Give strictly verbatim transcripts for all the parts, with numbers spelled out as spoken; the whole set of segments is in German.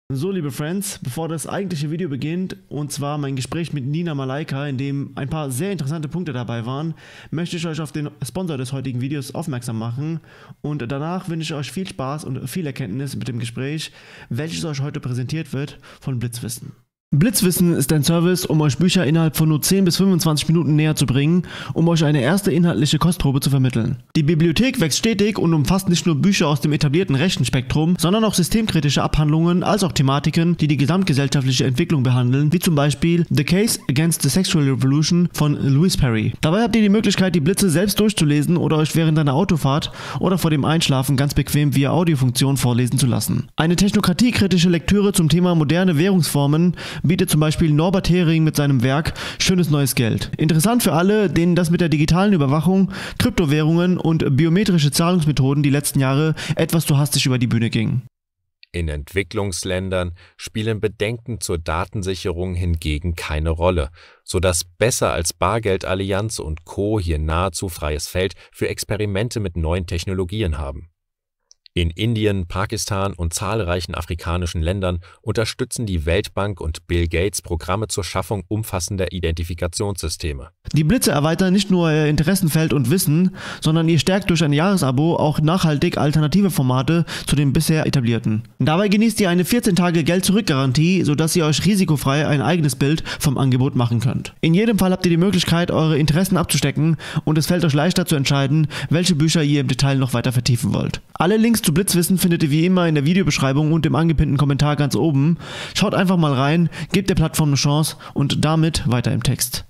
So, liebe Friends, bevor das eigentliche Video beginnt, und zwar mein Gespräch mit Nina Malaika, in dem ein paar sehr interessante Punkte dabei waren, möchte ich euch auf den Sponsor des heutigen Videos aufmerksam machen und danach wünsche ich euch viel Spaß und viel Erkenntnis mit dem Gespräch, welches euch heute präsentiert wird von Blitzwissen. Blitzwissen ist ein Service, um euch Bücher innerhalb von nur zehn bis fünfundzwanzig Minuten näher zu bringen, um euch eine erste inhaltliche Kostprobe zu vermitteln. Die Bibliothek wächst stetig und umfasst nicht nur Bücher aus dem etablierten rechten Spektrum, sondern auch systemkritische Abhandlungen als auch Thematiken, die die gesamtgesellschaftliche Entwicklung behandeln, wie zum Beispiel The Case Against the Sexual Revolution von Louis Perry. Dabei habt ihr die Möglichkeit, die Blitze selbst durchzulesen oder euch während einer Autofahrt oder vor dem Einschlafen ganz bequem via Audiofunktion vorlesen zu lassen. Eine technokratiekritische Lektüre zum Thema moderne Währungsformen bietet zum Beispiel Norbert Hering mit seinem Werk Schönes neues Geld. Interessant für alle, denen das mit der digitalen Überwachung, Kryptowährungen und biometrische Zahlungsmethoden die letzten Jahre etwas zu hastig über die Bühne ging. In Entwicklungsländern spielen Bedenken zur Datensicherung hingegen keine Rolle, sodass Besser als Bargeldallianz und Co. hier nahezu freies Feld für Experimente mit neuen Technologien haben. In Indien, Pakistan und zahlreichen afrikanischen Ländern unterstützen die Weltbank und Bill Gates Programme zur Schaffung umfassender Identifikationssysteme. Die Blitze erweitern nicht nur euer Interessenfeld und Wissen, sondern ihr stärkt durch ein Jahresabo auch nachhaltig alternative Formate zu den bisher etablierten. Dabei genießt ihr eine vierzehn Tage Geld-Zurück-Garantie, sodass ihr euch risikofrei ein eigenes Bild vom Angebot machen könnt. In jedem Fall habt ihr die Möglichkeit, eure Interessen abzustecken und es fällt euch leichter zu entscheiden, welche Bücher ihr im Detail noch weiter vertiefen wollt. Alle Links zu Blitzwissen findet ihr wie immer in der Videobeschreibung und im angepinnten Kommentar ganz oben. Schaut einfach mal rein, gebt der Plattform eine Chance und damit weiter im Text.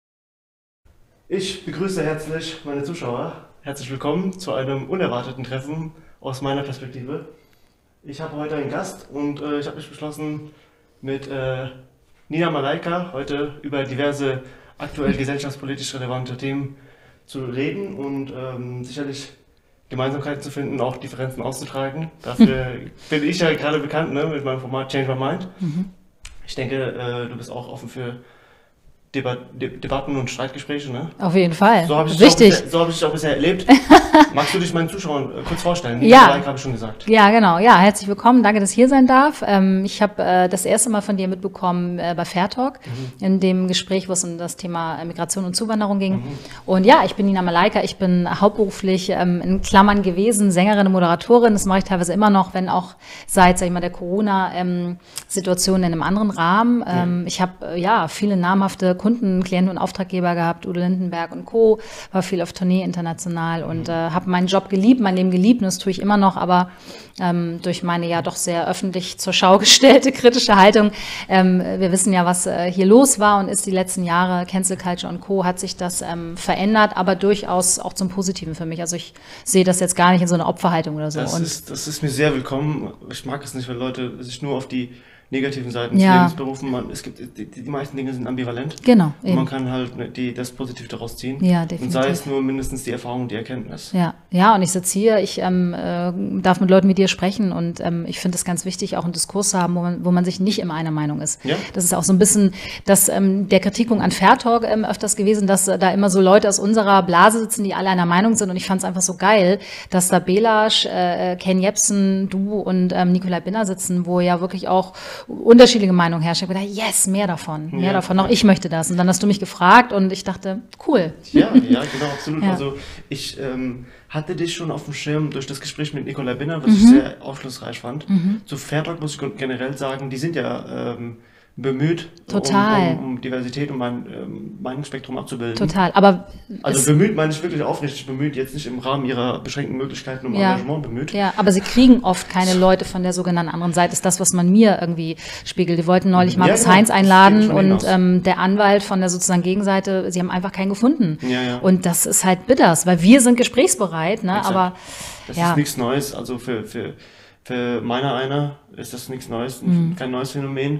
Ich begrüße herzlich meine Zuschauer. Herzlich willkommen zu einem unerwarteten Treffen aus meiner Perspektive. Ich habe heute einen Gast und äh, ich habe mich beschlossen, mit äh, Nina Malaika heute über diverse aktuell gesellschaftspolitisch relevante Themen zu reden und ähm, sicherlich Gemeinsamkeiten zu finden, auch Differenzen auszutragen. Dafür bin ich ja gerade bekannt, ne, mit meinem Format Change My Mind. Mhm. Ich denke, äh, du bist auch offen für Debat De Debatten und Streitgespräche, ne? Auf jeden Fall. So habe ich, so hab ich dich auch bisher erlebt. Magst du dich meinen Zuschauern äh, kurz vorstellen? Ja. Habe ich schon gesagt. Ja, genau. Ja, herzlich willkommen. Danke, dass ich hier sein darf. Ähm, ich habe äh, das erste Mal von dir mitbekommen äh, bei Fair Talk, mhm. in dem Gespräch, wo es um das Thema Migration und Zuwanderung ging. Mhm. Und ja, ich bin Nina Malaika. Ich bin hauptberuflich ähm, in Klammern gewesen, Sängerin und Moderatorin. Das mache ich teilweise immer noch, wenn auch seit, sag ich mal, der Corona-Situation ähm, in einem anderen Rahmen. Ähm, mhm. Ich habe äh, ja viele namhafte Kunden, Klienten und Auftraggeber gehabt, Udo Lindenberg und Co. War viel auf Tournee international und mhm. äh, habe meinen Job geliebt, mein Leben geliebt und das tue ich immer noch, aber ähm, durch meine ja doch sehr öffentlich zur Schau gestellte kritische Haltung, ähm, wir wissen ja, was äh, hier los war und ist die letzten Jahre, Cancel Culture und Co. hat sich das ähm, verändert, aber durchaus auch zum Positiven für mich. Also ich sehe das jetzt gar nicht in so einer Opferhaltung oder so. Das, und ist, das ist mir sehr willkommen. Ich mag es nicht, wenn Leute sich nur auf die negativen Seiten ja. des Lebens berufen. Man, es gibt, die, die meisten Dinge sind ambivalent. Genau. Und man kann halt die, das Positive daraus ziehen. Ja, definitiv. Und sei es nur mindestens die Erfahrung und die Erkenntnis. Ja, ja, und ich sitze hier, ich ähm, äh, darf mit Leuten mit dir sprechen und ähm, ich finde es ganz wichtig, auch einen Diskurs zu haben, wo man, wo man sich nicht immer einer Meinung ist. Ja. Das ist auch so ein bisschen das, ähm, der Kritikpunkt an Fair Talk ähm, öfters gewesen, dass äh, da immer so Leute aus unserer Blase sitzen, die alle einer Meinung sind und ich fand es einfach so geil, dass da Belasch, äh, Ken Jebsen, du und ähm, Nikolai Binner sitzen, wo ja wirklich auch unterschiedliche Meinung herrscht. Ich habe gedacht, yes, mehr davon, mehr ja, davon. Auch ja. ich möchte das. Und dann hast du mich gefragt und ich dachte, cool. Ja, ja, genau, absolut. Ja. Also ich ähm, hatte dich schon auf dem Schirm durch das Gespräch mit Nikolai Binner, was mhm. ich sehr aufschlussreich fand. Mhm. Zu Fair Talk muss ich generell sagen, die sind ja ähm, bemüht, Total. Um, um, um Diversität und mein ähm, Meinungsspektrum abzubilden. Total, aber also bemüht meine ich wirklich aufrichtig bemüht, jetzt nicht im Rahmen ihrer beschränkten Möglichkeiten um ja. Engagement bemüht. Ja, aber sie kriegen oft keine Leute von der sogenannten anderen Seite, ist das, was man mir irgendwie spiegelt. Die wollten neulich Markus ja, genau. Heinz einladen und ähm, der Anwalt von der sozusagen Gegenseite, sie haben einfach keinen gefunden. Ja, ja. Und das ist halt bitters, weil wir sind gesprächsbereit, ne? Exakt. Aber das ja. ist nichts Neues, also für, für, für meiner einer ist das nichts Neues, mhm. kein neues Phänomen.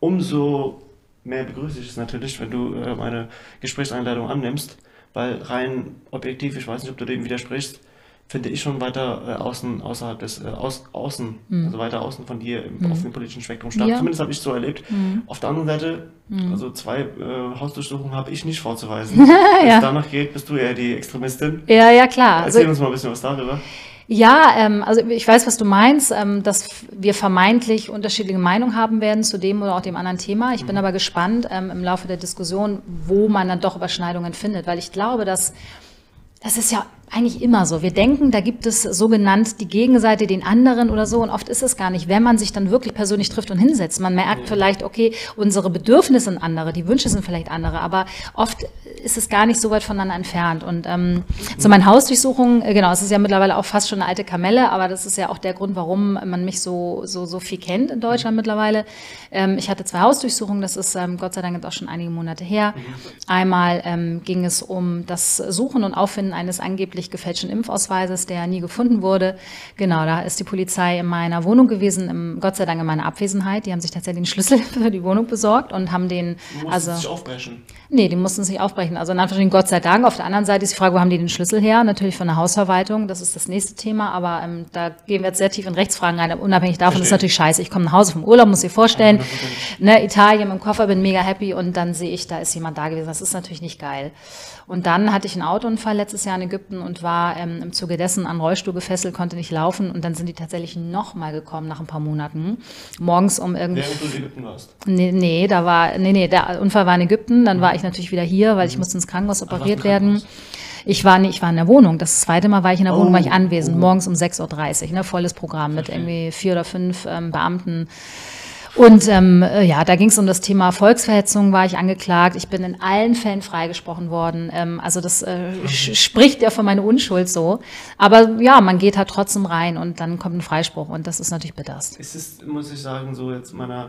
Umso mehr begrüße ich es natürlich, wenn du äh, meine Gesprächseinladung annimmst, weil rein objektiv, ich weiß nicht, ob du dem widersprichst, finde ich schon weiter äh, außen, außerhalb des, äh, aus, außen, mhm. also weiter außen von dir im, mhm. auf dem politischen Spektrum statt. Ja. Zumindest habe ich es so erlebt. Mhm. Auf der anderen Seite, mhm. also zwei äh, Hausdurchsuchungen habe ich nicht vorzuweisen. Wenn es ja. danach geht, bist du eher die Extremistin. Ja, ja, klar. Erzähl also, uns mal ein bisschen was darüber. Ja, ähm, also ich weiß, was du meinst, ähm, dass wir vermeintlich unterschiedliche Meinungen haben werden zu dem oder auch dem anderen Thema. Ich bin aber gespannt ähm, im Laufe der Diskussion, wo man dann doch Überschneidungen findet, weil ich glaube, dass das ist ja eigentlich immer so. Wir denken, da gibt es so genannt die Gegenseite, den anderen oder so. Und oft ist es gar nicht, wenn man sich dann wirklich persönlich trifft und hinsetzt. Man merkt vielleicht, okay, unsere Bedürfnisse sind andere, die Wünsche sind vielleicht andere. Aber oft ist es gar nicht so weit voneinander entfernt. Und ähm, so meine Hausdurchsuchung, äh, genau, es ist ja mittlerweile auch fast schon eine alte Kamelle. Aber das ist ja auch der Grund, warum man mich so so so viel kennt in Deutschland mittlerweile. Ähm, ich hatte zwei Hausdurchsuchungen. Das ist ähm, Gott sei Dank jetzt auch schon einige Monate her. Einmal ähm, ging es um das Suchen und Auffinden eines angeblich gefälschten Impfausweises, der nie gefunden wurde. Genau, da ist die Polizei in meiner Wohnung gewesen, im, Gott sei Dank in meiner Abwesenheit. Die haben sich tatsächlich den Schlüssel für die Wohnung besorgt und haben den... Die mussten also, sich aufbrechen. Nee, die mussten sich aufbrechen. Also in Anführungsstrichen Gott sei Dank. Auf der anderen Seite ist die Frage, wo haben die den Schlüssel her? Natürlich von der Hausverwaltung, das ist das nächste Thema, aber ähm, da gehen wir jetzt sehr tief in Rechtsfragen rein. Unabhängig davon Verstehe. Ist natürlich scheiße. Ich komme nach Hause vom Urlaub, muss dir vorstellen, ne, Italien im Koffer, bin mega happy und dann sehe ich, da ist jemand da gewesen. Das ist natürlich nicht geil. Und dann hatte ich einen Autounfall letztes Jahr in Ägypten und war ähm, im Zuge dessen an den Rollstuhl gefesselt, konnte nicht laufen. Und dann sind die tatsächlich nochmal gekommen nach ein paar Monaten. Morgens um irgendwie... Während du in Ägypten warst? Nee, nee, da war, nee, nee, der Unfall war in Ägypten. Dann mhm. war ich natürlich wieder hier, weil ich musste ins Krankenhaus operiert werden. Ich war, nee, ich war in der Wohnung. Das zweite Mal war ich in der oh, Wohnung, war ich anwesend. Oh. Morgens um sechs Uhr dreißig, ne, volles Programm mit irgendwie vier oder fünf ähm, Beamten. Und ähm, ja, da ging es um das Thema Volksverhetzung, war ich angeklagt. Ich bin in allen Fällen freigesprochen worden. Ähm, also das äh, okay. spricht ja von meiner Unschuld so. Aber ja, man geht halt trotzdem rein und dann kommt ein Freispruch und das ist natürlich bitterst. Es ist, muss ich sagen, so jetzt meiner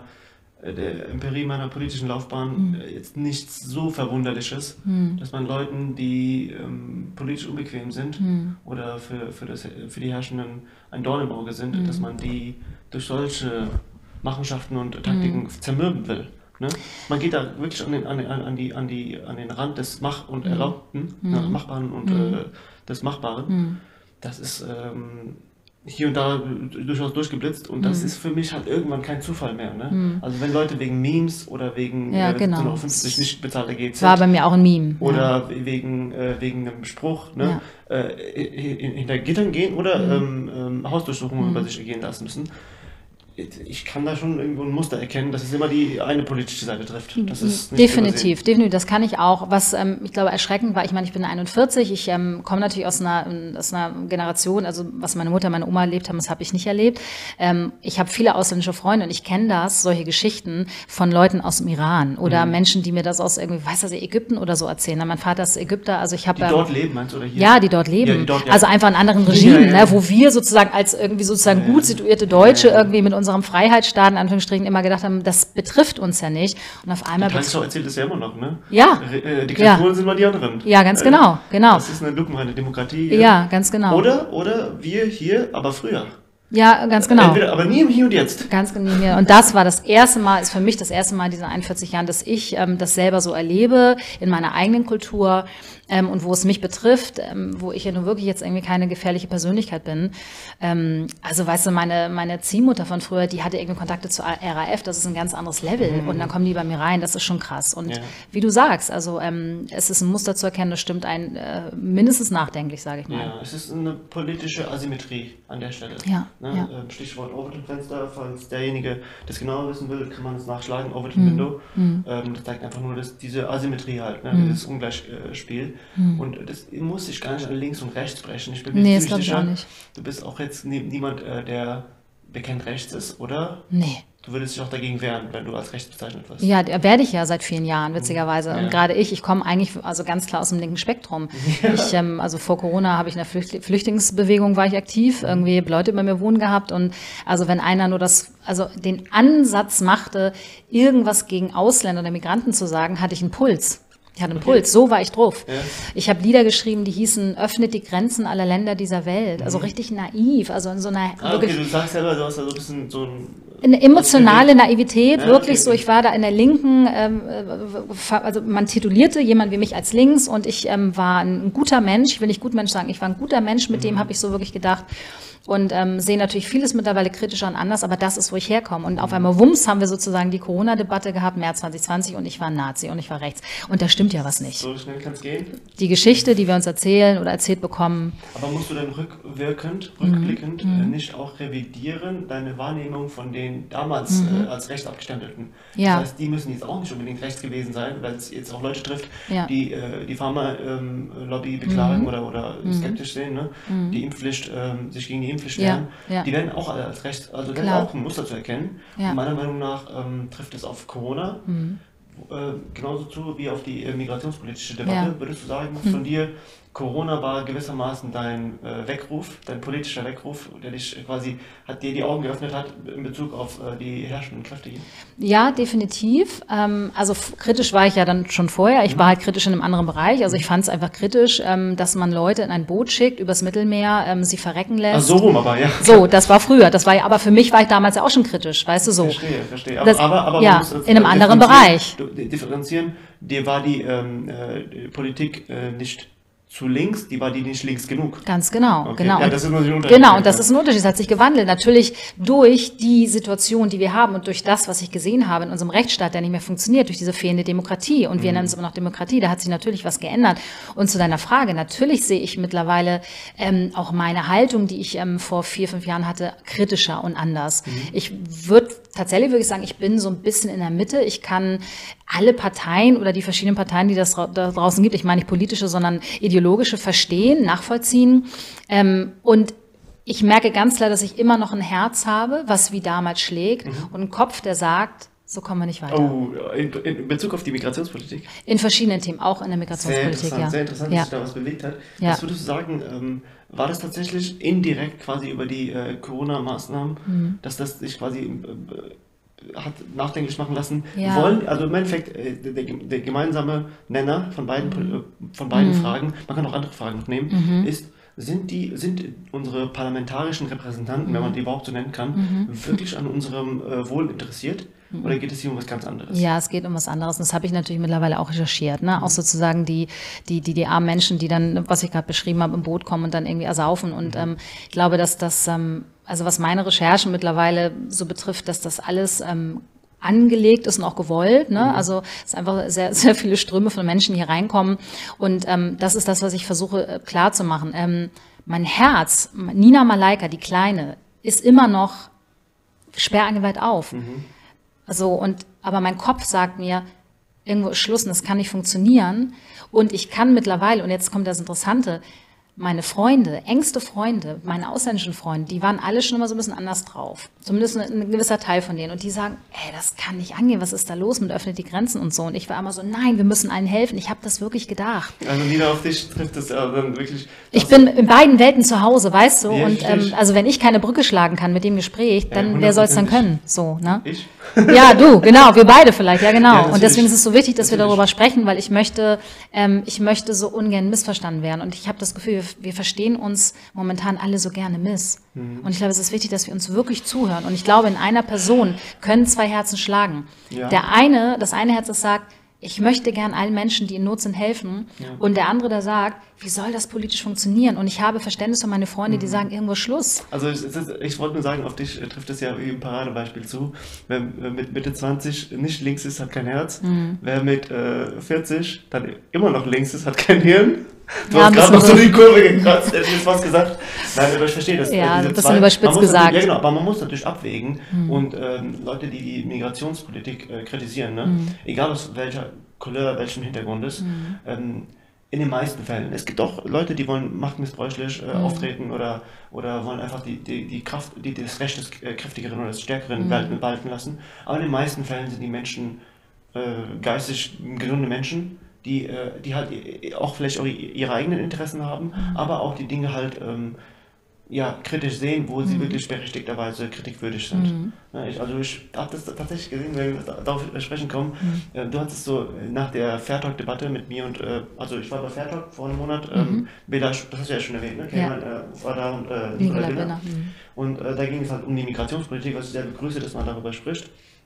der Empirie meiner politischen Laufbahn mhm. jetzt nichts so Verwunderliches, mhm. dass man Leuten, die ähm, politisch unbequem sind mhm. oder für, für, das, für die Herrschenden ein Dorn im Auge sind, mhm. dass man die durch solche Machenschaften und Taktiken mhm. zermürben will. Ne? Man geht da wirklich an den, an, an, die, an, die, an den Rand des Mach- und Erlaubten, mhm. ne, Machbaren und mhm. äh, des Machbaren. Mhm. Das ist ähm, hier und da durchaus durchgeblitzt und das mhm. ist für mich halt irgendwann kein Zufall mehr. Ne? Mhm. Also wenn Leute wegen Memes oder wegen ja, äh, genau. siebzehn Euro fünfzig nicht bezahlter G Z war bei mir auch ein Meme. Oder ja. wegen, äh, wegen einem Spruch ne? ja. äh, hinter Gittern gehen oder mhm. ähm, ähm, Hausdurchsuchungen mhm. über sich gehen lassen müssen. Ich kann da schon irgendwo ein Muster erkennen, dass es immer die eine politische Seite trifft. Das ist nicht definitiv, definitiv, das kann ich auch. Was ähm, ich glaube erschreckend war, ich meine, ich bin einundvierzig, ich ähm, komme natürlich aus einer, aus einer Generation, also was meine Mutter, meine Oma erlebt haben, das habe ich nicht erlebt. Ähm, ich habe viele ausländische Freunde und ich kenne das, solche Geschichten von Leuten aus dem Iran oder mhm. Menschen, die mir das aus irgendwie, weiß das, Ägypten oder so erzählen. Mein Vater ist Ägypter, also ich habe... Die ähm, dort leben, meinst du, oder hier? Ja, die dort leben. Ja, die dort, ja. Also einfach in anderen Regimen, ja, ja. Ne, wo wir sozusagen als irgendwie sozusagen ja, gut situierte Deutsche ja, ja. irgendwie mit unserem Freiheitsstaat in Anführungsstrichen immer gedacht haben, das betrifft uns ja nicht. Und auf einmal... Die Tagesschau erzählt es ja immer noch, ne? Ja. Äh, Diktaturen ja. sind mal die anderen. Ja, ganz genau, genau. Das ist eine lupenreine Demokratie. Ja, ja, ganz genau. Oder, oder wir hier, aber früher. Ja, ganz genau. Entweder, aber nie im Hier und Jetzt. Ganz genau. Und das war das erste Mal, ist für mich das erste Mal in diesen einundvierzig Jahren, dass ich ähm, das selber so erlebe in meiner eigenen Kultur ähm, und wo es mich betrifft, ähm, wo ich ja nun wirklich jetzt irgendwie keine gefährliche Persönlichkeit bin. Ähm, also weißt du, meine meine Ziehmutter von früher, die hatte irgendwie Kontakte zur R A F, das ist ein ganz anderes Level mhm. und dann kommen die bei mir rein, das ist schon krass. Und ja. wie du sagst, also ähm, es ist ein Muster zu erkennen, das stimmt ein äh, mindestens nachdenklich, sage ich mal. Ja, es ist eine politische Asymmetrie an der Stelle. Ja. Ne? Ja. Stichwort Overton-Fenster, falls derjenige das genauer wissen will, kann man es nachschlagen, Overton-Window. Mhm. Ähm, das zeigt einfach nur dass diese Asymmetrie halt, ne? mhm. dieses Ungleichspiel. Mhm. Und das muss sich gar nicht an links und rechts brechen. Ich bin mir nee, ziemlich sicher, auch nicht. Du bist auch jetzt nie, niemand, äh, der bekennt rechts ist, oder? Nee. Du würdest dich auch dagegen wehren, wenn du als rechts bezeichnet wirst. Ja, werde ich ja seit vielen Jahren, witzigerweise. Ja. Und gerade ich, ich komme eigentlich also ganz klar aus dem linken Spektrum. Ja. Ich, ähm, also vor Corona habe ich in der Flücht Flüchtlingsbewegung war ich aktiv, irgendwie Leute bei mir wohnen gehabt. Und also wenn einer nur das, also den Ansatz machte, irgendwas gegen Ausländer oder Migranten zu sagen, hatte ich einen Puls. Ich hatte einen okay. Puls, so war ich drauf. Ja. Ich habe Lieder geschrieben, die hießen, öffnet die Grenzen aller Länder dieser Welt. Also mhm. richtig naiv, also in so einer... Ah, okay, du sagst selber, du hast da so ein bisschen so ein... Eine emotionale Naivität, ja, wirklich okay. so, ich war da in der Linken, ähm, also man titulierte jemand wie mich als links und ich ähm, war ein guter Mensch, ich will nicht gut Mensch sagen, ich war ein guter Mensch, mit mhm. dem habe ich so wirklich gedacht, und ähm, sehen natürlich vieles mittlerweile kritischer und anders, aber das ist, wo ich herkomme. Und auf einmal, wumms, haben wir sozusagen die Corona-Debatte gehabt, März zwanzig zwanzig, und ich war ein Nazi und ich war rechts. Und da stimmt ja was nicht. So schnell kann es gehen. Die Geschichte, die wir uns erzählen oder erzählt bekommen. Aber musst du dann rückwirkend, rückblickend mhm. äh, nicht auch revidieren, deine Wahrnehmung von den damals mhm. äh, als rechts abgestempelten? Ja. Das heißt, die müssen jetzt auch nicht unbedingt rechts gewesen sein, weil es jetzt auch Leute trifft, ja. die äh, die Pharma-Lobby ähm, beklagen mhm. oder, oder mhm. skeptisch sehen, ne? Mhm. die Impfpflicht, ähm, sich gegen die Impfpflicht wehren. Ja. Ja. Die werden auch alle als rechts, also das ist auch ein Muster zu erkennen. Ja. Und meiner Meinung nach ähm, trifft es auf Corona mhm. äh, genauso zu wie auf die äh, migrationspolitische Debatte. Ja. Würdest du sagen, mhm. von dir, Corona war gewissermaßen dein äh, Weckruf, dein politischer Weckruf, der dich quasi, hat dir die Augen geöffnet hat in Bezug auf äh, die herrschenden Kräfte hier? Ja, definitiv. Ähm, also kritisch war ich ja dann schon vorher. Ich mhm. war halt kritisch in einem anderen Bereich. Also ich fand es einfach kritisch, ähm, dass man Leute in ein Boot schickt, übers Mittelmeer, ähm, sie verrecken lässt. Ach so rum aber, ja. So, das war früher. Das war ja, aber für mich war ich damals ja auch schon kritisch, weißt du so. Verstehe, verstehe. Aber, das, aber, aber ja, in einem anderen Bereich. Differenzieren, dir war die ähm, äh, Politik äh, nicht zu links, die war die nicht links genug. Ganz genau, okay. genau. Ja, das ist nur ein Unterschied. Genau, und das ist ein Unterschied, es hat sich gewandelt. Natürlich durch die Situation, die wir haben und durch das, was ich gesehen habe in unserem Rechtsstaat, der nicht mehr funktioniert, durch diese fehlende Demokratie, und wir mhm. nennen es immer noch Demokratie, da hat sich natürlich was geändert. Und zu deiner Frage, natürlich sehe ich mittlerweile ähm, auch meine Haltung, die ich ähm, vor vier, fünf Jahren hatte, kritischer und anders. Mhm. Ich würde tatsächlich würde ich sagen, ich bin so ein bisschen in der Mitte. Ich kann alle Parteien oder die verschiedenen Parteien, die das da draußen gibt, ich meine nicht politische, sondern ideologische, verstehen, nachvollziehen. Ähm, und ich merke ganz klar, dass ich immer noch ein Herz habe, was wie damals schlägt, mhm. und einen Kopf, der sagt, so kommen wir nicht weiter. Oh, in, in Bezug auf die Migrationspolitik? In verschiedenen Themen, auch in der Migrationspolitik, sehr interessant, ja. Sehr interessant, ja. dass sich da was bewegt hat. Ja. Was würdest du sagen, ähm, war das tatsächlich indirekt quasi über die äh, Corona-Maßnahmen, mhm. dass das sich quasi äh, hat nachdenklich machen lassen? Ja. Wollen, also im Endeffekt, äh, der, der gemeinsame Nenner von beiden, mhm. äh, von beiden mhm. Fragen, man kann auch andere Fragen noch nehmen, mhm. ist, Sind, die, sind unsere parlamentarischen Repräsentanten, mhm. wenn man die überhaupt so nennen kann, mhm. wirklich an unserem äh, Wohl interessiert? Mhm. Oder geht es hier um was ganz anderes? Ja, es geht um was anderes. Und das habe ich natürlich mittlerweile auch recherchiert. Ne? Mhm. Auch sozusagen die, die, die, die armen Menschen, die dann, was ich gerade beschrieben habe, im Boot kommen und dann irgendwie ersaufen. Und mhm. ähm, ich glaube, dass das, ähm, also was meine Recherchen mittlerweile so betrifft, dass das alles ähm, angelegt ist und auch gewollt, ne? Mhm. Also es ist einfach sehr, sehr viele Ströme von Menschen, die hier reinkommen, und ähm, das ist das, was ich versuche äh, klar zu machen. Ähm, mein Herz, Nina Malaika, die Kleine, ist immer noch sperrangelweit auf. Mhm. Also und aber mein Kopf sagt mir, irgendwo ist Schluss und das kann nicht funktionieren, und ich kann mittlerweile, und jetzt kommt das Interessante, meine Freunde, engste Freunde, meine ausländischen Freunde, die waren alle schon immer so ein bisschen anders drauf. Zumindest ein, ein gewisser Teil von denen. Und die sagen, ey, das kann nicht angehen, was ist da los? Man öffnet die Grenzen und so. Und ich war immer so, nein, wir müssen allen helfen. Ich habe das wirklich gedacht. Also Nina, auf dich trifft das ja dann wirklich... Ich bin in beiden Welten zu Hause, weißt du? Ja, und ähm, also wenn ich keine Brücke schlagen kann mit dem Gespräch, dann ja, wer soll es dann können? So, ne? Ich? Ja, du, genau, wir beide vielleicht, ja genau. Ja, und deswegen ist es so wichtig, dass natürlich. wir darüber sprechen, weil ich möchte, ähm, ich möchte so ungern missverstanden werden. Und ich habe das Gefühl, wir, wir verstehen uns momentan alle so gerne miss. Mhm. Und ich glaube, es ist wichtig, dass wir uns wirklich zuhören. Und ich glaube, in einer Person können zwei Herzen schlagen. Ja. Der eine, das eine Herz, das sagt, ich möchte gern allen Menschen, die in Not sind, helfen. Ja. Und der andere, der sagt, wie soll das politisch funktionieren? Und ich habe Verständnis für meine Freunde, die sagen, irgendwo Schluss. Also ich, ich wollte nur sagen, auf dich trifft es ja wie ein Paradebeispiel zu. Wer mit Mitte zwanzig nicht links ist, hat kein Herz. Mhm. Wer mit äh, vierzig dann immer noch links ist, hat kein Hirn. Du ja, hast gerade noch so die Kurve gekratzt, hätte ich fast gesagt. Nein, aber ich verstehe das. Ja, diese ein bisschen überspitzt gesagt. Ja, genau, aber man muss natürlich abwägen. Mhm. Und ähm, Leute, die die Migrationspolitik äh, kritisieren, ne? Mhm. egal aus welcher Couleur, welchem Hintergrund ist, mhm. ähm, in den meisten Fällen. Es gibt auch Leute, die wollen machtmissbräuchlich äh, mhm. auftreten oder, oder wollen einfach die, die, die Kraft, die, das Recht des Kräftigeren oder des Stärkeren mhm. walten, walten lassen. Aber in den meisten Fällen sind die Menschen äh, geistig gesunde Menschen, die, die halt auch vielleicht auch ihre eigenen Interessen haben, mhm. aber auch die Dinge halt ähm, ja, kritisch sehen, wo sie mhm. wirklich berechtigterweise kritikwürdig sind. Mhm. Ja, ich, also ich habe das tatsächlich gesehen, wenn wir darauf sprechen kommen. Mhm. Äh, du hattest so nach der Fairtalk-Debatte mit mir und, äh, also ich war bei Fairtalk vor einem Monat, ähm, mhm. Bela, das hast du ja schon erwähnt, ne? Ja. Äh, war da und äh, Nicola Biller. Mhm. Und äh, da ging es halt um die Migrationspolitik, was ich sehr begrüße, dass man darüber spricht.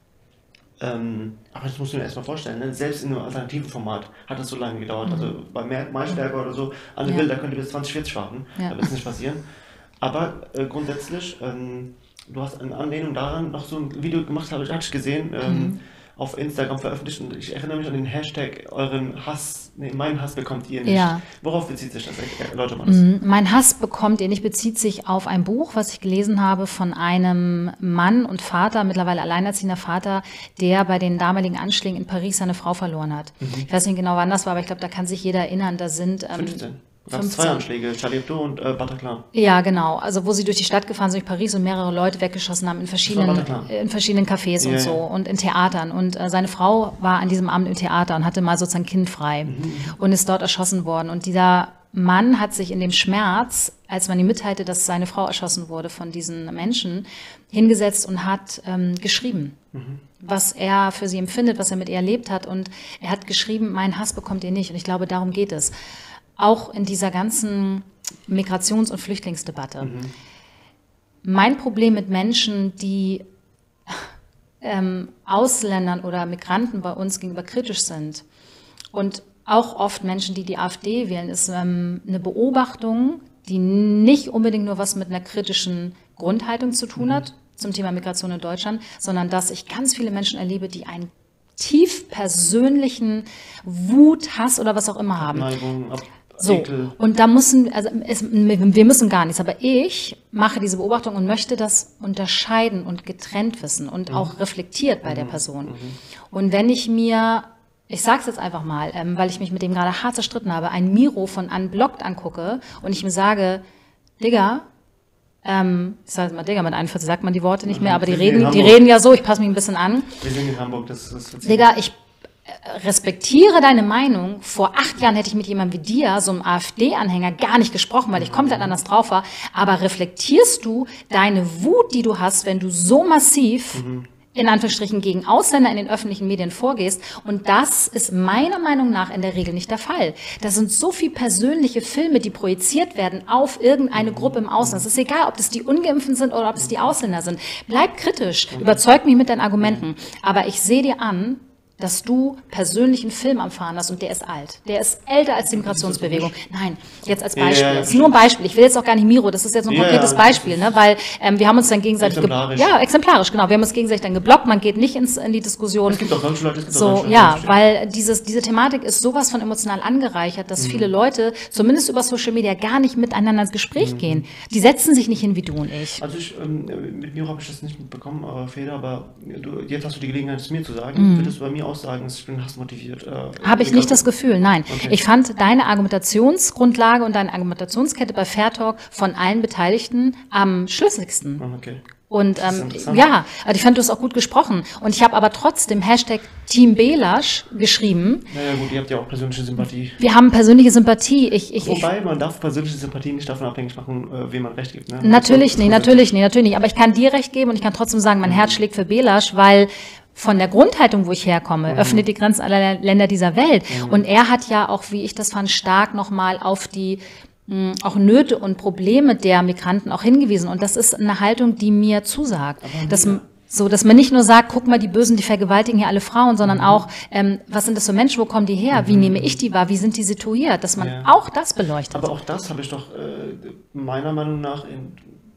Ähm, aber das musst du dir erstmal vorstellen, ne? Selbst in einem alternativen Format hat das so lange gedauert. Mhm. Also bei Maischberger oder so, alle ja. Bilder könnt ihr bis zwanzig vierzig warten, ja. da wird es nicht passieren. Aber äh, grundsätzlich, ähm, du hast in Anlehnung daran noch so ein Video gemacht, habe ich, hab ich gesehen, ähm, mhm. auf Instagram veröffentlicht und ich erinnere mich an den Hashtag, euren Hass, nee, meinen Hass bekommt ihr nicht. Ja. Worauf bezieht sich das? Erläutert mal das. Mhm. Mein Hass bekommt ihr nicht bezieht sich auf ein Buch, was ich gelesen habe von einem Mann und Vater, mittlerweile alleinerziehender Vater, der bei den damaligen Anschlägen in Paris seine Frau verloren hat. Mhm. Ich weiß nicht genau, wann das war, aber ich glaube, da kann sich jeder erinnern, da sind... Ähm, fünfzehn. Da gab es zwei Anschläge, Charlie Hebdo und äh, Bataclan. Ja, genau. Also wo sie durch die Stadt gefahren sind, durch Paris und mehrere Leute weggeschossen haben in verschiedenen, in verschiedenen Cafés ja, und so ja. und in Theatern. Und äh, seine Frau war an diesem Abend im Theater und hatte mal sozusagen Kind frei mhm. und ist dort erschossen worden. Und dieser Mann hat sich in dem Schmerz, als man ihm mitteilte, dass seine Frau erschossen wurde von diesen Menschen, hingesetzt und hat ähm, geschrieben, mhm. was er für sie empfindet, was er mit ihr erlebt hat. Und er hat geschrieben, meinen Hass bekommt ihr nicht. Und ich glaube, darum geht es. Auch in dieser ganzen Migrations- und Flüchtlingsdebatte. Mhm. Mein Problem mit Menschen, die ähm, Ausländern oder Migranten bei uns gegenüber kritisch sind und auch oft Menschen, die die AfD wählen, ist ähm, eine Beobachtung, die nicht unbedingt nur was mit einer kritischen Grundhaltung zu tun hat, mhm. zum Thema Migration in Deutschland, sondern dass ich ganz viele Menschen erlebe, die einen tief persönlichen Wut, Hass oder was auch immer haben. Neigung, ab So, Ekel. Und da müssen, also es, wir müssen gar nichts, aber ich mache diese Beobachtung und möchte das unterscheiden und getrennt wissen und mhm. auch reflektiert bei mhm. der Person. Mhm. Und wenn ich mir, ich sag's jetzt einfach mal, ähm, weil ich mich mit dem gerade hart zerstritten habe, ein Miro von Unblocked angucke und ich mir sage, Digga, ähm, ich sage mal Digga, mit einundvierzig sagt man die Worte nicht mehr, aber die reden, die reden ja so, ich passe mich ein bisschen an. Wir sind in Hamburg, das ist Digga, ich respektiere deine Meinung. Vor acht Jahren hätte ich mit jemandem wie dir, so einem AfD-Anhänger, gar nicht gesprochen, weil ich komplett anders drauf war. Aber reflektierst du deine Wut, die du hast, wenn du so massiv, mhm. in Anführungsstrichen, gegen Ausländer in den öffentlichen Medien vorgehst? Und das ist meiner Meinung nach in der Regel nicht der Fall. Das sind so viele persönliche Filme, die projiziert werden auf irgendeine Gruppe im Ausland. Es ist egal, ob das die Ungeimpften sind oder ob es die Ausländer sind. Bleib kritisch, überzeug mich mit deinen Argumenten. Aber ich sehe dir an, dass du persönlich einen Film am Fahren hast und der ist alt. Der ist älter als die Migrationsbewegung. Nein, jetzt als Beispiel. Ja, ja, das ist nur ein Beispiel. Ich will jetzt auch gar nicht Miro, das ist jetzt ein ja, konkretes ja, Beispiel, ne? Weil ähm, wir haben uns dann gegenseitig... Exemplarisch. Ja, exemplarisch, genau. Wir haben uns gegenseitig dann geblockt, man geht nicht ins, in die Diskussion. Es gibt auch solche Leute, es gibt so, auch solche ja, Leute. weil dieses, diese Thematik ist sowas von emotional angereichert, dass mhm. viele Leute, zumindest über Social Media, gar nicht miteinander ins Gespräch mhm. gehen. Die setzen sich nicht hin wie du und ich. Also ich, ähm, mit Miro habe ich das nicht mitbekommen, aber Feder, aber du, jetzt hast du die Gelegenheit, es mir zu sagen. Mhm. Würdest du bei mir auch sagen, ich bin hassmotiviert? Äh, Habe ich nicht das Gefühl, nein. Okay. Ich fand deine Argumentationsgrundlage und deine Argumentationskette bei Fair Talk von allen Beteiligten am schlüssigsten. Okay. Und ähm, ja, also ich fand, du hast auch gut gesprochen. Und ich habe aber trotzdem Hashtag Team Belasch geschrieben. Naja gut, ihr habt ja auch persönliche Sympathie. Wir haben persönliche Sympathie. Ich, ich, Wobei, man darf persönliche Sympathie nicht davon abhängig machen, wem man Recht gibt. Ne? Natürlich nicht, natürlich nicht, natürlich nicht. Aber ich kann dir Recht geben und ich kann trotzdem sagen, mein mhm. Herz schlägt für Belasch, weil von der Grundhaltung, wo ich herkomme, mhm. öffnet die Grenzen aller Länder dieser Welt. Mhm. Und er hat ja auch, wie ich das fand, stark nochmal auf die mh, auch Nöte und Probleme der Migranten auch hingewiesen. Und das ist eine Haltung, die mir zusagt. Dass, ja. so, dass man nicht nur sagt, guck mal, die Bösen, die vergewaltigen hier alle Frauen, sondern mhm. auch, ähm, was sind das für Menschen, wo kommen die her? Mhm. Wie nehme ich die wahr? Wie sind die situiert? Dass man ja. auch das beleuchtet. Aber auch das habe ich doch äh, meiner Meinung nach in,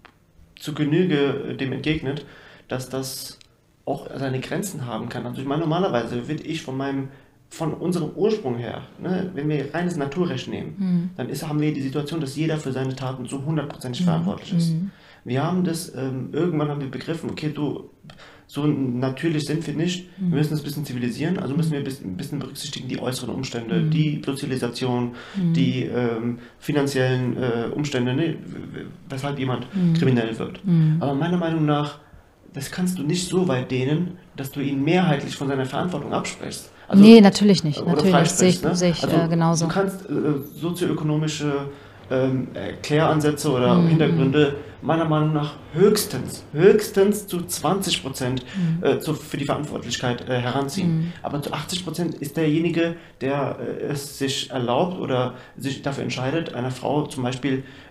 zu Genüge dem entgegnet, dass das auch seine Grenzen haben kann. Also ich meine, normalerweise würde ich von meinem, von unserem Ursprung her, ne, wenn wir reines Naturrecht nehmen, mhm. dann ist, haben wir die Situation, dass jeder für seine Taten so hundertprozentig mhm. verantwortlich ist. Mhm. Wir haben das, ähm, irgendwann haben wir begriffen, okay, du, so natürlich sind wir nicht, mhm. wir müssen es ein bisschen zivilisieren, also müssen wir ein bisschen, ein bisschen berücksichtigen die äußeren Umstände, mhm. die Sozialisation, mhm. die ähm, finanziellen äh, Umstände, ne, weshalb jemand mhm. kriminell wird. Mhm. Aber meiner Meinung nach, das kannst du nicht so weit dehnen, dass du ihn mehrheitlich von seiner Verantwortung absprichst. Also, nee, natürlich nicht. Natürlich sehe ich, ne? sehe ich also, äh, genauso. Du kannst äh, sozioökonomische ähm, Erkläransätze oder mhm. Hintergründe meiner Meinung nach höchstens, höchstens zu zwanzig Prozent mhm. äh, zu, für die Verantwortlichkeit äh, heranziehen. Mhm. Aber zu achtzig Prozent ist derjenige, der äh, es sich erlaubt oder sich dafür entscheidet, einer Frau zum Beispiel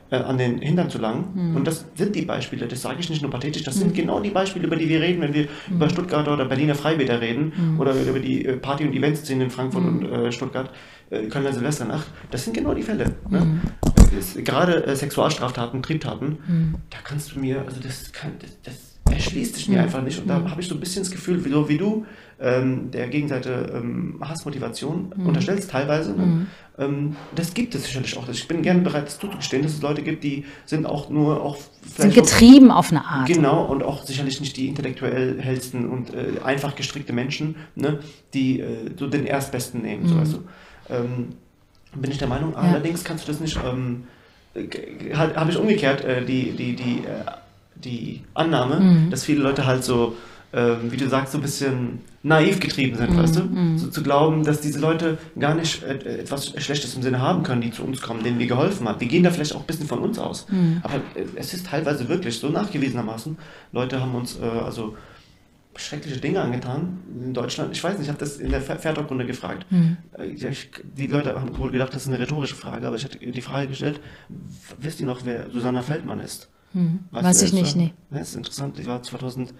äh, an den Hintern zu langen. Mhm. Und das sind die Beispiele, das sage ich nicht nur pathetisch, das sind mhm. genau die Beispiele, über die wir reden, wenn wir mhm. über Stuttgarter oder Berliner Freibäder reden mhm. oder über die äh, Party- und Eventszenen in Frankfurt mhm. und äh, Stuttgart, äh, Kölner Silvesternacht. Das sind genau die Fälle. Ne? Mhm. Das, gerade äh, Sexualstraftaten, Triebtaten, mhm. da kannst du mir, also das kann, das, das erschließt sich mir mhm. einfach nicht. Und da habe ich so ein bisschen das Gefühl, wie, so wie du ähm, der Gegenseite ähm, Hassmotivation mhm. unterstellst teilweise. Ne? Mhm. Ähm, das gibt es sicherlich auch. Ich bin gerne bereit, das zuzugestehen, dass es Leute gibt, die sind auch nur auch sind getrieben auf eine Art. Genau, und auch sicherlich nicht die intellektuell hellsten und äh, einfach gestrickte Menschen, ne, die äh, so den Erstbesten nehmen. Mhm. So, also, ähm, bin ich der Meinung. Ja. Allerdings kannst du das nicht, ähm, habe ich umgekehrt äh, die, die, die, äh, die Annahme, mhm. dass viele Leute halt so, ähm, wie du sagst, so ein bisschen naiv getrieben sind, mhm. weißt du? Mhm. So, zu glauben, dass diese Leute gar nicht äh, etwas Schlechtes im Sinne haben können, die zu uns kommen, denen wir geholfen haben. Wir gehen da vielleicht auch ein bisschen von uns aus. Mhm. Aber äh, es ist teilweise wirklich so nachgewiesenermaßen, Leute haben uns äh, also schreckliche Dinge angetan in Deutschland. Ich weiß nicht, ich habe das in der Fairtalk-Runde gefragt. Mhm. Ich, die Leute haben wohl gedacht, das ist eine rhetorische Frage, aber ich hatte die Frage gestellt, wisst ihr noch, wer Susanna Feldmann ist? Mhm. Weiß ich nicht, nee. Das ist interessant, die war zwanzig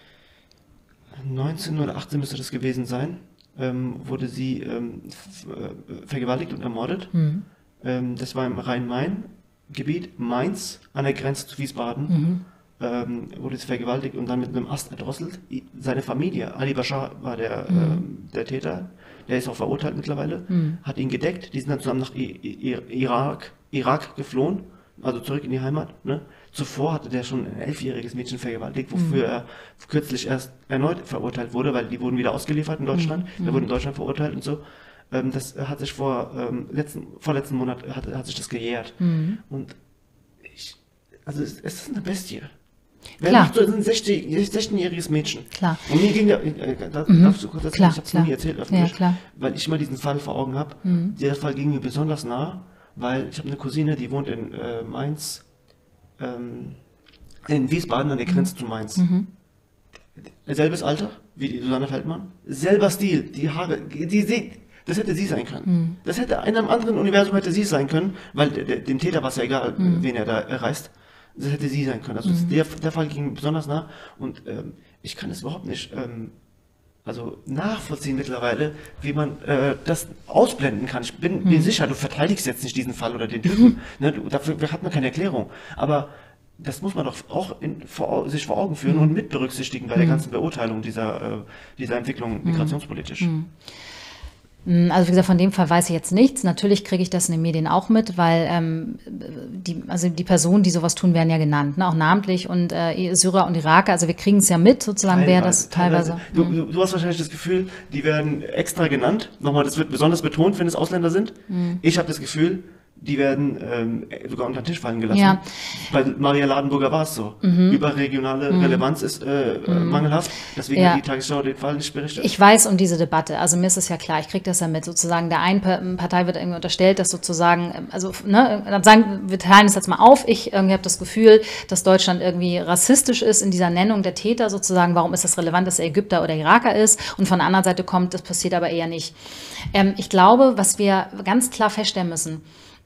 neunzehn oder achtzehn müsste das gewesen sein, ähm, wurde sie ähm, vergewaltigt und ermordet. Mhm. Ähm, das war im Rhein-Main-Gebiet, Mainz, an der Grenze zu Wiesbaden. Mhm. Ähm, wurde sie vergewaltigt und dann mit einem Ast erdrosselt. Seine Familie, Ali Bashar war der, mhm. ähm, der Täter, der ist auch verurteilt mittlerweile, mhm. hat ihn gedeckt, die sind dann zusammen nach I I Irak, Irak geflohen, also zurück in die Heimat. Ne? Zuvor hatte der schon ein elfjähriges Mädchen vergewaltigt, wofür mhm. er kürzlich erst erneut verurteilt wurde, weil die wurden wieder ausgeliefert in Deutschland, mhm. der wurde in Deutschland verurteilt und so. Ähm, das hat sich vor ähm, letzten, vorletzten Monat hat, hat sich das gejährt. Mhm. Und ich, also es, es ist eine Bestie. Klar. So ein sechzehnjähriges Mädchen. Klar. Und mir ging der, äh, das, mhm. darfst du kurz erzählen, klar, ich habe es klar. nie erzählt öffentlich, ja, klar. weil ich immer diesen Fall vor Augen habe. Mhm. Der Fall ging mir besonders nah, weil ich habe eine Cousine, die wohnt in äh, Mainz, ähm, in Wiesbaden an der Grenze mhm. zu Mainz. Mhm. Selbes Alter wie die Susanna Feldmann, selber Stil, die Haare, die sieht, das hätte sie sein können. Mhm. Das hätte in einem anderen Universum hätte sie sein können, weil dem Täter war es ja egal, mhm. wen er da erreißt. Das hätte sie sein können. Also mhm. der, der Fall ging mir besonders nah und ähm, ich kann es überhaupt nicht ähm, also nachvollziehen mittlerweile, wie man äh, das ausblenden kann. Ich bin mir mhm. sicher, du verteidigst jetzt nicht diesen Fall oder den Typen. Mhm. Ne, du, dafür hat man keine Erklärung. Aber das muss man doch auch in, vor, sich vor Augen führen mhm. und mit berücksichtigen bei der ganzen Beurteilung dieser, äh, dieser Entwicklung migrationspolitisch. Mhm. Also wie gesagt, von dem Fall weiß ich jetzt nichts. Natürlich kriege ich das in den Medien auch mit, weil ähm, die, also die Personen, die sowas tun, werden ja genannt, ne? Auch namentlich und äh, Syrer und Iraker. Also wir kriegen es ja mit, sozusagen, wer das teilweise. teilweise. Du, du, du hast wahrscheinlich das Gefühl, die werden extra genannt. Nochmal, das wird besonders betont, wenn es Ausländer sind. Mhm. Ich habe das Gefühl, die werden ähm, sogar unter den Tisch fallen gelassen. Ja. Bei Maria Ladenburger war es so. Mhm. Überregionale mhm. Relevanz ist äh, mhm. mangelhaft. Deswegen ja. hat die Tagesschau den Fall nicht berichtet. Ich weiß um diese Debatte. Also mir ist es ja klar, ich kriege das ja mit. Sozusagen der einen Partei wird irgendwie unterstellt, dass sozusagen, also ne, dann sagen wir teilen es jetzt mal auf. Ich irgendwie habe das Gefühl, dass Deutschland irgendwie rassistisch ist in dieser Nennung der Täter sozusagen. Warum ist das relevant, dass er Ägypter oder Iraker ist? Und von der anderen Seite kommt, das passiert aber eher nicht. Ähm, ich glaube, was wir ganz klar feststellen müssen,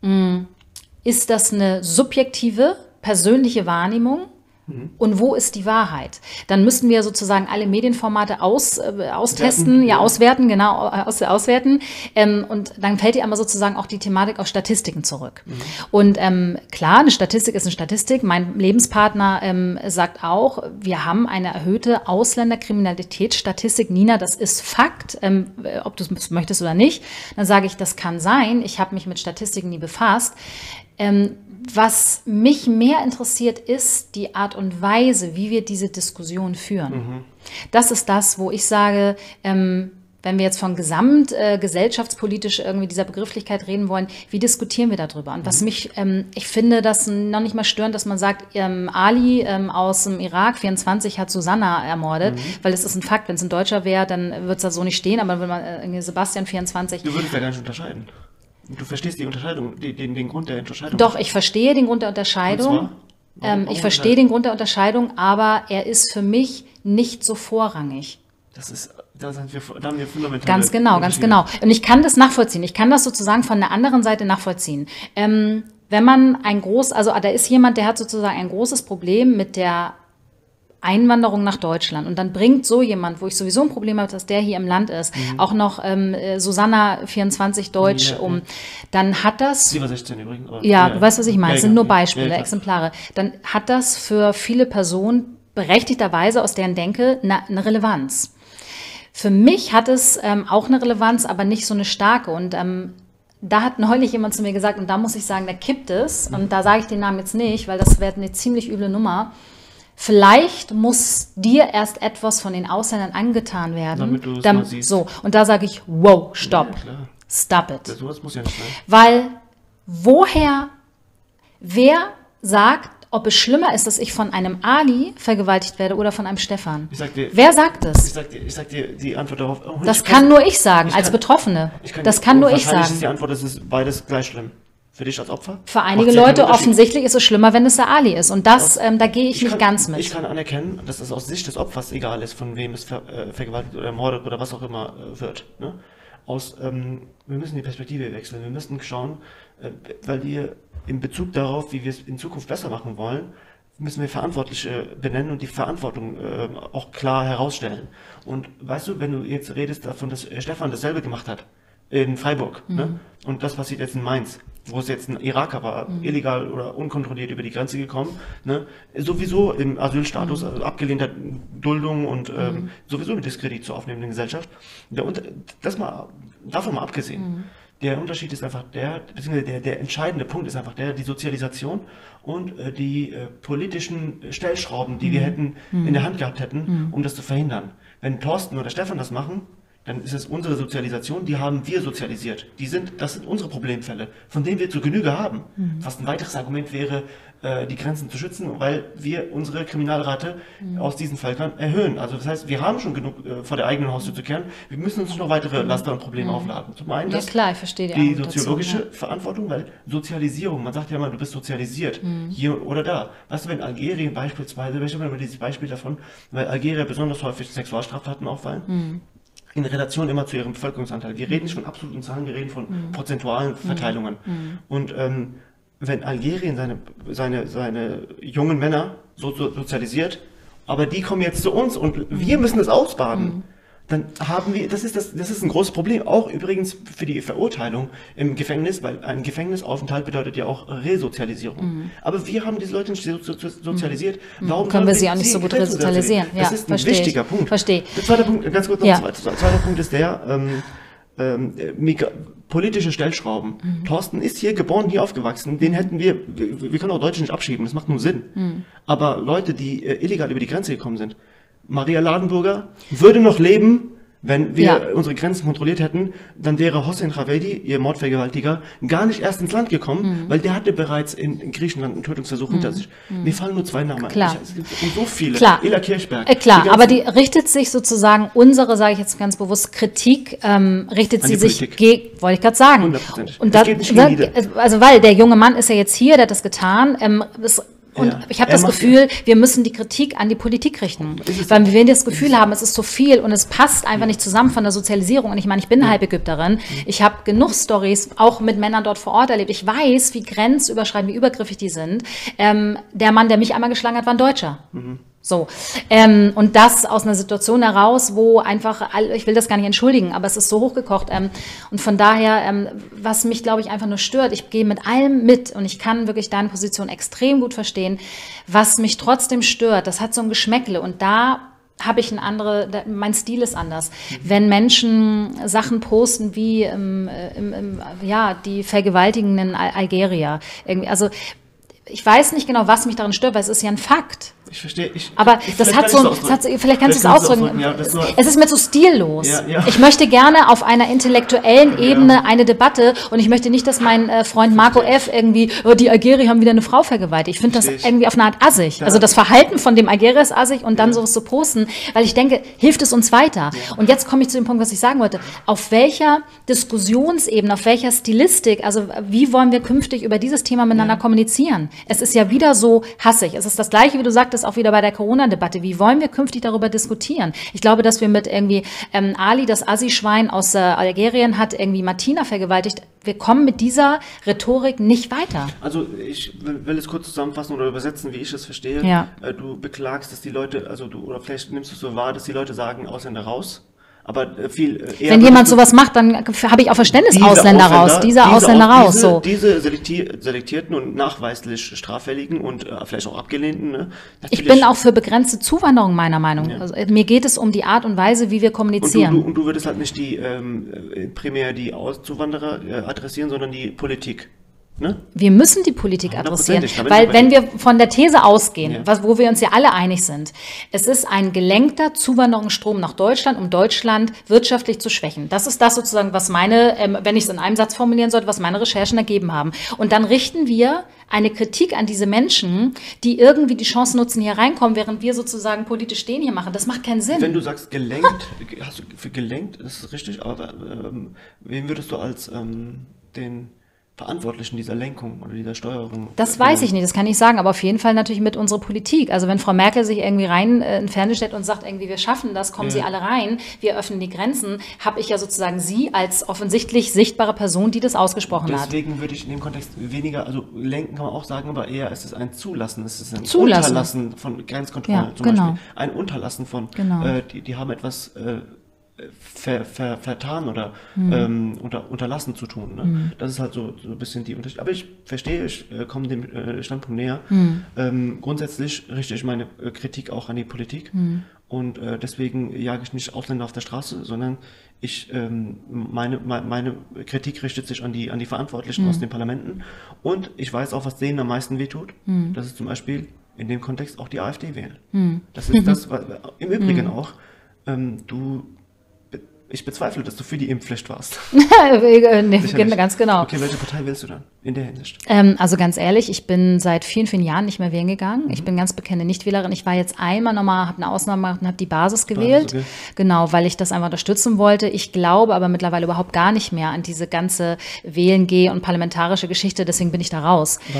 ist das eine subjektive, persönliche Wahrnehmung? Mhm. Und wo ist die Wahrheit? Dann müssten wir sozusagen alle Medienformate aus, äh, austesten, ja, ja, auswerten, genau, aus, auswerten. Ähm, und dann fällt dir aber sozusagen auch die Thematik auf Statistiken zurück. Mhm. Und ähm, klar, eine Statistik ist eine Statistik. Mein Lebenspartner ähm, sagt auch, wir haben eine erhöhte Ausländerkriminalitätsstatistik. Nina, das ist Fakt, ähm, ob du es möchtest oder nicht. Dann sage ich, das kann sein. Ich habe mich mit Statistiken nie befasst. Ähm, Was mich mehr interessiert, ist die Art und Weise, wie wir diese Diskussion führen. Mhm. Das ist das, wo ich sage, ähm, wenn wir jetzt von gesamt äh, gesellschaftspolitisch irgendwie dieser Begrifflichkeit reden wollen, wie diskutieren wir darüber? Und was mich, ähm, ich finde das noch nicht mal störend, dass man sagt, ähm, Ali ähm, aus dem Irak, vierundzwanzig, hat Susanna ermordet, mhm. weil es ist ein Fakt. Wenn es ein Deutscher wäre, dann würde es da so nicht stehen, aber wenn man äh, Sebastian, vierundzwanzig. Du würdest ja gar nicht unterscheiden. Du verstehst die Unterscheidung, die, den, den Grund der Unterscheidung? Doch, ich verstehe den Grund der Unterscheidung. Ähm, ich verstehe den Grund der Unterscheidung, aber er ist für mich nicht so vorrangig. Das ist, da sind wir, da haben wir fundamental. Ganz genau, ganz genau. Und ich kann das nachvollziehen. Ich kann das sozusagen von der anderen Seite nachvollziehen. Ähm, wenn man ein groß, also da ist jemand, der hat sozusagen ein großes Problem mit der Einwanderung nach Deutschland und dann bringt so jemand, wo ich sowieso ein Problem habe, dass der hier im Land ist, mhm. auch noch ähm, Susanna vierundzwanzig Deutsch ja, um, ja. dann hat das... Sie war sechzehn übrigens. Aber, ja, ja, du weißt, was ich meine, es ja, sind nur Beispiele, ja, Exemplare. Dann hat das für viele Personen berechtigterweise aus deren Denke eine, eine Relevanz. Für mich hat es ähm, auch eine Relevanz, aber nicht so eine starke und ähm, da hat neulich jemand zu mir gesagt und da muss ich sagen, da kippt es mhm. und da sage ich den Namen jetzt nicht, weil das wäre eine ziemlich üble Nummer. Vielleicht muss dir erst etwas von den Ausländern angetan werden. Damit du es dann, mal siehst. So, und da sage ich, wow, stopp, ja, stop it. Ja, sowas muss ja nicht sein. Weil woher, wer sagt, ob es schlimmer ist, dass ich von einem Ali vergewaltigt werde oder von einem Stefan? Ich sag dir, wer sagt es? Ich sag dir, ich sag dir die Antwort darauf. Oh, das kann kann nur ich sagen, ich als kann, Betroffene. Kann, das kann nur ich sagen. Wahrscheinlich ist die Antwort, es ist beides gleich schlimm. Für dich als Opfer? Für einige Leute offensichtlich ist es schlimmer, wenn es der Ali ist. Und das, ähm, da gehe ich, ich nicht kann, ganz mit. Ich kann anerkennen, dass es aus Sicht des Opfers egal ist, von wem es ver, äh, vergewaltigt oder ermordet oder was auch immer äh, wird. Ne? Aus, ähm, wir müssen die Perspektive wechseln. Wir müssen schauen, äh, weil wir in Bezug darauf, wie wir es in Zukunft besser machen wollen, müssen wir Verantwortliche benennen und die Verantwortung äh, auch klar herausstellen. Und weißt du, wenn du jetzt redest davon, dass Stefan dasselbe gemacht hat, in Freiburg, mhm. ne? Und das passiert jetzt in Mainz, wo es jetzt ein Iraker war, mhm. illegal oder unkontrolliert über die Grenze gekommen, ne? Sowieso im Asylstatus, mhm. also abgelehnt hat, Duldung und ähm, mhm. sowieso mit Diskredit zur aufnehmenden Gesellschaft. Der, das mal, davon mal abgesehen. Mhm. Der Unterschied ist einfach der, beziehungsweise der, der entscheidende Punkt ist einfach der, die Sozialisation und äh, die äh, politischen Stellschrauben, die mhm. wir hätten, mhm. in der Hand gehabt hätten, mhm. um das zu verhindern. Wenn Thorsten oder Stefan das machen, dann ist es unsere Sozialisation, die haben wir sozialisiert. Die sind, das sind unsere Problemfälle, von denen wir zu Genüge haben. Mhm. Was ein weiteres Argument wäre, äh, die Grenzen zu schützen, weil wir unsere Kriminalrate mhm. aus diesen Völkern erhöhen. Also das heißt, wir haben schon genug äh, vor der eigenen Haustür zu kehren. Wir müssen uns nicht noch weitere Laster und Probleme mhm. aufladen. Zum einen ja, das, klar, ich verstehe die, die soziologische ja. Verantwortung, weil Sozialisierung, man sagt ja immer, du bist sozialisiert, mhm. hier oder da. Weißt du, wenn Algerien beispielsweise, ich habe immer dieses Beispiel davon, weil Algerier besonders häufig Sexualstraftaten auffallen, mhm. in Relation immer zu ihrem Bevölkerungsanteil. Wir reden nicht von absoluten Zahlen, wir reden von mhm. prozentualen Verteilungen. Mhm. Und ähm, wenn Algerien seine, seine, seine jungen Männer so, so sozialisiert, aber die kommen jetzt zu uns und mhm. wir müssen das ausbaden, mhm. dann haben wir, das ist das, das ist ein großes Problem, auch übrigens für die Verurteilung im Gefängnis, weil ein Gefängnisaufenthalt bedeutet ja auch Resozialisierung. Mhm. Aber wir haben diese Leute nicht so, so, sozialisiert. Mhm. Warum können wir sie auch nicht so gut resozialisieren? Das ja, ist ein wichtiger ich. Punkt. Verstehe. Der zweite Punkt, ganz kurz noch, ja. der zweite, zweite Punkt ist der, ähm, ähm, politische Stellschrauben. Mhm. Thorsten ist hier geboren, hier aufgewachsen. Den hätten wir, wir, wir können auch Deutsche nicht abschieben, das macht nur Sinn. Mhm. Aber Leute, die äh, illegal über die Grenze gekommen sind, Maria Ladenburger würde noch leben, wenn wir ja. unsere Grenzen kontrolliert hätten, dann wäre Hossein Chavedi, ihr Mordvergewaltiger, gar nicht erst ins Land gekommen, mhm. weil der hatte bereits in, in Griechenland einen Tötungsversuch mhm. hinter sich. Mhm. Mir fallen nur zwei Namen klar. ein. Es gibt so viele. Klar. Ela Kirchberg. Äh, klar, die aber die richtet sich sozusagen, unsere, sage ich jetzt ganz bewusst, Kritik, ähm, richtet sie sich gegen, wollte ich gerade sagen. hundertprozentig. Und da, also weil der junge Mann ist ja jetzt hier, der hat das getan, ähm, es, Und ja. ich habe das Gefühl, wir müssen die Kritik an die Politik richten. Weil wir das Gefühl haben, es ist zu viel und es passt einfach nicht zusammen von der Sozialisierung. Und ich meine, ich bin ja. Halbägypterin. Ich habe genug Storys auch mit Männern dort vor Ort erlebt. Ich weiß, wie grenzüberschreitend, wie übergriffig die sind. Ähm, der Mann, der mich einmal geschlagen hat, war ein Deutscher. Mhm. So, ähm, und das aus einer Situation heraus, wo einfach, ich will das gar nicht entschuldigen, aber es ist so hochgekocht. Ähm, und von daher, ähm, was mich, glaube ich, einfach nur stört, ich gehe mit allem mit und ich kann wirklich deine Position extrem gut verstehen. Was mich trotzdem stört, das hat so ein Geschmäckle und da habe ich ein andere, mein Stil ist anders. Wenn Menschen Sachen posten wie im, im, im, ja, die vergewaltigenden Algerier, irgendwie, also ich weiß nicht genau, was mich daran stört, weil es ist ja ein Fakt. Ich verstehe. Ich, aber ich, das hat so, das hat so, vielleicht kannst du es ausdrücken. Ja, es ist mir zu stillos. Ja, ja. Ich möchte gerne auf einer intellektuellen Ebene ja. eine Debatte und ich möchte nicht, dass mein äh, Freund Marco F. irgendwie, oh, die Algerier haben wieder eine Frau vergewaltigt. Ich finde das ich. irgendwie auf eine Art assig. Ja. Also das Verhalten von dem Algerier ist assig und dann ja. sowas zu posten, weil ich denke, hilft es uns weiter. Ja. Und jetzt komme ich zu dem Punkt, was ich sagen wollte. Auf welcher Diskussionsebene, auf welcher Stilistik, also wie wollen wir künftig über dieses Thema miteinander ja. kommunizieren? Es ist ja wieder so hassig. Es ist das Gleiche, wie du sagtest, auch wieder bei der Corona-Debatte. Wie wollen wir künftig darüber diskutieren? Ich glaube, dass wir mit irgendwie ähm, Ali, das Assi-Schwein aus äh, Algerien, hat irgendwie Martina vergewaltigt. wir kommen mit dieser Rhetorik nicht weiter. Also ich will, will es kurz zusammenfassen oder übersetzen, wie ich es verstehe. Ja. Du beklagst, dass die Leute, also du, oder vielleicht nimmst du es so wahr, dass die Leute sagen, Ausländer raus. Aber viel eher wenn jemand sowas macht, dann habe ich auch Verständnis, Ausländer, Ausländer raus, dieser diese Ausländer raus. Diese, so. diese selektierten und nachweislich straffälligen und äh, vielleicht auch abgelehnten. Ne? Ich bin auch für begrenzte Zuwanderung meiner Meinung. Ja. Also, mir geht es um die Art und Weise, wie wir kommunizieren. Und du, du, und du würdest halt nicht die ähm, primär die Aus Zuwanderer äh, adressieren, sondern die Politik. Ne? Wir müssen die Politik adressieren, weil wenn wir von der These ausgehen, ja. was, wo wir uns ja alle einig sind, es ist ein gelenkter Zuwanderungsstrom nach Deutschland, um Deutschland wirtschaftlich zu schwächen. Das ist das sozusagen, was meine, ähm, wenn ich es in einem Satz formulieren sollte, was meine Recherchen ergeben haben. Und dann richten wir eine Kritik an diese Menschen, die irgendwie die Chance nutzen, hier reinkommen, während wir sozusagen politisch den hier machen. Das macht keinen Sinn. Wenn du sagst gelenkt, hast du für gelenkt, das ist richtig, aber ähm, wen würdest du als ähm, den Verantwortlichen dieser Lenkung oder dieser Steuerung? Das weiß ich nicht, das kann ich sagen, aber auf jeden Fall natürlich mit unserer Politik. Also wenn Frau Merkel sich irgendwie rein äh, in den Fernseher stellt und sagt, irgendwie wir schaffen das, kommen ja. Sie alle rein, wir öffnen die Grenzen, habe ich ja sozusagen sie als offensichtlich sichtbare Person, die das ausgesprochen Deswegen hat. Deswegen würde ich in dem Kontext weniger, also lenken kann man auch sagen, aber eher ist es ein Zulassen, es ist ein Zulassen. Unterlassen von Grenzkontrollen ja, zum genau. Beispiel. Ein Unterlassen von, genau. äh, die, die haben etwas äh, Ver, ver, vertan oder mhm. ähm, unter, unterlassen zu tun. Ne? Mhm. Das ist halt so, so ein bisschen die Unterschiede. Aber ich verstehe, ich äh, komme dem äh, Standpunkt näher. Mhm. Ähm, grundsätzlich richte ich meine äh, Kritik auch an die Politik mhm. und äh, deswegen jage ich nicht Ausländer auf der Straße, sondern ich ähm, meine, meine Kritik richtet sich an die, an die Verantwortlichen mhm. aus den Parlamenten und ich weiß auch, was denen am meisten wehtut. Mhm. Das ist zum Beispiel in dem Kontext auch die AfD wählen. Mhm. Das ist das, was, im Übrigen mhm. auch, ähm, du ich bezweifle, dass du für die Impfpflicht warst. nee, ganz genau. Okay, welche Partei willst du dann in der Hinsicht? Ähm, also ganz ehrlich, ich bin seit vielen, vielen Jahren nicht mehr wählen gegangen. Mhm. Ich bin ganz bekannte Nichtwählerin. Ich war jetzt einmal nochmal, habe eine Ausnahme gemacht und habe die Basis gewählt. Basis, okay. Genau, weil ich das einfach unterstützen wollte. Ich glaube aber mittlerweile überhaupt gar nicht mehr an diese ganze Wählen-Geh- und parlamentarische Geschichte. Deswegen bin ich da raus. Weil?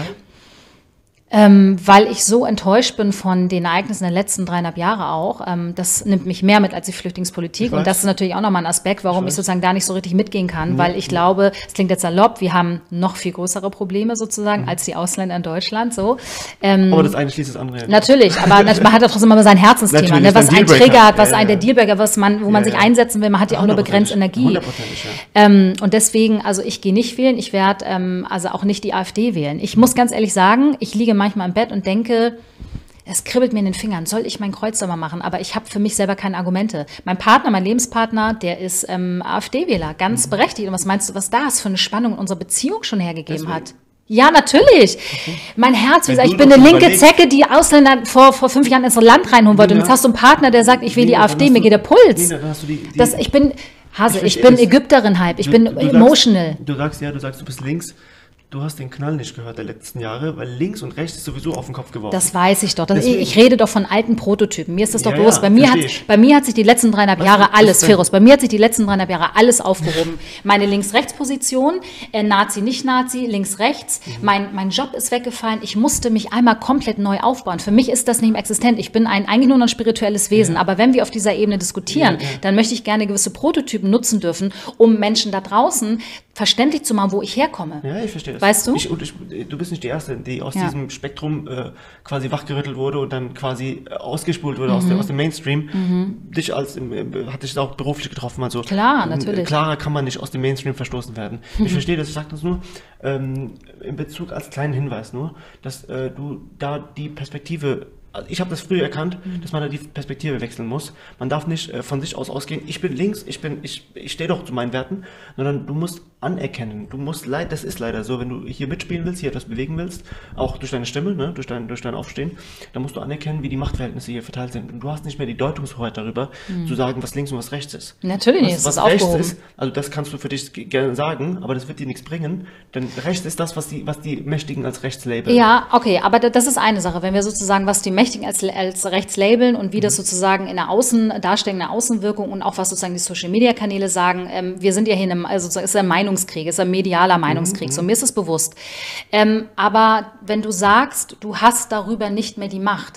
Ähm, weil ich so enttäuscht bin von den Ereignissen der letzten dreieinhalb Jahre auch. Ähm, das nimmt mich mehr mit als die Flüchtlingspolitik. Und das ist natürlich auch nochmal ein Aspekt, warum ich, ich sozusagen da nicht so richtig mitgehen kann. Mhm. Weil ich glaube, es klingt jetzt salopp, wir haben noch viel größere Probleme sozusagen mhm. als die Ausländer in Deutschland. So. Ähm, aber das eine schließt das andere. Natürlich, aber man hat ja trotzdem immer sein Herzensthema, ne, was ein triggert, was ja, ein der Dealbreaker, was man, wo ja, man sich ja. einsetzen will. Man hat ja auch nur begrenzt Energie. Ja. Ähm, und deswegen, also ich gehe nicht wählen, ich werde ähm, also auch nicht die AfD wählen. Ich muss ganz ehrlich sagen, ich liege manchmal im Bett und denke, es kribbelt mir in den Fingern, soll ich mein Kreuz da mal machen? Aber ich habe für mich selber keine Argumente. Mein Partner, mein Lebenspartner, der ist ähm, AfD-Wähler, ganz mhm. berechtigt. Und was meinst du, was das für eine Spannung in unserer Beziehung schon hergegeben Deswegen. hat? Ja, natürlich. Okay. Mein Herz, wie gesagt, ich bin eine linke überlegst. Zecke, die Ausländer vor, vor fünf Jahren ins Land reinholen wollte. Und jetzt hast du einen Partner, der sagt, ich will Nina, die AfD, mir geht der Puls. Nina, hast du die, die, das, ich bin, Hase, ich, ich bin Ägypterin halb, ich du, bin du emotional. Sagst, du sagst, ja, du sagst, du bist links. Du hast den Knall nicht gehört der letzten Jahre, weil links und rechts ist sowieso auf den Kopf geworfen. Das weiß ich doch. Das, ich, ich rede doch von alten Prototypen. Mir ist das doch ja, bewusst. Bei, ja, mir hat, bei mir hat sich die letzten dreieinhalb Was Jahre alles, Ferus, bei mir hat sich die letzten dreieinhalb Jahre alles aufgehoben. Meine Links-Rechts-Position, äh, Nazi, nicht Nazi, links-rechts. Mhm. Mein, mein Job ist weggefallen. Ich musste mich einmal komplett neu aufbauen. Für mich ist das nicht mehr existent. Ich bin ein, eigentlich nur noch ein spirituelles Wesen. Ja. Aber wenn wir auf dieser Ebene diskutieren, ja, ja. dann möchte ich gerne gewisse Prototypen nutzen dürfen, um Menschen da draußen verständlich zu machen, wo ich herkomme. Ja, ich verstehe das. Weißt du? Ich, und ich, du bist nicht die Erste, die aus ja. diesem Spektrum äh, quasi wachgerüttelt wurde und dann quasi äh, ausgespult wurde mhm. aus, der, aus dem Mainstream. Mhm. Dich als, äh, hat dich auch beruflich getroffen. Also, Klar, natürlich. Äh, klarer kann man nicht aus dem Mainstream verstoßen werden. Mhm. Ich verstehe das, ich sage das nur ähm, in Bezug als kleinen Hinweis nur, dass äh, du da die Perspektive ich habe das früher erkannt, mhm. dass man da die Perspektive wechseln muss. Man darf nicht äh, von sich aus ausgehen, ich bin links, ich bin, ich, ich stehe doch zu meinen Werten, sondern du musst anerkennen. Du musst leid, das ist leider so, wenn du hier mitspielen willst, hier etwas bewegen willst, auch durch deine Stimme, ne, durch dein, durch dein Aufstehen, dann musst du anerkennen, wie die Machtverhältnisse hier verteilt sind. Und du hast nicht mehr die Deutungshoheit darüber, mhm. zu sagen, was links und was rechts ist. Natürlich was, ist was das rechts aufgehoben. ist, also das kannst du für dich gerne sagen, aber das wird dir nichts bringen, denn rechts ist das, was die, was die Mächtigen als rechts labeln. Ja, okay, aber das ist eine Sache. Wenn wir sozusagen, was die Mächtigen als, als rechts labeln und wie das sozusagen in der Außen, darstellende Außenwirkung und auch was sozusagen die Social-Media-Kanäle sagen, ähm, wir sind ja hier in einem, also es ist ein Meinungskrieg, es ist ein medialer Meinungskrieg, mhm. so mir ist es bewusst. Ähm, aber wenn du sagst, du hast darüber nicht mehr die Macht,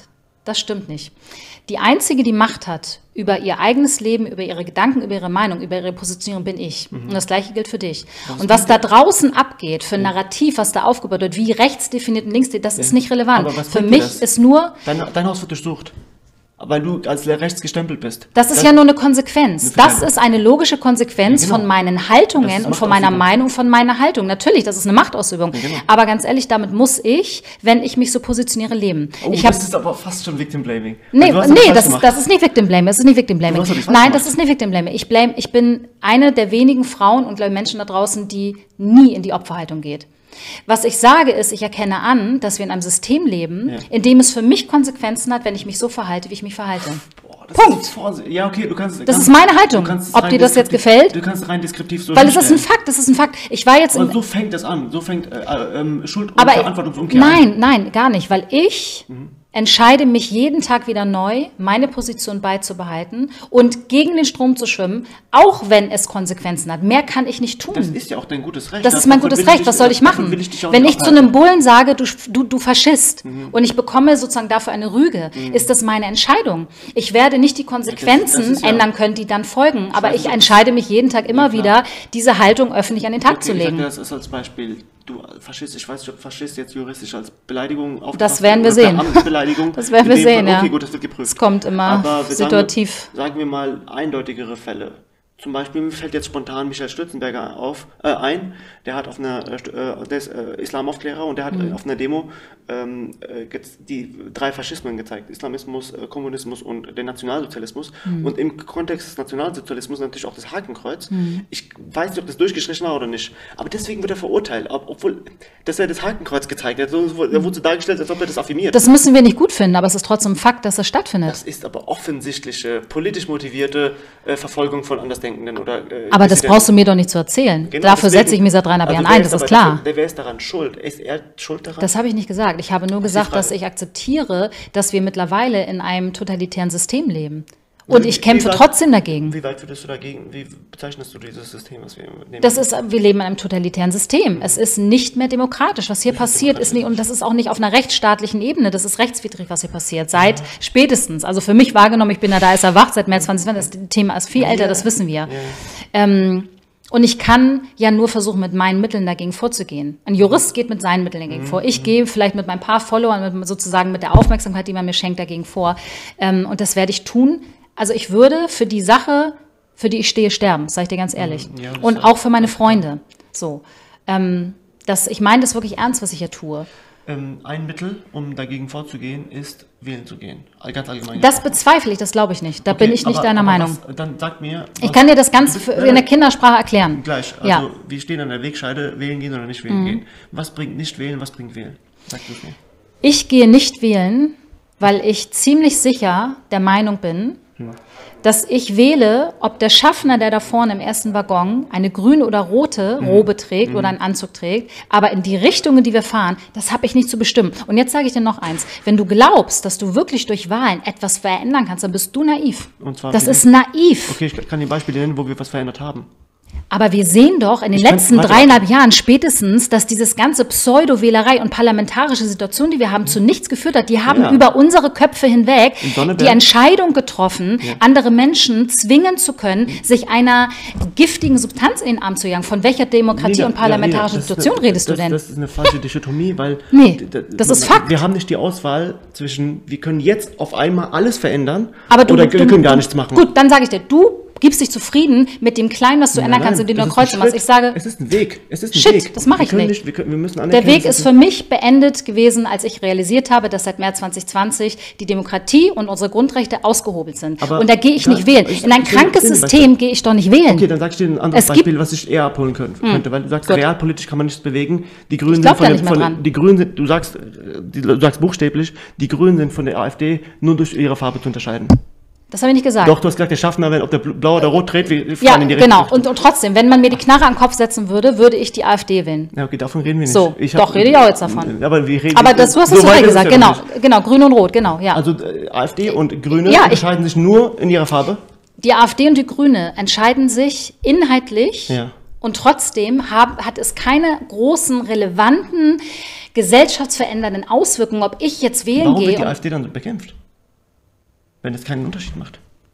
Das stimmt nicht. Die Einzige, die Macht hat über ihr eigenes Leben, über ihre Gedanken, über ihre Meinung, über ihre Positionierung, bin ich. Mhm. Und das Gleiche gilt für dich. Was und was da draußen abgeht, für ein Narrativ, was da aufgebaut wird, wie rechts definiert und links definiert, das ja. ist nicht relevant. Für mich das? ist nur... Dein, dein Haus wird durchsucht. Weil du als rechts gestempelt bist. Das ist das ja nur eine Konsequenz. Das ist eine logische Konsequenz ja, genau. von meinen Haltungen und von meiner Meinung, von meiner Haltung. Natürlich, das ist eine Machtausübung. Ja, genau. Aber ganz ehrlich, damit muss ich, wenn ich mich so positioniere, leben. Oh, ich das hab, ist aber fast schon Victim Blaming. Nee, nee das, ist, das ist nicht Victim Blaming. Das ist nicht Victim Blaming. Nein, gemacht. das ist nicht Victim Blaming. Ich, blame, ich bin eine der wenigen Frauen und glaube Menschen da draußen, die nie in die Opferhaltung geht. Was ich sage ist, ich erkenne an, dass wir in einem System leben, ja. in dem es für mich Konsequenzen hat, wenn ich mich so verhalte, wie ich mich verhalte. Boah, Punkt. Ja, okay, du kannst. Das kannst, ist meine Haltung. Ob dir das jetzt gefällt? Du kannst rein deskriptiv so. Weil es ist ein Fakt, das ist ein Fakt. Ich war jetzt. Aber so fängt das an. So fängt äh, äh, Schuld und aber Verantwortungsumkehr nein, an. Nein, nein, gar nicht, weil ich. Mhm. entscheide mich jeden Tag wieder neu, meine Position beizubehalten und gegen den Strom zu schwimmen, auch wenn es Konsequenzen hat. Mehr kann ich nicht tun. Das ist ja auch dein gutes Recht. Das ist mein gutes Recht. Was soll ich machen? Wenn ich zu einem Bullen sage, du, du, du Faschist, mhm. und ich bekomme sozusagen dafür eine Rüge, mhm. ist das meine Entscheidung. Ich werde nicht die Konsequenzen das, das ja ändern können, die dann folgen. Ich aber ich nicht, entscheide mich jeden Tag immer ja, wieder, diese Haltung öffentlich an den Tag okay, zu legen. Ich sage, das ist als Beispiel. Du Faschist, ich weiß nicht, ob Faschist jetzt juristisch als Beleidigung aufgefasst Das werden wir sehen. Beleidigung. Das werden wir sehen, Fall, okay, ja. gut, das wird geprüft. Es kommt immer Aber situativ. Sagen wir, sagen wir mal eindeutigere Fälle. Zum Beispiel mir fällt jetzt spontan Michael Stürzenberger auf, äh, ein, der hat auf einer, äh, der ist äh, Islamaufklärer und der hat mhm. auf einer Demo ähm, die drei Faschismen gezeigt, Islamismus, äh, Kommunismus und den Nationalsozialismus mhm. und im Kontext des Nationalsozialismus natürlich auch das Hakenkreuz. Mhm. Ich weiß nicht, ob das durchgestrichen war oder nicht, aber deswegen wird er verurteilt, obwohl, dass er das Hakenkreuz gezeigt hat, so, er wurde so dargestellt, als ob er das affirmiert. Das müssen wir nicht gut finden, aber es ist trotzdem ein Fakt, dass es stattfindet. Das ist aber offensichtliche, politisch motivierte äh, Verfolgung von Andersdenkenden. Oder, äh, aber das brauchst du mir doch nicht zu erzählen. Genau, Dafür setze ich mich seit dreieinhalb Jahren also ein, das ist klar. Dafür, wer ist daran schuld? Ist er schuld daran? Das habe ich nicht gesagt. Ich habe nur gesagt, dass ich akzeptiere, dass wir mittlerweile in einem totalitären System leben. Und ich kämpfe weit, trotzdem dagegen. Wie weit würdest du dagegen, wie bezeichnest du dieses System, was wir nehmen? Das ist, wir leben in einem totalitären System. Mhm. Es ist nicht mehr demokratisch. Was hier nicht passiert, ist nicht, und das ist auch nicht auf einer rechtsstaatlichen Ebene, das ist rechtswidrig, was hier passiert. Seit ja. spätestens, also für mich wahrgenommen, ich bin ja da ist erwacht, seit März zwanzig zwanzig, das Thema ist viel älter, ja. das wissen wir. Ja. Ähm, Und ich kann ja nur versuchen, mit meinen Mitteln dagegen vorzugehen. Ein Jurist geht mit seinen Mitteln dagegen mhm. vor. Ich gehe vielleicht mit meinen paar Followern, mit, sozusagen mit der Aufmerksamkeit, die man mir schenkt, dagegen vor. Ähm, und das werde ich tun. Also ich würde für die Sache, für die ich stehe, sterben, sage ich dir ganz ehrlich. Ja, und auch für meine Freunde. So, ähm, das, ich meine das wirklich ernst, was ich hier tue. Ähm, ein Mittel, um dagegen vorzugehen, ist wählen zu gehen. Ganz allgemein. Das bezweifle ich, das glaube ich nicht. Da okay, bin ich nicht aber, deiner aber Meinung. Was, dann sag mir. Ich kann dir das ganz bist, in der Kindersprache erklären. Gleich. Also ja. wir stehen an der Wegscheide, wählen gehen oder nicht wählen mhm. gehen. Was bringt nicht wählen, was bringt wählen? Sag du es mir. Ich gehe nicht wählen, weil ich ziemlich sicher der Meinung bin, hm. dass ich wähle, ob der Schaffner, der da vorne im ersten Waggon eine grüne oder rote mhm. Robe trägt mhm. oder einen Anzug trägt, aber in die Richtung, in die wir fahren, das habe ich nicht zu bestimmen. Und jetzt sage ich dir noch eins, wenn du glaubst, dass du wirklich durch Wahlen etwas verändern kannst, dann bist du naiv. Und zwar das ist naiv. Okay, ich kann dir Beispiele nennen, wo wir was verändert haben. Aber wir sehen doch in den ich letzten dreieinhalb Jahren spätestens, dass dieses ganze Pseudo-Wählerei und parlamentarische Situation, die wir haben, zu nichts geführt hat. Die haben ja. über unsere Köpfe hinweg die Entscheidung getroffen, ja. andere Menschen zwingen zu können, sich einer giftigen Substanz in den Arm zu jagen. Von welcher Demokratie Lina, und parlamentarischen ja, Situation eine, redest das, du denn? Das ist eine falsche Dichotomie, weil nee, das ist Fakt. Wir haben nicht die Auswahl zwischen, wir können jetzt auf einmal alles verändern Aber du, oder du, wir können du, gar nichts machen. Gut, dann sage ich dir, du gibst dich zufrieden mit dem Kleinen, was du ändern kannst, indem du ein Kreuz machst. Ich sage, es ist ein Weg. Es ist ein shit, Weg. das mache ich nicht. nicht wir, können, wir müssen Der Weg ist für mich beendet gewesen, als ich realisiert habe, dass seit März zwanzig zwanzig die Demokratie und unsere Grundrechte ausgehobelt sind. Aber und da gehe ich nicht wählen. In ein krankes System gehe ich doch nicht wählen. Okay, dann sag ich dir ein anderes Beispiel, was ich eher abholen könnte. Hm. Weil du sagst, Gut. realpolitisch kann man nichts bewegen. Die Grünen sind von, der, von der, die Grünen sind, du sagst, du sagst buchstäblich, die Grünen sind von der AfD nur durch ihre Farbe zu unterscheiden. Das habe ich nicht gesagt. Doch, du hast gesagt, der Schaffner, wenn ob der blau oder rot dreht, wir fahren ja, in die genau. Und, und trotzdem, wenn man mir die Knarre an den Kopf setzen würde, würde ich die AfD wählen. Ja, okay, davon reden wir nicht. So, ich doch, hab, rede ich auch jetzt davon. Aber, wir reden, aber das, du hast es so ja gesagt, genau, genau, grün und rot, genau, ja. Also äh, AfD und Grüne ja, unterscheiden ich, sich nur in ihrer Farbe? Die AfD und die Grüne entscheiden sich inhaltlich ja. und trotzdem hab, hat es keine großen, relevanten, gesellschaftsverändernden Auswirkungen, ob ich jetzt wählen Warum gehe. Warum wird die AfD dann bekämpft? wenn es keinen Unterschied macht?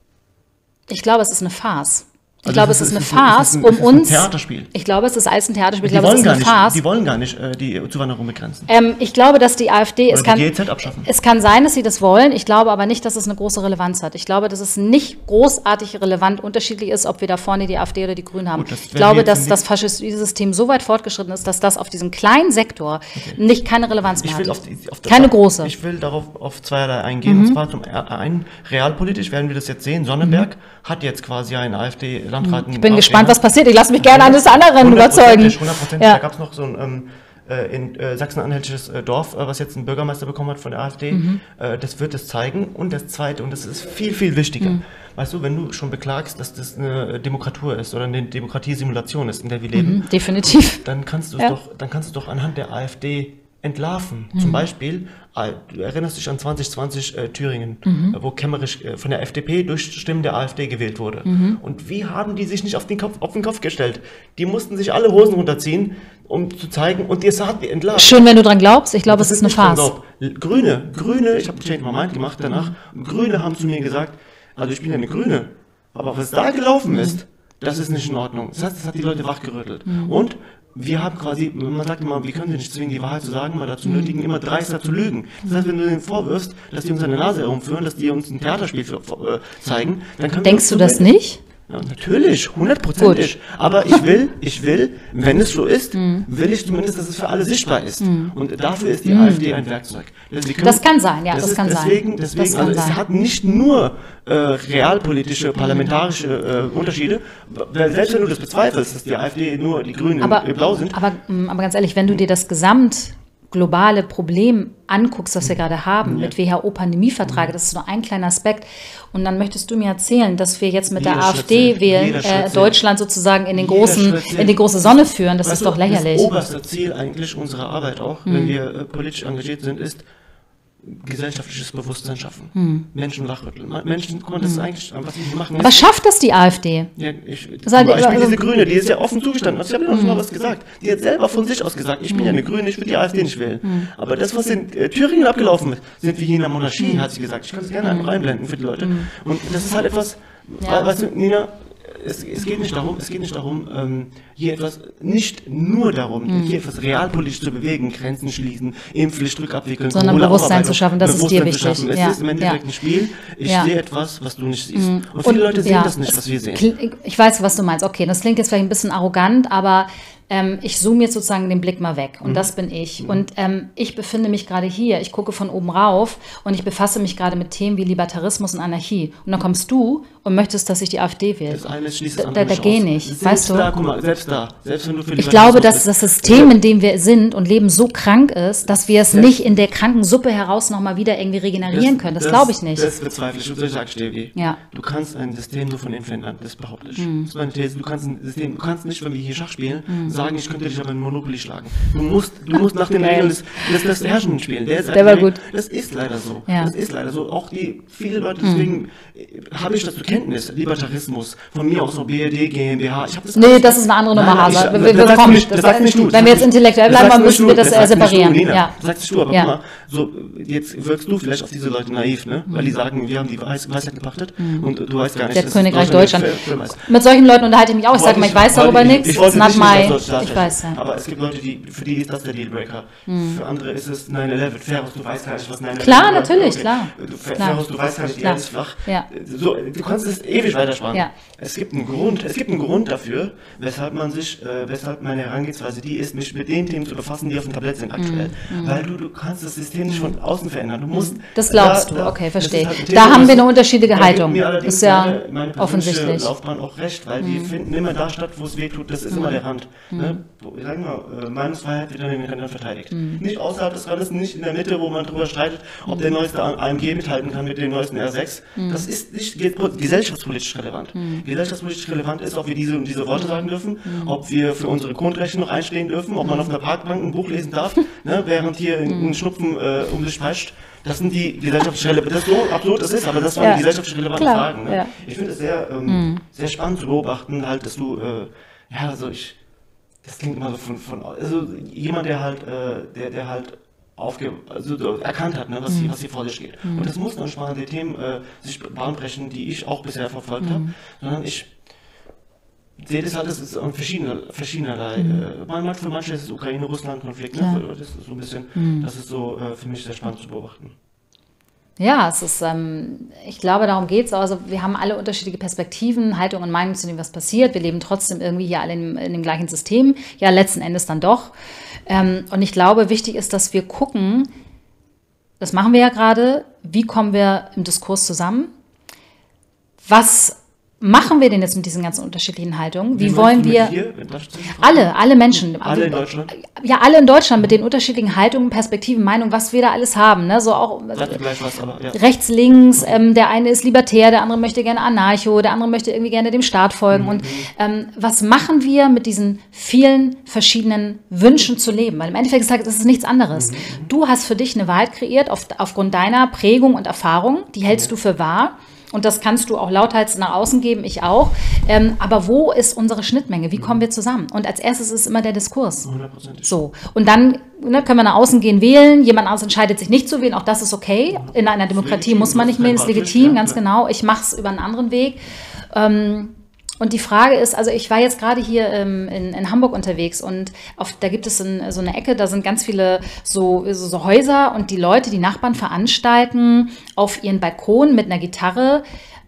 Ich glaube, es ist eine Farce. Ich Also glaube, es es ist ist- eine es ist ein- Farce, es ist ein- um es ist ein uns. Theaterspiel. Ich glaube, es ist alles ein Theaterspiel. Ich Die glaube, es wollen, ist gar eine nicht, Farce. die wollen gar nicht äh, die Zuwanderung begrenzen. Ähm, ich glaube, dass die AfD, es Oder kann, die G E Z abschaffen. es kann sein, dass sie das wollen. Ich glaube aber nicht, dass es eine große Relevanz hat. Ich glaube, dass es nicht großartig relevant unterschiedlich ist, ob wir da vorne die AfD oder die Grünen haben. Gut, das ich werden glaube, wir jetzt dass in die- das Faschismus-System so weit fortgeschritten ist, dass das auf diesem kleinen Sektor nicht keine Relevanz mehr Ich will hat. auf die, auf das- Keine große. Ich will darauf auf zweierlei eingehen. Und zwar zum einen, realpolitisch werden wir das jetzt sehen. Sonnenberg hat jetzt quasi einen AfD-Landrat. Ich bin gespannt, was passiert. Ich lasse mich gerne eines anderen überzeugen. hundertprozentig. Ja. Da gab es noch so ein ähm, äh, in äh, Sachsen-Anhaltisches äh, Dorf, äh, was jetzt einen Bürgermeister bekommen hat von der AfD. Mhm. Äh, das wird es zeigen. Und das Zweite, und das ist viel, viel wichtiger. Mhm. Weißt du, wenn du schon beklagst, dass das eine Demokratur ist oder eine Demokratiesimulation ist, in der wir leben, Mhm, definitiv. dann kannst du es Ja. doch, dann kannst du es doch anhand der AfD entlarven. Mhm. Zum Beispiel, äh, du erinnerst dich an zwanzig zwanzig äh, Thüringen, Mhm. äh, wo Kemmerich äh, von der F D P durch Stimmen der AfD gewählt wurde. Mhm. Und wie haben die sich nicht auf den Kopf, auf den Kopf gestellt? Die mussten sich alle Hosen runterziehen, um zu zeigen, und das hat die entlarvt. Schön, wenn du dran glaubst. Ich glaube, es Das ist eine nicht von Farce. Glaub. Grüne, Grüne, ich habe Change My Mind gemacht danach, und Grüne haben zu mir gesagt, also ich bin ja eine Grüne, aber was da gelaufen ist, das ist nicht in Ordnung. Das heißt, das hat die Leute wachgerüttelt. Und wir haben quasi, man sagt immer, wir können sie nicht zwingen, die Wahrheit zu sagen, weil dazu nötigen, immer dreister zu lügen. Das heißt, wenn du denen vorwirfst, dass die uns an der Nase herumführen, dass die uns ein Theaterspiel für, äh, zeigen, dann können wir Denkst uns du das zuwenden. nicht? Ja, natürlich, hundertprozentig. Aber ich will, ich will, wenn es so ist, Mhm. will ich zumindest, dass es für alle sichtbar ist. Und dafür ist die AfD ein Werkzeug. Also wir können- Das kann sein, ja, das ist kann sein. deswegen, Deswegen, Das kann also es sein. hat nicht nur äh, realpolitische, parlamentarische äh, Unterschiede, weil selbst wenn du das bezweifelst, dass die AfD nur die Grünen Aber, äh, blau sind. aber, mh, aber ganz ehrlich, wenn du dir das gesamt globale Problem anguckst, was wir gerade haben, mit W H O-Pandemievertrag, das ist nur ein kleiner Aspekt. Und dann möchtest du mir erzählen, dass wir jetzt mit Jeder der Schritt AfD zählt. wählen, Jeder Schritt äh, zählt. Deutschland sozusagen in den Jeder großen, Schritt zählt. in die große Sonne führen. Das Weißt ist du, doch lächerlich. Das oberste Ziel eigentlich unserer Arbeit auch, wenn wir äh, politisch engagiert sind, ist gesellschaftliches Bewusstsein schaffen. Hm. Menschen wachrütteln. Menschen, guck mal, das ist eigentlich, was wir machen. Aber schafft das die AfD? Ja, ich, Das heißt, zum Beispiel also- diese Grüne, die ist ja offen zugestanden. Also ich habe ja noch mal was gesagt. Die hat selber von sich aus gesagt, ich bin ja eine Grüne, ich will die AfD nicht wählen. Aber das, was in äh, Thüringen abgelaufen ist, sind wir hier in der Monarchie, hat sie gesagt. Ich kann es gerne einfach einblenden für die Leute. Und das ist halt etwas, Ja. weißt du, Nina, es, es geht nicht darum, es geht nicht darum, ähm, hier etwas, nicht nur darum, hier etwas realpolitisch zu bewegen, Grenzen schließen, Impfpflicht rückabwickeln, Sondern Corona Bewusstsein aufarbeiten, zu schaffen, das ist dir Bewusstsein zu wichtig. schaffen. Es Ja, ist im Endeffekt ja. ein Spiel. Ich Ja. sehe etwas, was du nicht siehst. Und viele Leute sehen ja, das nicht, es was wir sehen. kli- Ich weiß, was du meinst. Okay, das klingt jetzt vielleicht ein bisschen arrogant, aber ähm, ich zoome jetzt sozusagen den Blick mal weg. Und das bin ich. Und ähm, ich befinde mich gerade hier. Ich gucke von oben rauf und ich befasse mich gerade mit Themen wie Libertarismus und Anarchie. Und dann kommst du und möchtest, dass ich die AfD wähle. Das eine schließt Da- das andere da- da nicht geh aus. nicht, Selbst weißt du? Da, guck mal, selbst da, selbst wenn du für Ich glaube, dass Libertarismus das bist, System, in dem wir sind und leben, so krank ist, dass wir es Das- nicht in der kranken Suppe heraus nochmal wieder irgendwie regenerieren können. Das, glaube ich nicht. Das bezweifle ich. Und ich sage, Stevie, Ja. du kannst ein System nur von innen verändern. Das behaupte ich. Das ist meine These. Du kannst ein System, du kannst nicht, wenn wir hier Schach spielen, sagen, ich könnte dich aber in Monopoly schlagen. Du musst, du musst nach den Geil. Regeln des, des, des Herrschenden spielen. Der, sagt, Der war nee, gut. Das ist leider so. Ja. Das ist leider so. Auch die, viele Leute, deswegen äh, habe ich das zur Kenntnis. Libertarismus, von mir aus noch B R D, GmbH. Ich habe das Nee, alles- das ist eine andere Nummer, Nein, nein, Hase. ich- Wir- das wir sagst kommen- du nicht, das- das sagst nicht du. wenn Das wir jetzt sagst- intellektuell das bleiben, sagst müssen nicht wir du, das, äh, sagst nicht du, separieren. Nina. Ja. Das sagst du, aber Ja. guck mal, so, jetzt wirkst du vielleicht auf diese Leute naiv, ne? Weil die sagen, wir haben die Weiß Weisheit gepachtet und du weißt gar nicht, Der dass Königreich Deutschland Deutschland. für- für- Mit solchen Leuten unterhalte ich mich auch. Ich sage Wollte mal, ich weiß darüber wollte nichts. Ich It's wollte not dich my. nicht als Soldat Ich weiß, darstellen. ja. Aber es gibt Leute, die, für die ist das der Dealbreaker. Für andere ist es neun elf. Ferus, du weißt gar nicht, was neun elf ist. Klar, natürlich, klar. Du, Fer- Klar. Ferus, du weißt gar nicht, die Klar. Erde ist flach. Ja. So, du kannst es ewig weiterspannen. Ja. Es gibt einen Grund, es gibt einen Grund dafür, weshalb man sich, äh, weshalb meine Herangehensweise die ist, mich mit den Themen zu befassen, die auf dem Tablett sind aktuell. Weil du, du kannst das System nicht von außen verändern. Du musst. Das glaubst da- du, da- okay, das verstehe. ist halt ein Da Thema, haben was- wir eine unterschiedliche da gibt Haltung. mir allerdings Ist ja meine, meine persönliche offensichtlich. Laufbahn auch recht, weil die finden immer da statt, wo es weh tut. Das ist immer der Rand. Ne? Wo- Sagen wir, äh, Meinungsfreiheit wird dann in den Rändern verteidigt. Nicht außerhalb des Randes, nicht in der Mitte, wo man drüber streitet, ob der neueste A M G mithalten kann mit dem neuesten R sechs. Das ist nicht ge- gesellschaftspolitisch relevant. Gesellschaftspolitisch relevant ist, ob wir diese und diese Worte sagen dürfen, ob wir für unsere Grundrechte noch einstehen dürfen, ob man auf einer Parkbank ein Buch lesen darf, ne? während hier ein, ein Schnupfen äh, um sich peitscht. Das sind die gesellschaftlich relevanten, das ist so absurd das ist, aber das waren Ja. die gesellschaftlich relevanten Klar, Fragen. Ne? ja. Ich finde es sehr, ähm, sehr spannend zu beobachten, halt, dass du, äh, ja, also ich, das klingt immer so von, von also jemand, der halt, äh, der, der halt aufge also erkannt hat, ne, was, mhm. hier, was hier vor sich geht. Mhm. Und das muss dann spannende Themen äh, sich bahnbrechen, die ich auch bisher verfolgt mhm. habe, sondern ich sehe das halt, das ist verschiedene, verschiedenerlei. Mhm. Äh, manchmal für manche ist es Ukraine-Russland-Konflikt, ne? Das ist so ein bisschen, mhm. das ist so äh, für mich sehr spannend zu beobachten. Ja, es ist, ähm, ich glaube, darum geht es. Also wir haben alle unterschiedliche Perspektiven, Haltungen und Meinungen zu dem, was passiert. Wir leben trotzdem irgendwie hier alle in, in dem gleichen System. Ja, letzten Endes dann doch. Ähm, und ich glaube, wichtig ist, dass wir gucken, das machen wir ja gerade, wie kommen wir im Diskurs zusammen? Was machen wir denn jetzt mit diesen ganzen unterschiedlichen Haltungen? Wie, Wie wollen wir hier, alle, alle Menschen, alle in Deutschland, ja alle in Deutschland mit den unterschiedlichen Haltungen, Perspektiven, Meinungen, was wir da alles haben, ne? So auch gleich was, aber, ja. rechts, links. Ähm, der eine ist libertär, der andere möchte gerne Anarcho, der andere möchte irgendwie gerne dem Staat folgen. Mhm. Und ähm, was machen wir mit diesen vielen verschiedenen Wünschen zu leben? Weil im Endeffekt ist es nichts anderes. Mhm. Du hast für dich eine Wahrheit kreiert auf, aufgrund deiner Prägung und Erfahrung. Die hältst mhm. du für wahr. Und das kannst du auch lauthals nach außen geben, ich auch. Ähm, aber wo ist unsere Schnittmenge? Wie kommen wir zusammen? Und als erstes ist immer der Diskurs. hundertprozentig. So. Und dann ne, können wir nach außen gehen, wählen. Jemand anderes entscheidet sich nicht zu wählen. Auch das ist okay. In einer Demokratie muss man nicht wählen, ist legitim, ganz genau. Ich mache es über einen anderen Weg. Ähm, Und die Frage ist, also ich war jetzt gerade hier ähm, in, in Hamburg unterwegs und auf, da gibt es ein, so eine Ecke, da sind ganz viele so, so, so Häuser und die Leute, die Nachbarn veranstalten auf ihren Balkon mit einer Gitarre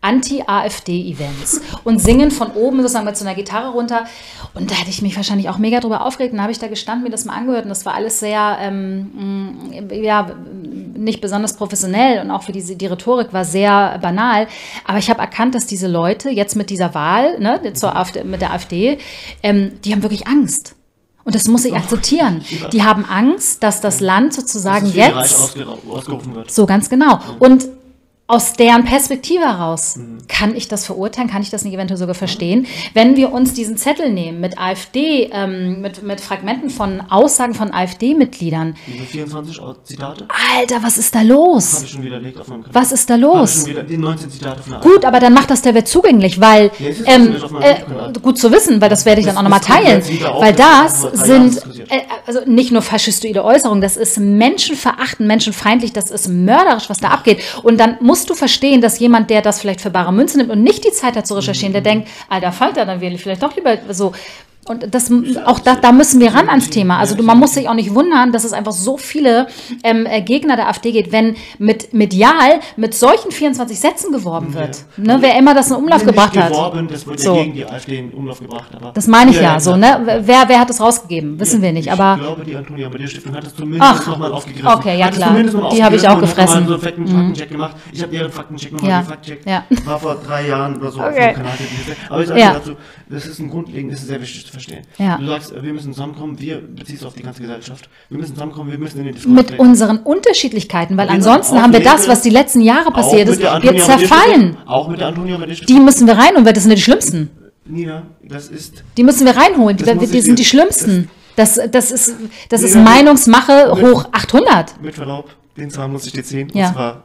Anti-AfD-Events und singen von oben sozusagen mit so einer Gitarre runter. Und da hätte ich mich wahrscheinlich auch mega drüber aufgeregt. Und da habe ich da gestanden, mir das mal angehört. Und das war alles sehr, ähm, ja, nicht besonders professionell. Und auch für diese, die Rhetorik war sehr banal. Aber ich habe erkannt, dass diese Leute jetzt mit dieser Wahl, ne, zur AfD, mit der AfD, ähm, die haben wirklich Angst. Und das muss ich akzeptieren. Die haben Angst, dass das Land sozusagen das jetzt... ausgerufen wird. So, ganz genau. Und aus deren Perspektive heraus mhm. kann ich das verurteilen, kann ich das nicht eventuell sogar verstehen. Wenn wir uns diesen Zettel nehmen mit AfD, ähm, mit, mit Fragmenten von Aussagen von AfD-Mitgliedern. Diese vierundzwanzig Zitate? Alter, was ist da los? Habe ich schon widerlegt auf meinem Kanal. Was ist da los? Schon wieder die neunzehn Zitate von der Gut, aber dann macht das der Welt zugänglich, weil, ja, ähm, äh, gut zu wissen, weil das werde ich das, dann auch nochmal teilen, weil das sind, äh, also nicht nur faschistoide Äußerungen, das ist menschenverachtend, menschenfeindlich, das ist mörderisch, was da abgeht. Und dann muss musst du verstehen, dass jemand, der das vielleicht für bare Münze nimmt und nicht die Zeit hat zu recherchieren, der denkt, alter Falter, dann wähle ich vielleicht doch lieber so. Und das, auch da, da müssen wir ran ans Thema. Also du, man muss sich auch nicht wundern, dass es einfach so viele ähm, Gegner der AfD geht, wenn mit medial mit solchen vierundzwanzig Sätzen geworben wird. Ja. Ne, wer immer das in Umlauf gebracht hat. Geworben, das wird so. Ja gegen die AfD in Umlauf gebracht. Aber das meine ich ja, ja so. Ne? Wer, wer hat das rausgegeben? Wissen ja, wir nicht. Aber ich glaube, die Antonia Amadeo Stiftung hat es zumindest nochmal aufgegriffen. Okay, ja klar. Die habe ich auch gefressen. Ich habe so einen Faktencheck gemacht. Ich habe ihren Faktencheck nochmal ja. gefaktencheckt. Ja. War vor drei Jahren oder so okay. auf dem Kanal. Aber ich sage ja. dazu, das ist ein grundlegend, das ist sehr wichtig zu verstehen. Ja. Du sagst, wir müssen zusammenkommen, wir beziehen es auf die ganze Gesellschaft. Wir müssen zusammenkommen, wir müssen in den Diskurs mit treten. unseren Unterschiedlichkeiten, weil ansonsten haben wir das, was die letzten Jahre passiert ist, wir zerfallen. Auch mit der Antonia Amadeo. Die müssen wir reinholen, weil das sind ja die Schlimmsten. Nina, das ist... Die müssen wir reinholen, die, die sind die Schlimmsten. Das, das ist, das ist Meinungsmache hoch achthundert. Mit Verlaub, den Zahn muss ich dir ziehen. Ja. Und zwar,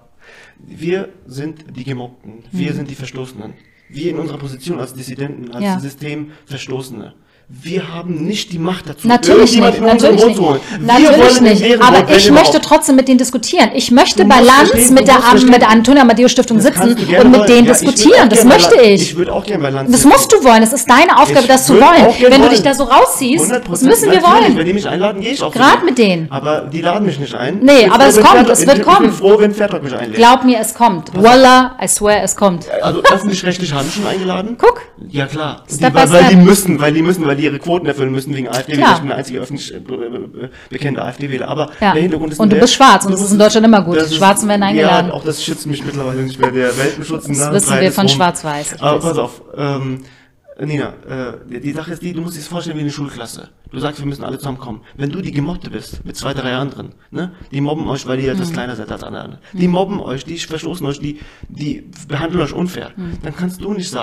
wir sind die Gemobbten, wir hm. sind die Verstoßenen. Wir in unserer Position als Dissidenten, als ja. Systemverstoßene. Wir haben nicht die Macht dazu, natürlich nicht, in natürlich nicht. zu holen. Natürlich nicht. Aber ich möchte trotzdem mit denen diskutieren. Ich möchte bei Lanz mit der, mit der Antonia Amadeo Stiftung sitzen und mit denen ja, diskutieren. Das möchte ich. Ich würde auch gerne bei Lanz. Das musst du wollen. Das ist deine Aufgabe, ich das zu wollen. Wenn du dich da so rausziehst, das müssen wir wollen. Wenn die mich einladen, gehe ich auch. Gerade mit denen. Aber die laden mich nicht ein. Nee, aber es kommt. Es wird kommen. Ich bin froh, wenn Fairtalk mich einlädt. Glaub mir, es kommt. Wallah, I swear, es kommt. Also öffentlich-rechtlich haben schon eingeladen. Guck. Ja klar. Weil die müssen, weil die müssen, weil die ihre Quoten erfüllen müssen wegen AfD. Klar. Ich bin der einzige öffentlich äh, bekannte AfD-Wähler. Aber ja. der Hintergrund ist... Und du bist schwarz und das ist in Deutschland immer gut. Ist, Schwarzen werden eingeladen. Ja, auch das schützt mich mittlerweile nicht mehr. Der Welpenschutz... Das wissen wir von Schwarz-Weiß. Aber pass auf, ähm, Nina, äh, die Sache ist die, du musst dir das vorstellen wie eine Schulklasse. Du sagst, wir müssen alle zusammenkommen. Wenn du die Gemobbte bist, mit zwei, drei anderen, ne, die mobben euch, weil ihr etwas mhm. kleiner seid als andere. Die mobben euch, die verstoßen euch, die, die behandeln euch unfair. Mhm. Dann kannst du nicht sagen,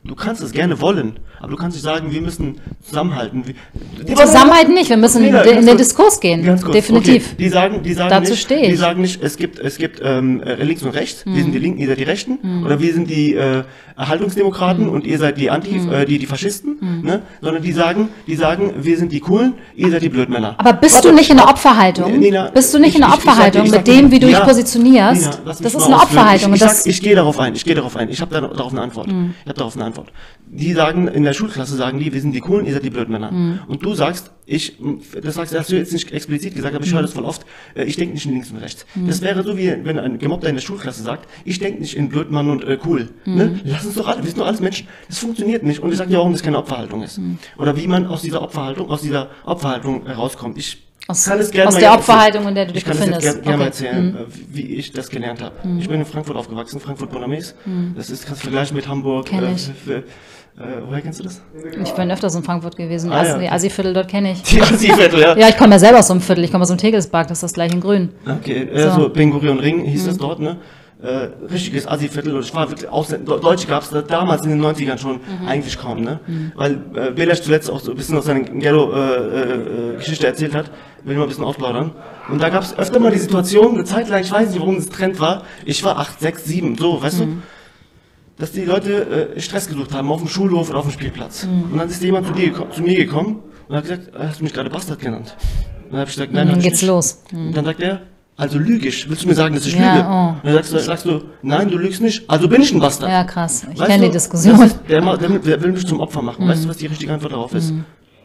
Du kannst es gerne wollen, aber du kannst nicht sagen, wir müssen zusammenhalten. Die Zusammenhalten nicht, wir müssen Nee, in, nein, in ganz den kurz. Diskurs gehen, Ganz kurz. definitiv. Okay. Die sagen, die sagen Dazu nicht, stehe ich. die sagen nicht, es gibt, es gibt ähm, links und rechts. Wir sind die Linken, ihr seid die Rechten, Mhm. oder wir sind die äh, Erhaltungsdemokraten und ihr seid die Anti, Mhm. äh, die die Faschisten, ne? Sondern die sagen, die sagen, wir sind die Coolen, ihr seid die Blödmänner. Aber bist Warte, du nicht in der warte. Opferhaltung? Nina, Bist du nicht ich- in der ich- ich sag dir- Opferhaltung ich sag mit dir- dem, wie du dich ja, positionierst? Nina, lass mich Das mal ist eine ausführen. Opferhaltung. Ich, und ich, das, sag, ich gehe darauf ein, ich gehe darauf ein. Ich habe da darauf eine Antwort. Ich habe darauf eine Antwort. Die sagen, in der Schulklasse sagen die, wir sind die Coolen, ihr seid die Blödmänner. Und du sagst, ich, das sagst, hast du jetzt nicht explizit gesagt, aber ich höre das voll oft, äh, ich denke nicht in links und rechts. Das wäre so, wie wenn ein Gemobbter in der Schulklasse sagt, ich denke nicht in Blödmann und äh, cool. Ne? Lass uns doch alle, wir sind doch alles Menschen. Das funktioniert nicht. Und ich sage dir, warum das keine Opferhaltung ist. Oder wie man aus dieser Opferhaltung, aus dieser Opferhaltung herauskommt. Ich aus kann es gerne aus mal der jetzt Opferhaltung, in der du dich ich kann es jetzt befindest. gerne gerne mal Okay. erzählen, äh, wie wie ich das gelernt habe. Ich bin in Frankfurt aufgewachsen, Frankfurt-Bonames. Das ist, kannst du vergleichen mit Hamburg. Kenn äh, ich. für, äh, woher kennst du das? Ich bin öfters in Frankfurt gewesen. Ah, ja, Assi- okay. Assi-Viertel, dort kenne ich. Die Assi-Viertel, ja. Ja, ich komme ja selber aus so einem Viertel. Ich komme aus dem Tegelspark, das ist das gleich in Grün. Okay, äh, So. so Ben Gurion Ring hieß das dort, ne? Äh, richtiges Assi-Viertel, und ich war wirklich Ausländer, Deutsche gab es da damals in den neunzigern schon eigentlich kaum, ne? Weil äh, Belash zuletzt auch so ein bisschen aus seiner Ghetto-Geschichte erzählt hat, will ich mal ein bisschen ausplaudern. Und da gab es öfter mal die Situation, eine Zeit lang, ich weiß nicht, warum das Trend war, ich war acht, sechs, sieben, so, weißt du? Dass die Leute äh, Stress gesucht haben, auf dem Schulhof oder auf dem Spielplatz. Und dann ist jemand zu, dir, geko- zu mir gekommen und hat gesagt, hast du mich gerade Bastard genannt? Und dann habe ich gesagt, nein, Dann hab ich geht's nicht. los. Und dann sagt er, also lügisch, willst du mir sagen, dass ich Ja, lüge? oh. Und dann sagst du, sagst du, nein, du lügst nicht, also bin ich ein Bastard. Ja, krass. Ich Weißt kenne du, die Diskussion. das ist- Der, ma- der, der will mich zum Opfer machen. Weißt du, was die richtige Antwort darauf ist?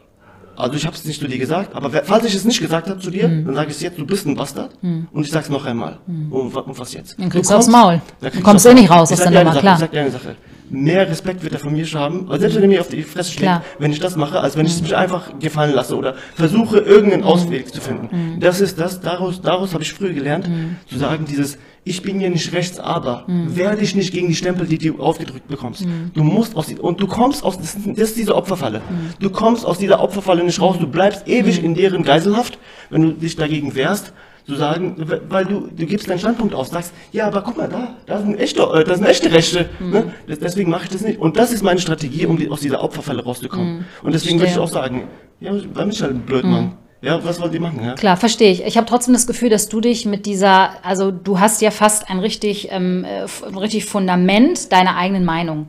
Also ich habe es nicht zu dir gesagt, aber wer- falls ich es nicht gesagt habe zu dir, dann sage ich es jetzt, du bist ein Bastard. Und ich sage es noch einmal. Und, wa- und was jetzt? Dann kriegst Du du aufs kommst- Maul. dann Du kriegst kommst aufs eh Maul. nicht raus Ich aus sag der dir eine Nummer, Sache, klar. Ich sag dir eine Sache. Mehr Respekt wird er von mir haben, also selbst wenn er mir auf die Fresse schlägt, Klar. wenn ich das mache, als wenn ich es mich einfach gefallen lasse oder versuche, irgendeinen Ausweg zu finden. Das ist das, daraus, daraus habe ich früher gelernt, zu sagen, dieses, ich bin ja nicht rechts, aber wehr dich nicht gegen die Stempel, die du aufgedrückt bekommst. Du musst aus, die, und du kommst aus, das ist, das ist diese Opferfalle. Du kommst aus dieser Opferfalle nicht raus, du bleibst ewig in deren Geiselhaft, wenn du dich dagegen wehrst, zu sagen, weil du, du gibst deinen Standpunkt aus, sagst, ja, aber guck mal, da, da sind echte, äh, da sind echte Rechte, ne? Das, deswegen mache ich das nicht. Und das ist meine Strategie, um die, aus dieser Opferfalle rauszukommen. Und deswegen würde ich Verstehe. auch sagen, ja, da bin ich halt ein Blödmann. Ja, was wollt ihr machen, ja? Klar, verstehe ich. Ich habe trotzdem das Gefühl, dass du dich mit dieser, also du hast ja fast ein richtig, ähm, äh, f- ein richtig Fundament deiner eigenen Meinung.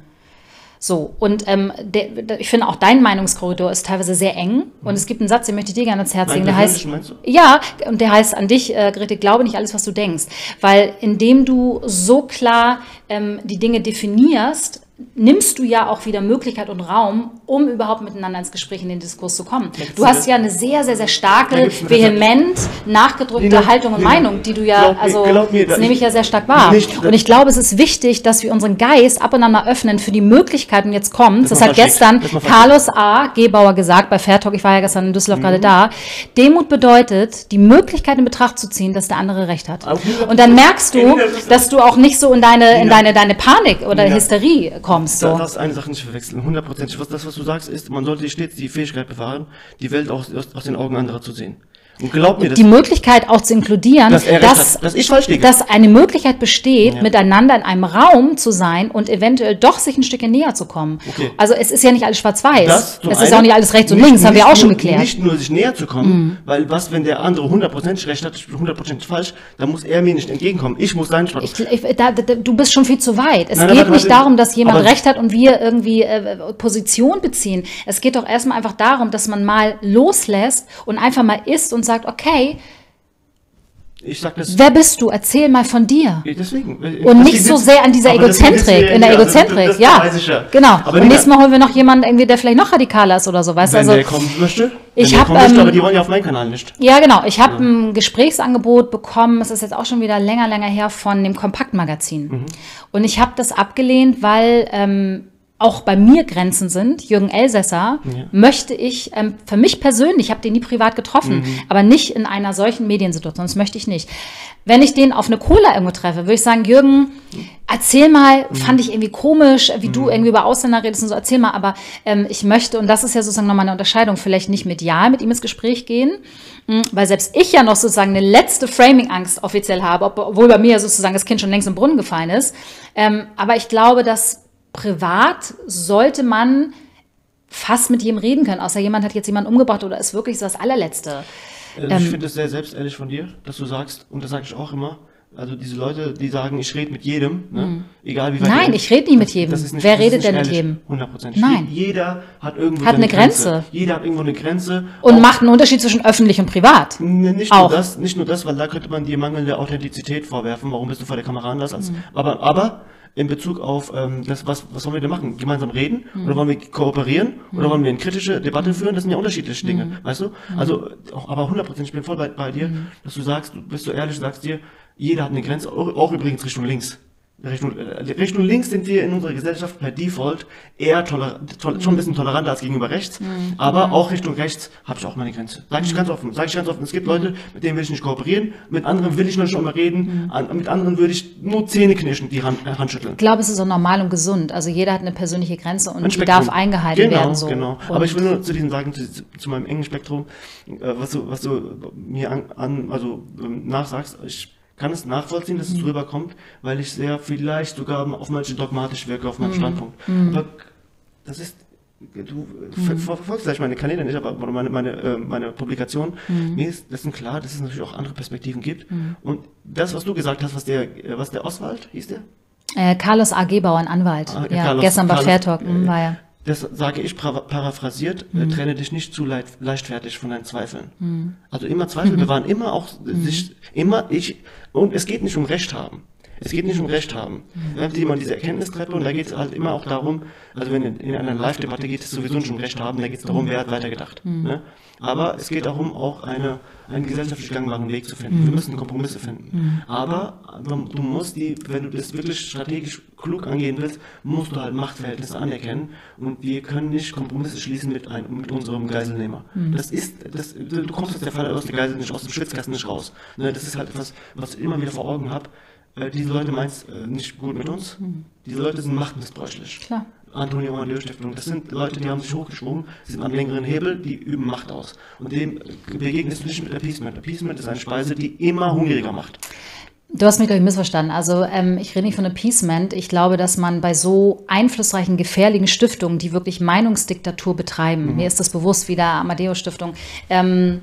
So, und ähm, der, der, ich finde auch dein Meinungskorridor ist teilweise sehr eng. Und es gibt einen Satz, den möchte ich dir gerne ans Herz Meinen legen, der heißt, persönlichen, meinst du? ja, und der heißt an dich, äh, Grete, glaube nicht alles, was du denkst. Weil indem du so klar ähm, die Dinge definierst, nimmst du ja auch wieder Möglichkeit und Raum, um überhaupt miteinander ins Gespräch, in den Diskurs zu kommen. Du hast ja eine sehr, sehr, sehr Da starke, gibt's ein Rezept. vehement nachgedrückte Nina, Haltung und Nina, Meinung, die du ja, glaub mir- also, glaub mir, das da- nehme ich ja sehr stark wahr. nicht- Und ich glaube, es ist wichtig, dass wir unseren Geist ab und an mal öffnen für die Möglichkeiten, jetzt kommt. Das, Das hat mal versteckt. gestern Das mal Carlos A. Gebauer gesagt bei Fairtalk, ich war ja gestern in Düsseldorf Mhm. gerade da. Demut bedeutet, die Möglichkeit in Betracht zu ziehen, dass der andere Recht hat. Auf hundert Und dann merkst du, Prozent. dass du auch nicht so in deine, in Nina. deine, deine Panik oder Nina. Hysterie kommst. Da So. darfst eine Sache nicht verwechseln, hundertprozentig. Was das, was du sagst, ist, man sollte stets die Fähigkeit bewahren, die Welt aus, aus, aus den Augen anderer zu sehen. Und glaub mir, das, Die Möglichkeit auch zu inkludieren, dass er recht dass, hat, dass ich falsch liege. dass eine Möglichkeit besteht, Ja. miteinander in einem Raum zu sein und eventuell doch sich ein Stückchen näher zu kommen. Okay. Also es ist ja nicht alles schwarz-weiß. Das zum Es ist einen, auch nicht alles rechts und nicht- links, haben wir nicht auch schon nur, geklärt. Mhm. Nicht nur sich näher zu kommen, weil was, wenn der andere hundertprozentig recht hat, ich bin hundertprozentig falsch, dann muss er mir nicht entgegenkommen. Ich muss seinen Standpunkt. Ich, ich, da, da, du bist schon viel zu weit. Es Nein, geht warte, nicht warte. darum, dass jemand Aber- Recht hat und wir irgendwie äh, Position beziehen. Es geht doch erstmal einfach darum, dass man mal loslässt und einfach mal ist und sagt, okay, Ich sag das. wer bist du? Erzähl mal von dir. Deswegen. Und nicht so sehr an dieser Egozentrik, in der Egozentrik, das, das ja. weiß ich ja. Genau. Aber und Nina, nächstes Mal holen wir noch jemanden, irgendwie, der vielleicht noch radikaler ist oder so, weißt du? wenn Also, der kommen möchte, wenn ich der hab, kommen möchte, ähm, aber die wollen ja auf meinen Kanal nicht. ja, genau. Ich habe ein Gesprächsangebot bekommen, es ist jetzt auch schon wieder länger, länger her, von dem Kompaktmagazin. Mhm. Und ich habe das abgelehnt, weil ähm, auch bei mir Grenzen sind. Jürgen Elsässer möchte ich, ähm, für mich persönlich, ich habe den nie privat getroffen, Mhm. aber nicht in einer solchen Mediensituation, das möchte ich nicht. Wenn ich den auf eine Cola irgendwo treffe, würde ich sagen, Jürgen, erzähl mal, Mhm. fand ich irgendwie komisch, wie du irgendwie über Ausländer redest und so, erzähl mal, aber ähm, ich möchte, und das ist ja sozusagen nochmal eine Unterscheidung, vielleicht nicht medial mit ihm ins Gespräch gehen, mh, weil selbst ich ja noch sozusagen eine letzte Framing-Angst offiziell habe, ob- obwohl bei mir sozusagen das Kind schon längst im Brunnen gefallen ist. Ähm, aber ich glaube, dass privat sollte man fast mit jedem reden können, außer jemand hat jetzt jemanden umgebracht oder ist wirklich so das Allerletzte. Ich ähm, finde es sehr selbstehrlich von dir, dass du sagst, und das sage ich auch immer, also diese Leute, die sagen, ich rede mit jedem, ne? Mhm. Egal wie weit. Nein, ich rede nicht mit jedem. Das, das nicht, Wer redet denn mit jedem? hundertprozentig. Nein. Jeder hat irgendwo hat eine Grenze. Grenze. Jeder hat irgendwo eine Grenze. Und auch macht einen Unterschied zwischen öffentlich und privat. Nicht auch. nur das, nicht nur das, weil da könnte man dir mangelnde Authentizität vorwerfen. Warum bist du vor der Kamera anders als, mhm. aber, aber, in Bezug auf ähm, das, was, was wollen wir denn machen? Gemeinsam reden? Mhm. Oder wollen wir kooperieren? Mhm. Oder wollen wir eine kritische Debatte führen? Das sind ja unterschiedliche Dinge, mhm. weißt du? Mhm. Also, auch, aber hundert Prozent, ich bin voll bei, bei dir, mhm. dass du sagst, du bist so ehrlich, du sagst dir, jeder hat eine Grenze, auch, auch übrigens Richtung links. Richtung, Richtung links sind wir in unserer Gesellschaft per Default eher toler, tol, schon ein bisschen toleranter als gegenüber rechts, mhm. aber auch Richtung rechts habe ich auch meine Grenze. Sag ich ganz offen, sag ich ganz offen. Es gibt Leute, mit denen will ich nicht kooperieren, mit anderen will ich noch schon mal reden, mhm. an, mit anderen würde ich nur Zähne knirschen, die Hand, äh, Hand schütteln. Ich glaube, es ist auch normal und gesund. Also jeder hat eine persönliche Grenze und die darf eingehalten genau, werden. So. Genau, und aber ich will nur zu diesem sagen, zu, zu meinem engen Spektrum, äh, was du, was du mir an, an also ähm, nachsagst, ich kann es nachvollziehen, dass es mhm. rüberkommt, weil ich sehr vielleicht sogar auf manche dogmatisch wirke auf meinem mhm. Standpunkt. Mhm. Aber das ist, du mhm. verfolgst vielleicht meine Kanäle nicht, aber meine, meine, äh, meine Publikation, mhm. mir ist dessen klar, dass es natürlich auch andere Perspektiven gibt. Mhm. Und das, was du gesagt hast, was der, was der Oswald, hieß der? Äh, Carlos A G. Bauer, ein Anwalt. Ah, ja, Carlos, gestern bei Fair Talk, äh, war ja. Das sage ich paraphrasiert, mhm. äh, trenne dich nicht zu leicht, leichtfertig von deinen Zweifeln. Mhm. Also immer Zweifel mhm. bewahren, immer auch mhm. sich, immer ich, und es geht nicht um Recht haben. Es geht nicht um Recht haben. Mhm. Wenn jemand diese Erkenntnistreppe, und da geht es halt immer auch darum, also wenn in, in einer Live-Debatte geht es sowieso nicht um Recht haben, da geht es darum, wer hat weitergedacht. Mhm. Ne? Aber es geht darum, auch eine, einen gesellschaftlich gangbaren Weg zu finden. Mhm. Wir müssen Kompromisse finden. Mhm. Aber du musst die, wenn du das wirklich strategisch klug angehen willst, musst du halt Machtverhältnisse anerkennen. Und wir können nicht Kompromisse schließen mit, einem, mit unserem Geiselnehmer. Mhm. Das ist, das, du kommst aus der Falle aus der Geisel nicht, aus dem Schwitzkasten nicht raus. Ne? Das ist halt etwas, was ich immer wieder vor Augen habe. Äh, diese Leute meinen es äh, nicht gut mit uns. Mhm. Diese Leute sind machtmissbräuchlich. Klar. Antonio Amadeo Stiftung, das sind Leute, die haben sich hochgeschwungen, sie sind am längeren Hebel, die üben Macht aus. Und dem begegnest du nicht mit Appeasement. Appeasement ist eine Speise, die immer hungriger macht. Du hast mich, glaube ich, missverstanden. Also ähm, ich rede nicht von Appeasement. Ich glaube, dass man bei so einflussreichen, gefährlichen Stiftungen, die wirklich Meinungsdiktatur betreiben, mhm. mir ist das bewusst, wie der Amadeo Stiftung, ähm,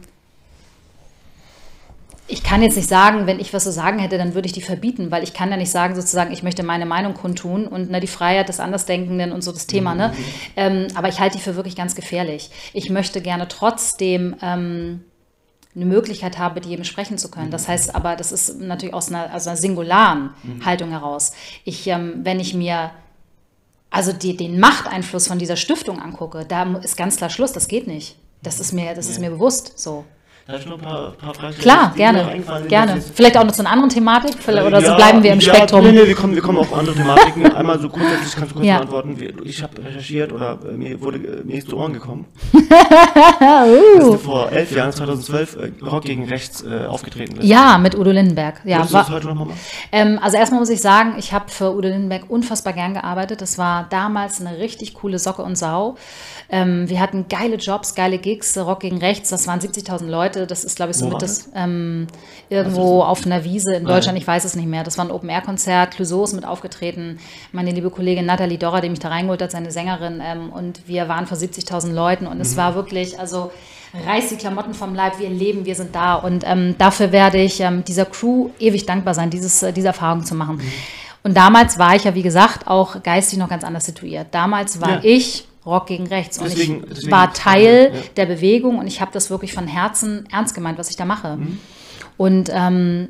ich kann jetzt nicht sagen, wenn ich was zu sagen hätte, dann würde ich die verbieten, weil ich kann ja nicht sagen, sozusagen, ich möchte meine Meinung kundtun und ne, die Freiheit des Andersdenkenden und so das Thema. Ne? Mhm. Ähm, aber ich halte die für wirklich ganz gefährlich. Ich möchte gerne trotzdem ähm, eine Möglichkeit haben, mit jedem sprechen zu können. Das heißt aber, das ist natürlich aus einer, aus einer singularen mhm. Haltung heraus. Ich, ähm, wenn ich mir also die, den Machteinfluss von dieser Stiftung angucke, da ist ganz klar Schluss, das geht nicht. Das ist mir, das ist mir bewusst so. Da habe ich noch ein paar, paar Fragen. Klar, gerne, gerne. Vielleicht auch noch zu einer anderen Thematik, oder so ja, bleiben wir im ja, Spektrum. Nee, nee, wir kommen, wir kommen auf andere Thematiken. Einmal so grundsätzlich, kannst du kurz ja. beantworten. Ich habe recherchiert oder äh, mir wurde mir ist zu Ohren gekommen, uh. dass du vor elf Jahren, zweitausendzwölf, äh, Rock gegen Rechts äh, aufgetreten bist. Ja, mit Udo Lindenberg. Ja, Würdest du das heute noch mal machen? Ähm, also erstmal muss ich sagen, ich habe für Udo Lindenberg unfassbar gern gearbeitet. Das war damals eine richtig coole Socke und Sau. Ähm, wir hatten geile Jobs, geile Gigs, Rock gegen Rechts, das waren siebzigtausend Leute, das ist, glaube ich, so mit das ähm, irgendwo auf einer Wiese in Deutschland, ich weiß es nicht mehr. Das war ein Open-Air-Konzert, Clouseau ist mit aufgetreten, meine liebe Kollegin Nathalie Dorra, die mich da reingeholt hat, seine Sängerin, ähm, und wir waren vor siebzigtausend Leuten und mhm. es war wirklich, also reiß die Klamotten vom Leib, wir leben, wir sind da und ähm, dafür werde ich ähm, dieser Crew ewig dankbar sein, dieses, äh, diese Erfahrung zu machen. Mhm. Und damals war ich ja, wie gesagt, auch geistig noch ganz anders situiert. Damals war ja. ich Rock gegen Rechts. Und deswegen, ich deswegen war Teil ja. der Bewegung und ich habe das wirklich von Herzen ernst gemeint, was ich da mache. Mhm. Und ähm,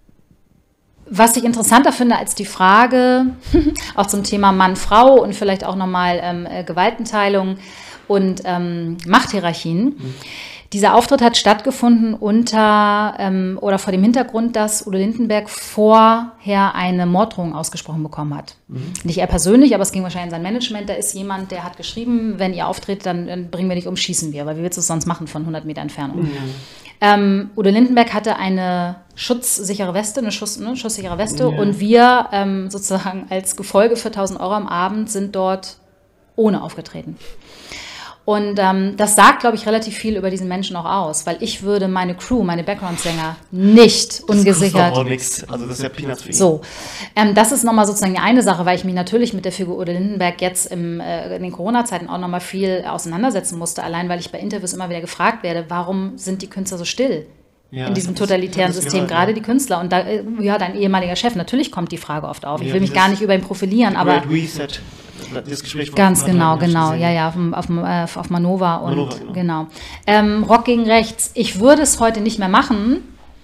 was ich interessanter finde als die Frage, auch zum Thema Mann-Frau und vielleicht auch nochmal ähm, Gewaltenteilung und ähm, Machthierarchien. Mhm. Dieser Auftritt hat stattgefunden unter ähm, oder vor dem Hintergrund, dass Udo Lindenberg vorher eine Morddrohung ausgesprochen bekommen hat. Mhm. Nicht er persönlich, aber es ging wahrscheinlich in sein Management. Da ist jemand, der hat geschrieben, wenn ihr auftritt, dann, dann bringen wir dich um, schießen wir, weil wie willst du es sonst machen von hundert Meter Entfernung? Mhm. Ähm, Udo Lindenberg hatte eine schutzsichere Weste, eine Schuss, ne, schusssichere Weste ja. und wir ähm, sozusagen als Gefolge für tausend Euro am Abend sind dort ohne aufgetreten. Und ähm, das sagt, glaube ich, relativ viel über diesen Menschen auch aus, weil ich würde meine Crew, meine Background-Sänger nicht ungesichert... Das ist nichts, also das ist ja Peanuts für ihn. So, ähm, das ist nochmal sozusagen die eine Sache, weil ich mich natürlich mit der Figur Udo Lindenberg jetzt im, äh, in den Corona-Zeiten auch nochmal viel auseinandersetzen musste, allein weil ich bei Interviews immer wieder gefragt werde, warum sind die Künstler so still? Ja, in diesem totalitären System, gehört, gerade ja. die Künstler. Und da, ja, dein ehemaliger Chef, natürlich kommt die Frage oft auf. Ich ja, will mich gar nicht über ihn profilieren, aber... Reset, das Gespräch ganz genau, genau. Ja, ja, auf, auf, auf, auf Manova. Und, Manova, genau. genau. Ähm, Rock gegen Rechts. Ich würde es heute nicht mehr machen.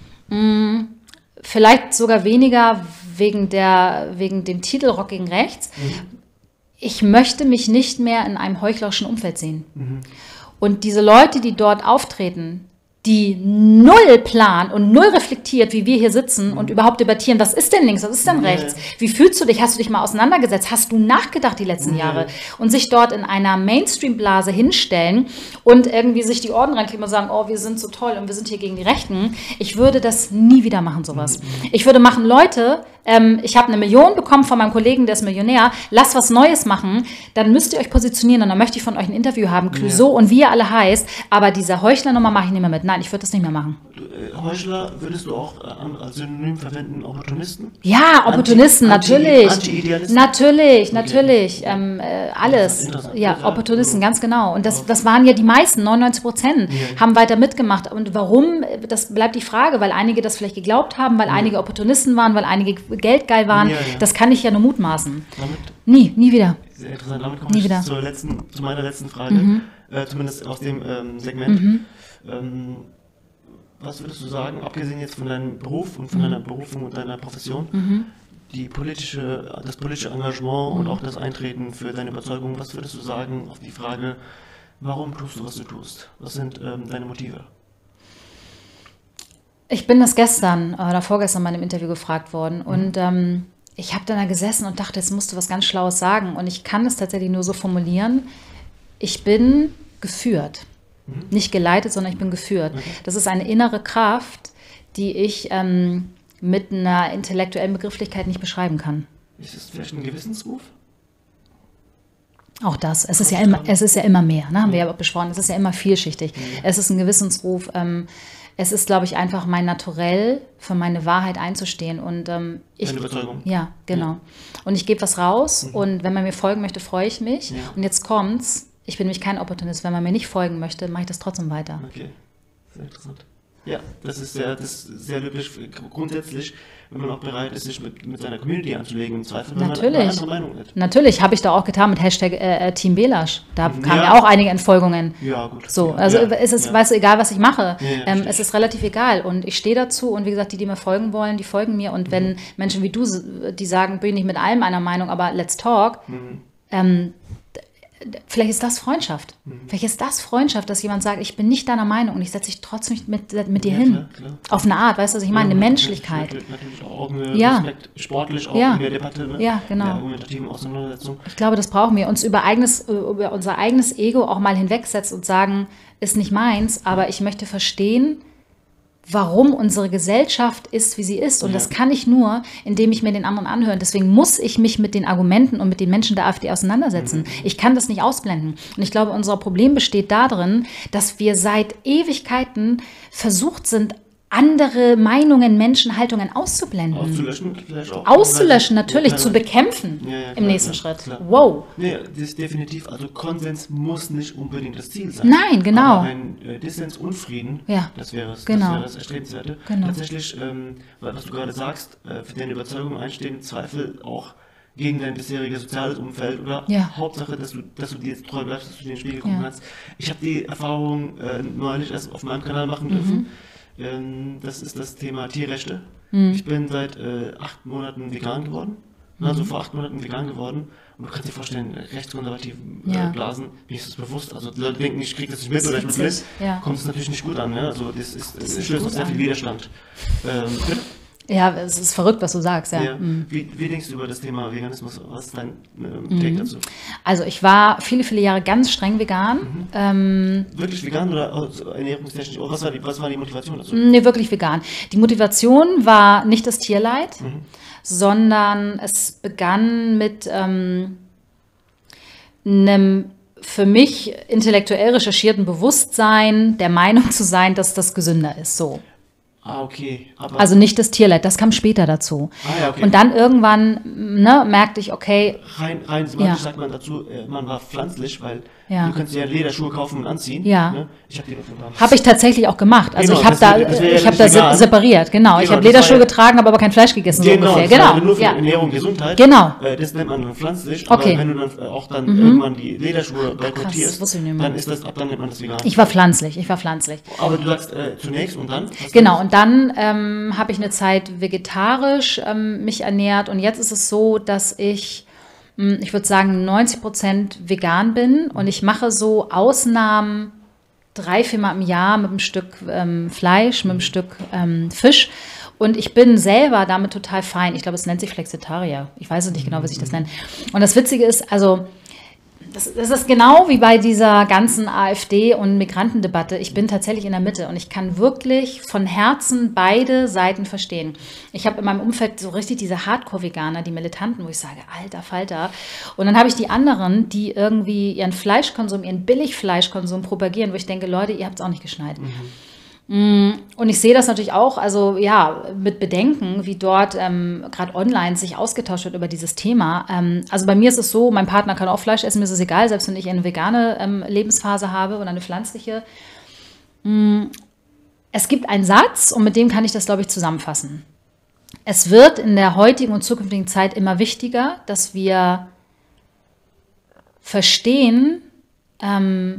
Hm, vielleicht sogar weniger wegen, der, wegen dem Titel Rock gegen Rechts. Mhm. Ich möchte mich nicht mehr in einem heuchlerischen Umfeld sehen. Mhm. Und diese Leute, die dort auftreten, die null Plan und null reflektiert, wie wir hier sitzen mhm. und überhaupt debattieren, was ist denn links, was ist denn nee. rechts? Wie fühlst du dich? Hast du dich mal auseinandergesetzt? Hast du nachgedacht die letzten nee. Jahre? Und sich dort in einer Mainstream-Blase hinstellen und irgendwie sich die Orden reinkriegen und sagen, oh, wir sind so toll und wir sind hier gegen die Rechten. Ich würde das nie wieder machen, sowas. Mhm. Ich würde machen, Leute, ähm, ich habe eine Million bekommen von meinem Kollegen, der ist Millionär, lass was Neues machen, dann müsst ihr euch positionieren und dann möchte ich von euch ein Interview haben, Clouseau ja. und wie ihr alle heißt, aber diese Heuchlernummer mache ich nicht mehr mit. Nein, ich würde das nicht mehr machen. Heuchler würdest du auch als Synonym verwenden, Opportunisten? Ja, Opportunisten, Anti, natürlich. Anti-Idealisten? Natürlich, natürlich. Okay. Ähm, äh, alles. Ja, Opportunisten, ganz genau. Und das, das waren ja die meisten, neunundneunzig Prozent ja. haben weiter mitgemacht. Und warum, das bleibt die Frage, weil einige das vielleicht geglaubt haben, weil ja. einige Opportunisten waren, weil einige geldgeil waren. Ja, ja. Das kann ich ja nur mutmaßen. Damit, nie, nie wieder. Sehr interessant. Damit komme ich wieder. Zur, letzten, zu meiner letzten Frage, mhm. äh, zumindest aus dem ähm, Segment. Mhm. Ähm, was würdest du sagen, abgesehen jetzt von deinem Beruf und von mhm. deiner Berufung und deiner Profession, mhm. die politische, das politische Engagement mhm. und auch das Eintreten für deine Überzeugung, was würdest du sagen auf die Frage, warum tust du, was du tust? Was sind ähm, deine Motive? Ich bin das gestern oder vorgestern mal im Interview gefragt worden mhm. und ähm, ich habe dann da gesessen und dachte, jetzt musst du was ganz Schlaues sagen und ich kann es tatsächlich nur so formulieren, ich bin geführt. Mhm. Nicht geleitet, sondern ich bin geführt. Okay. Das ist eine innere Kraft, die ich ähm, mit einer intellektuellen Begrifflichkeit nicht beschreiben kann. Ist es vielleicht ein Gewissensruf? Auch das. Es ist, ja immer, es ist ja immer mehr, ne? Haben wir ja besprochen. Es ist ja immer vielschichtig. Mhm. Es ist ein Gewissensruf. Ähm, es ist, glaube ich, einfach mein Naturell, für meine Wahrheit einzustehen. Und, ähm, ich, Eine Überzeugung. Ja, genau. Ja. Und ich gebe was raus mhm. und wenn man mir folgen möchte, freue ich mich. Ja. Und jetzt kommt's. Ich bin nämlich kein Opportunist. Wenn man mir nicht folgen möchte, mache ich das trotzdem weiter. Okay, sehr interessant. Ja, das ist sehr, das ist sehr löblich. Grundsätzlich, wenn man auch bereit ist, sich mit, mit seiner Community anzulegen, im Zweifel, wenn Natürlich. man eine andere Meinung hat. Natürlich, habe ich da auch getan mit Hashtag äh, Team Belasch. Da kamen ja. ja auch einige Entfolgungen. Ja, gut. So, also ja. es ist, ja. weißt du, egal, was ich mache. Ja, ja, ähm, es ist relativ egal. Und ich stehe dazu und wie gesagt, die, die mir folgen wollen, die folgen mir. Und wenn mhm. Menschen wie du, die sagen, bin ich nicht mit allem einer Meinung, aber let's talk, mhm. ähm, vielleicht ist das Freundschaft. Mhm. Vielleicht ist das Freundschaft, dass jemand sagt, ich bin nicht deiner Meinung und ich setze dich trotzdem mit, mit dir ja, hin. Klar, klar. Auf eine Art, weißt du, was ich meine? Ja, eine Menschlichkeit. Natürlich, natürlich auch eine ja. Respekt, sportlich auch ja. in der Debatte, ne? Ja, genau. In der argumentativen Auseinandersetzung. Ich glaube, das brauchen wir. Uns über, eigenes, über unser eigenes Ego auch mal hinwegsetzen und sagen, ist nicht meins, aber ich möchte verstehen, warum unsere Gesellschaft ist, wie sie ist. Und ja. das kann ich nur, indem ich mir den anderen anhöre. Deswegen muss ich mich mit den Argumenten und mit den Menschen der AfD auseinandersetzen. Mhm. Ich kann das nicht ausblenden. Und ich glaube, unser Problem besteht darin, dass wir seit Ewigkeiten versucht sind, andere Meinungen, Menschen, Haltungen auszublenden. Auszulöschen vielleicht auch. Auszulöschen, natürlich, ja, zu bekämpfen ja, ja, klar, im nächsten klar, Schritt. Klar. Wow. Nee, das ist definitiv, also Konsens muss nicht unbedingt das Ziel sein. Nein, genau. Aber ein äh, Dissens und Frieden, ja. das wäre es, genau. das, wäre das Erstrebenswerte. Genau. Tatsächlich, ähm, was du gerade sagst, äh, für deine Überzeugung einstehen, Zweifel auch gegen dein bisheriges soziales Umfeld oder ja. Hauptsache, dass du, dass du dir jetzt treu bleibst, dass du den Spiegel gucken ja. kannst. Ich habe die Erfahrung äh, neulich erst auf meinem Kanal machen dürfen. Mhm. Das ist das Thema Tierrechte. Mhm. Ich bin seit äh, acht Monaten vegan geworden. Mhm. Also vor acht Monaten vegan geworden. Und du kannst dir vorstellen, rechtskonservativen ja. äh, Blasen, mir ist das bewusst. Also die Leute denken, ich kriege das nicht mit oder ich bin blind. Ja. Kommt es natürlich nicht gut an. Ja? Also das ist, das ist stößt auf sehr viel Widerstand. Ähm, Ja, es ist verrückt, was du sagst. Ja. ja. Mhm. Wie, wie denkst du über das Thema Veganismus? Was ist dein ähm, Take mhm. dazu? Also ich war viele, viele Jahre ganz streng vegan. Mhm. Ähm, wirklich vegan oder ernährungstechnisch? Was war, die, was war die Motivation dazu? Nee, wirklich vegan. Die Motivation war nicht das Tierleid, mhm. sondern es begann mit ähm, einem für mich intellektuell recherchierten Bewusstsein der Meinung zu sein, dass das gesünder ist. So. Ah, okay. Aber Also nicht das Tierleid, das kam später dazu. Ah, ja, okay. Und dann irgendwann ne, merkte ich, okay, rein, rein semantisch Ja. sagt man dazu, äh, man war pflanzlich, weil Ja. du kannst ja Lederschuhe kaufen und anziehen. Ja. Ne? Ich habe die davon damals. habe ich tatsächlich auch gemacht. Also Genau, ich habe das da, wär- das wär ja ich habe nicht da se- vegan. separiert, genau. ich Genau, habe das Lederschuhe war ja- getragen, aber, aber kein Fleisch gegessen, so Genau, ungefähr. das war Genau. ja nur für Ja. Ernährung, Gesundheit. Genau. Äh, das nennt man dann pflanzlich. Okay. Aber wenn du dann äh, auch dann irgendwann die Lederschuhe boykottierst, wusste ich nicht mehr. dann ist das, ab dann nennt man das vegan. Ich war pflanzlich, ich war pflanzlich. Aber du sagst äh, zunächst und dann? Was Genau, dann? und dann ähm, habe ich eine Zeit vegetarisch ähm, mich ernährt und jetzt ist es so, dass ich, mh, ich würde sagen, neunzig Prozent vegan bin und ich mache so Ausnahmen drei, viermal im Jahr mit einem Stück ähm, Fleisch, mit einem Stück ähm, Fisch und ich bin selber damit total fein. Ich glaube, es nennt sich Flexitarier. Ich weiß es nicht genau, wie sich das nennt. Und das Witzige ist, also Das, das ist genau wie bei dieser ganzen AfD- und Migrantendebatte. Ich bin tatsächlich in der Mitte und ich kann wirklich von Herzen beide Seiten verstehen. Ich habe in meinem Umfeld so richtig diese Hardcore-Veganer, die Militanten, wo ich sage, alter Falter. Und dann habe ich die anderen, die irgendwie ihren Fleischkonsum, ihren Billigfleischkonsum propagieren, wo ich denke, Leute, ihr habt es auch nicht geschneit. Und ich sehe das natürlich auch, also ja, mit Bedenken, wie dort ähm, gerade online sich ausgetauscht wird über dieses Thema. Ähm, also bei mir ist es so, mein Partner kann auch Fleisch essen, mir ist es egal, selbst wenn ich eine vegane ähm, Lebensphase habe oder eine pflanzliche. Mm, Es gibt einen Satz und mit dem kann ich das, glaube ich, zusammenfassen. Es wird in der heutigen und zukünftigen Zeit immer wichtiger, dass wir verstehen, ähm,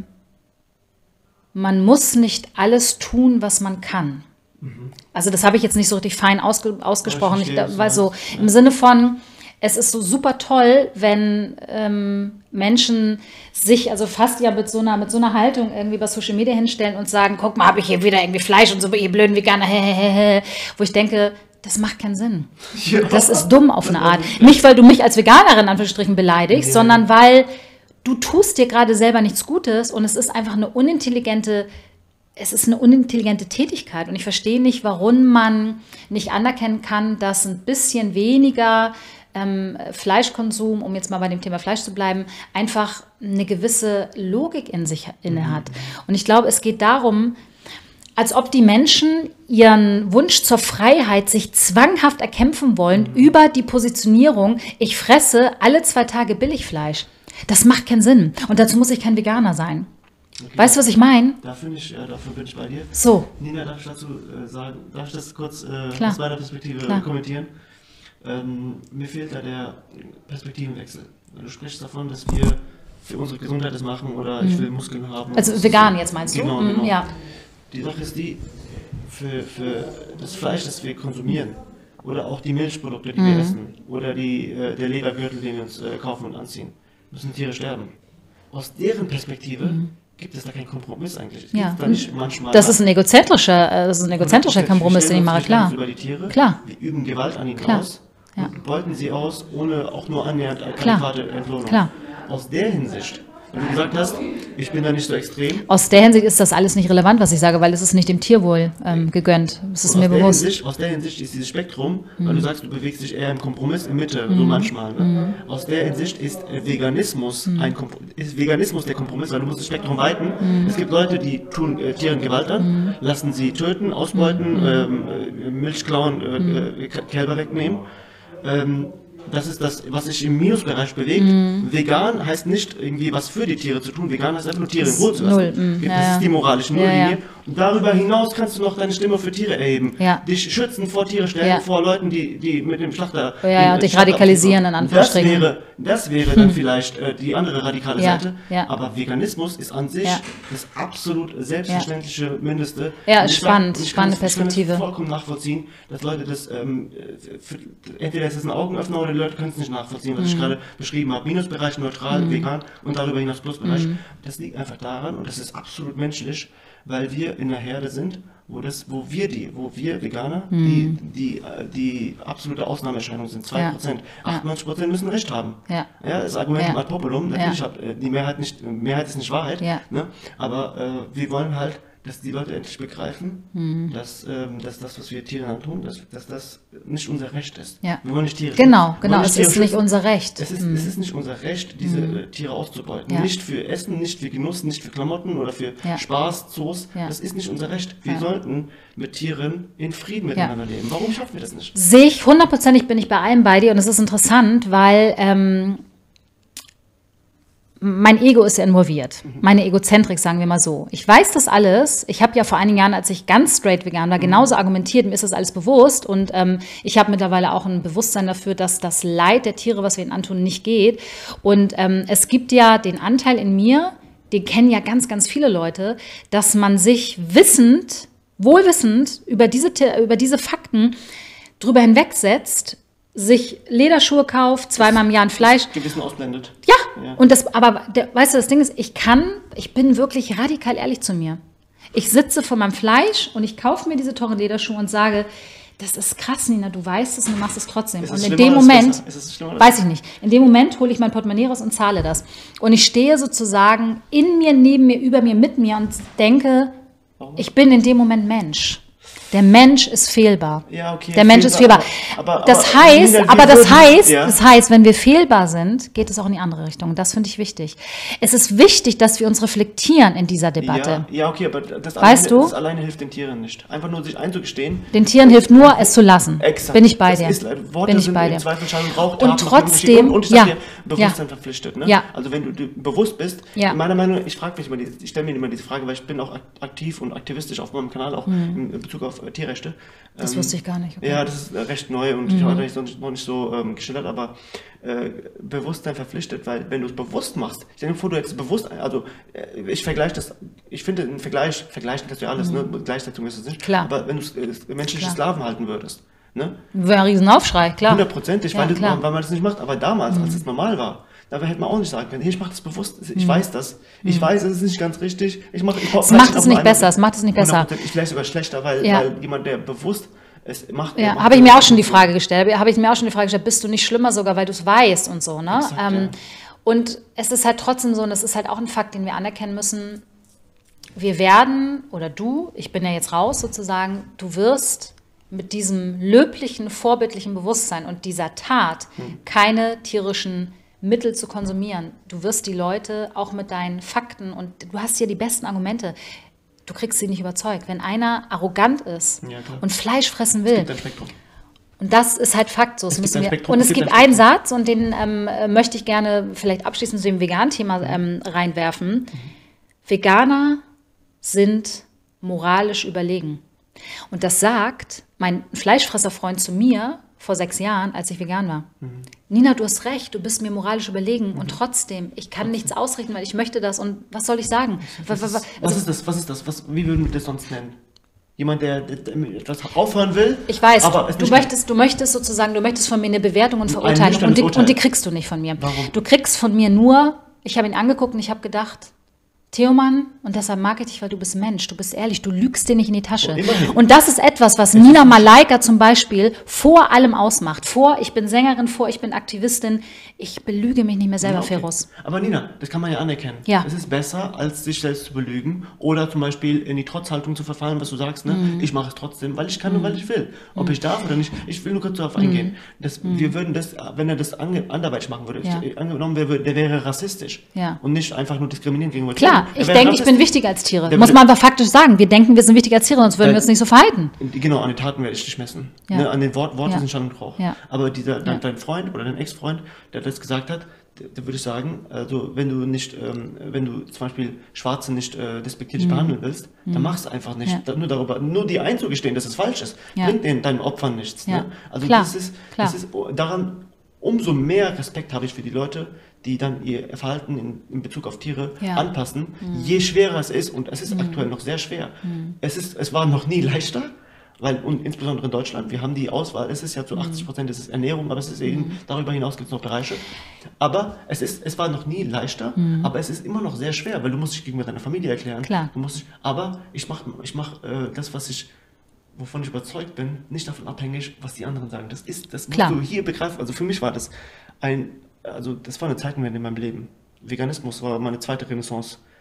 man muss nicht alles tun, was man kann. Also das habe ich jetzt nicht so richtig fein ausge ausgesprochen. Ich Ich, verstehe, was du weil so meinst, ja. im Sinne von, es ist so super toll, wenn ähm, Menschen sich also fast ja mit so einer mit so einer Haltung irgendwie bei Social Media hinstellen und sagen, guck mal, habe ich hier wieder irgendwie Fleisch und so, ihr blöden Veganer, hehehe, wo ich denke, das macht keinen Sinn. Ja. Das ist dumm auf eine Art. Nicht, weil du mich als Veganerin in Anführungsstrichen beleidigst, Ja. sondern weil du tust dir gerade selber nichts Gutes und es ist einfach eine unintelligente, es ist eine unintelligente Tätigkeit. Und ich verstehe nicht, warum man nicht anerkennen kann, dass ein bisschen weniger ähm, Fleischkonsum, um jetzt mal bei dem Thema Fleisch zu bleiben, einfach eine gewisse Logik in sich inne hat. Und ich glaube, es geht darum, als ob die Menschen ihren Wunsch zur Freiheit sich zwanghaft erkämpfen wollen Mhm. über die Positionierung, ich fresse alle zwei Tage Billigfleisch. Das macht keinen Sinn. Und dazu muss ich kein Veganer sein. Okay. Weißt du, was ich meine? Da finde ich, äh, dafür bin ich bei dir. So, Nina, darf ich dazu äh, sagen, darf ich das kurz äh, Klar. aus meiner Perspektive Klar. kommentieren? Ähm, mir fehlt da der Perspektivenwechsel. Du sprichst davon, dass wir für unsere Gesundheit das machen oder ich will Muskeln haben. also Das vegan ist- jetzt meinst du? Genau, Mhm, genau. Ja. Die Sache ist die, für, für das Fleisch, das wir konsumieren, oder auch die Milchprodukte, die Mhm. wir essen, oder die, äh, der Ledergürtel, den wir uns äh, kaufen und anziehen, müssen Tiere sterben. Aus deren Perspektive gibt es da keinen Kompromiss eigentlich. Es Mhm. Ja. gibt da nicht manchmal Das ist ein egozentrischer, äh, das ist ein egozentrischer wir Kompromiss, den ich stellen mache, uns klar. Über die Tiere. Klar. Wir üben Gewalt an ihnen Klar. aus Ja. und beuten sie aus, ohne auch nur annähernd Klar. adäquate Entlohnung. Klar. Aus der Hinsicht, wenn du gesagt hast, ich bin da nicht so extrem, Aus der Hinsicht ist das alles nicht relevant, was ich sage, weil es ist nicht dem Tierwohl ähm, gegönnt. Das ist aus mir der, bewusst. Hinsicht, aus der Hinsicht ist dieses Spektrum, Mhm. weil du sagst, du bewegst dich eher im Kompromiss, in Mitte, so manchmal. Ne? Aus der Hinsicht ist äh, Veganismus Mhm. ein Kompro ist Veganismus der Kompromiss, weil du musst das Spektrum weiten. Mhm. Es gibt Leute, die tun äh, Tieren Gewalt an, lassen sie töten, ausbeuten, Mhm. ähm, äh, Milch klauen, äh, äh, K- Kälber wegnehmen. Ähm, das ist das, was sich im Minusbereich bewegt. Mhm. Vegan heißt nicht irgendwie was für die Tiere zu tun. Vegan heißt einfach nur Tiere in Das Ruhe ist zu lassen. null, mm, Das ja, ja. ist die moralische Ja, Nulllinie. ja. Und darüber hinaus kannst du noch deine Stimme für Tiere erheben. Ja. Dich schützen vor Tiere stellen, Ja. vor Leuten, die, die mit dem Schlachter... Ja, ja, den dich Schlachter radikalisieren, aufsuchen. in Anführungsstrichen. Das wäre, das wäre dann vielleicht äh, die andere radikale Ja, Seite. ja. Aber Veganismus ist an sich Ja. das absolut selbstverständliche Mindeste. Ja, Und ist ich sag- spannend, ich kann spannende es- Ich Perspektive. kann es vollkommen nachvollziehen, dass Leute das... Ähm, für, entweder ist es ein Augenöffner oder die Leute können es nicht nachvollziehen, was Mhm. ich gerade beschrieben habe. Minusbereich, neutral, vegan und darüber hinaus Plusbereich. Das liegt einfach daran, und das ist absolut menschlich, weil wir in einer Herde sind, wo das, wo wir die, wo wir Veganer, die, die, äh, die absolute Ausnahmeerscheinung sind, zwei Prozent. Ja. achtundneunzig Prozent müssen Recht haben. Ja. Ja, das Argument Ja. ad populum, natürlich Ja. hat äh, die Mehrheit nicht, Mehrheit ist nicht Wahrheit, Ja. ne? Aber äh, wir wollen halt dass die Leute endlich begreifen, mhm. dass, ähm, dass das, was wir Tieren antun, dass, dass das nicht unser Recht ist. Ja. Wir wollen nicht Tiere Genau, genau, nicht es Tiere ist nicht unser Recht. Es ist, mhm. es ist nicht unser Recht, diese mhm. Tiere auszubeuten. Ja. Nicht für Essen, nicht für Genuss, nicht für Klamotten oder für ja. Spaß, Zoos. Ja. Das ist nicht unser Recht. Wir ja. sollten mit Tieren in Frieden miteinander ja. leben. Warum schaffen wir das nicht? Sehe ich, hundertprozentig bin ich bei allem bei dir und es ist interessant, weil ähm, mein Ego ist ja involviert. Meine Egozentrik, sagen wir mal so. Ich weiß das alles. Ich habe ja vor einigen Jahren, als ich ganz straight vegan war, genauso argumentiert. Mir ist das alles bewusst. Und ähm, ich habe mittlerweile auch ein Bewusstsein dafür, dass das Leid der Tiere, was wir ihnen antun, nicht geht. Und ähm, es gibt ja den Anteil in mir, den kennen ja ganz, ganz viele Leute, dass man sich wissend, wohlwissend über diese, über diese Fakten drüber hinwegsetzt, sich Lederschuhe kauft, zweimal im Jahr ein Fleisch. Gewissen ausblendet. Ja, ja. Und das, aber der, weißt du, das Ding ist, ich kann, ich bin wirklich radikal ehrlich zu mir. Ich sitze vor meinem Fleisch und ich kaufe mir diese teuren Lederschuhe und sage, das ist krass, Nina, du weißt es und du machst es trotzdem. Ist und es in dem Moment, weiß ich nicht, in dem Moment hole ich mein Portemonnaie raus und zahle das. Und ich stehe sozusagen in mir, neben mir, über mir, mit mir und denke, Warum? Ich bin in dem Moment Mensch. Der Mensch ist fehlbar. Ja, okay, der Mensch ist fehlbar. Aber, aber, das aber, heißt, aber das heißt, ja. das heißt, wenn wir fehlbar sind, geht es auch in die andere Richtung. Das finde ich wichtig. Es ist wichtig, dass wir uns reflektieren in dieser Debatte. Ja, ja okay, aber das, weißt alleine, du? das alleine hilft den Tieren nicht. Einfach nur sich einzugestehen. Den Tieren hilft nur, es zu lassen. Exakt. Bin ich bei das dir. Ist, Worte Bin ich sind bei im dir. Zweifel Schall und Rauch. Und trotzdem, und, und ich ja, sag dir, Bewusstsein ja. verpflichtet. Ne? Ja. Also wenn du, du bewusst bist, ja. in meiner Meinung, ich frage mich immer, ich stelle mir immer diese Frage, weil ich bin auch aktiv und aktivistisch auf meinem Kanal, auch hm. in Bezug auf Tierrechte. Das ähm, wusste ich gar nicht. Okay. Ja, das ist recht neu und mhm. ich habe das noch nicht so ähm, geschildert, aber äh, Bewusstsein verpflichtet, weil wenn du es bewusst machst, stell dir vor, du jetzt bewusst, also äh, ich vergleiche das, ich finde einen Vergleich, vergleichen kannst du ja alles, mhm. ne? Gleichsetzung ist es nicht, klar. aber wenn du äh, menschliche klar. Sklaven halten würdest, ne? Wäre ein Riesenaufschrei, klar. Hundertprozentig, ja, weil, das, weil man das nicht macht, aber damals, mhm. als es normal war, da hätte man auch nicht sagen können, hey, ich mache das bewusst, ich mhm. weiß das, ich mhm. weiß, es ist nicht ganz richtig, ich mache ich es macht es nicht besser, es macht es nicht besser. Vielleicht sogar schlechter, weil, ja. weil jemand, der bewusst es macht, ja, habe ich mir auch schon die Frage gestellt. Habe ich mir auch schon die Frage gestellt, bist du nicht schlimmer sogar, weil du es weißt und so, ne? Exakt, ähm, ja. Und es ist halt trotzdem so, und das ist halt auch ein Fakt, den wir anerkennen müssen. Wir werden, oder du, ich bin ja jetzt raus sozusagen, du wirst mit diesem löblichen, vorbildlichen Bewusstsein und dieser Tat hm. keine tierischen Mittel zu konsumieren. Du wirst die Leute auch mit deinen Fakten und du hast hier die besten Argumente. Du kriegst sie nicht überzeugt. Wenn einer arrogant ist ja, und Fleisch fressen will, es gibt ein Spektrum. Und das ist halt Fakt. So. Es es müssen wir, Spektrum, und es, es gibt, gibt einen Satz, und den ähm, möchte ich gerne vielleicht abschließend zu dem Vegan-Thema ähm, reinwerfen. Mhm. Veganer sind moralisch überlegen. Und das sagt mein Fleischfresserfreund zu mir vor sechs Jahren, als ich vegan war. Mhm. Nina, du hast recht, du bist mir moralisch überlegen mhm. und trotzdem, ich kann nichts ausrichten, weil ich möchte das und was soll ich sagen? Was, was, was, was ist das? Was ist das? Was, wie würden wir das sonst nennen? Jemand, der, der etwas aufhören will. Ich weiß, aber du, möchtest, du möchtest sozusagen, du möchtest von mir eine Bewertung und Verurteilung und die, und die kriegst du nicht von mir. Warum? Du kriegst von mir nur, ich habe ihn angeguckt und ich habe gedacht, Theoman, und deshalb mag ich dich, weil du bist Mensch, du bist ehrlich, du lügst dir nicht in die Tasche. Oh, und das ist etwas, was Nina Malaika zum Beispiel vor allem ausmacht. Vor, ich bin Sängerin, vor, ich bin Aktivistin, ich belüge mich nicht mehr selber, ja, okay. Feroz. Aber Nina, das kann man ja anerkennen. Ja. Es ist besser, als sich selbst zu belügen oder zum Beispiel in die Trotzhaltung zu verfallen, was du sagst, ne? Mm. Ich mache es trotzdem, weil ich kann mm. und weil ich will. Ob mm. ich darf oder nicht, ich will nur kurz darauf eingehen. Mm. Das, mm. Wir würden das, wenn er das anderweitig machen würde, ja. angenommen, der, der wäre rassistisch ja. und nicht einfach nur diskriminierend gegenüber Klar. Ich denke, ich bin wichtiger als Tiere. Der muss man aber faktisch sagen. Wir denken, wir sind wichtiger als Tiere, sonst würden wir uns nicht so verhalten. Genau, an den Taten werde ich dich messen. Ja. Ne, an den Wort, Worte ja. sind Schall und Rauch. Ja. Aber dieser, dein, ja. dein Freund oder dein Ex-Freund, der das gesagt hat, da würde ich sagen, also wenn du nicht, ähm, wenn du zum Beispiel Schwarze nicht äh, despektierlich mhm. behandeln willst, mhm. dann mach's einfach nicht. Ja. Nur darüber, nur dir einzugestehen, dass es falsch ist, ja. bringt den, deinen Opfern nichts. Ja. Ne? Also Klar. das ist, Klar. das ist daran, umso mehr Respekt habe ich für die Leute, die dann ihr Verhalten in, in Bezug auf Tiere ja. anpassen, mhm. je schwerer es ist, und es ist mhm. aktuell noch sehr schwer. Mhm. Es ist, es war noch nie leichter, weil, und insbesondere in Deutschland, wir haben die Auswahl, es ist ja zu achtzig Prozent, es ist Ernährung, aber es ist eben, mhm. darüber hinaus gibt es noch Bereiche. Aber es ist, es war noch nie leichter, mhm. aber es ist immer noch sehr schwer, weil du musst dich gegenüber deiner Familie erklären. Klar. Du musst dich, aber ich mache ich mach, äh, das, was ich, wovon ich überzeugt bin, nicht davon abhängig, was die anderen sagen. Das ist, das musst Klar. du hier begreifen. Also für mich war das ein, also das war eine Zeitenwende in meinem Leben. Veganismus war meine zweite Renaissance.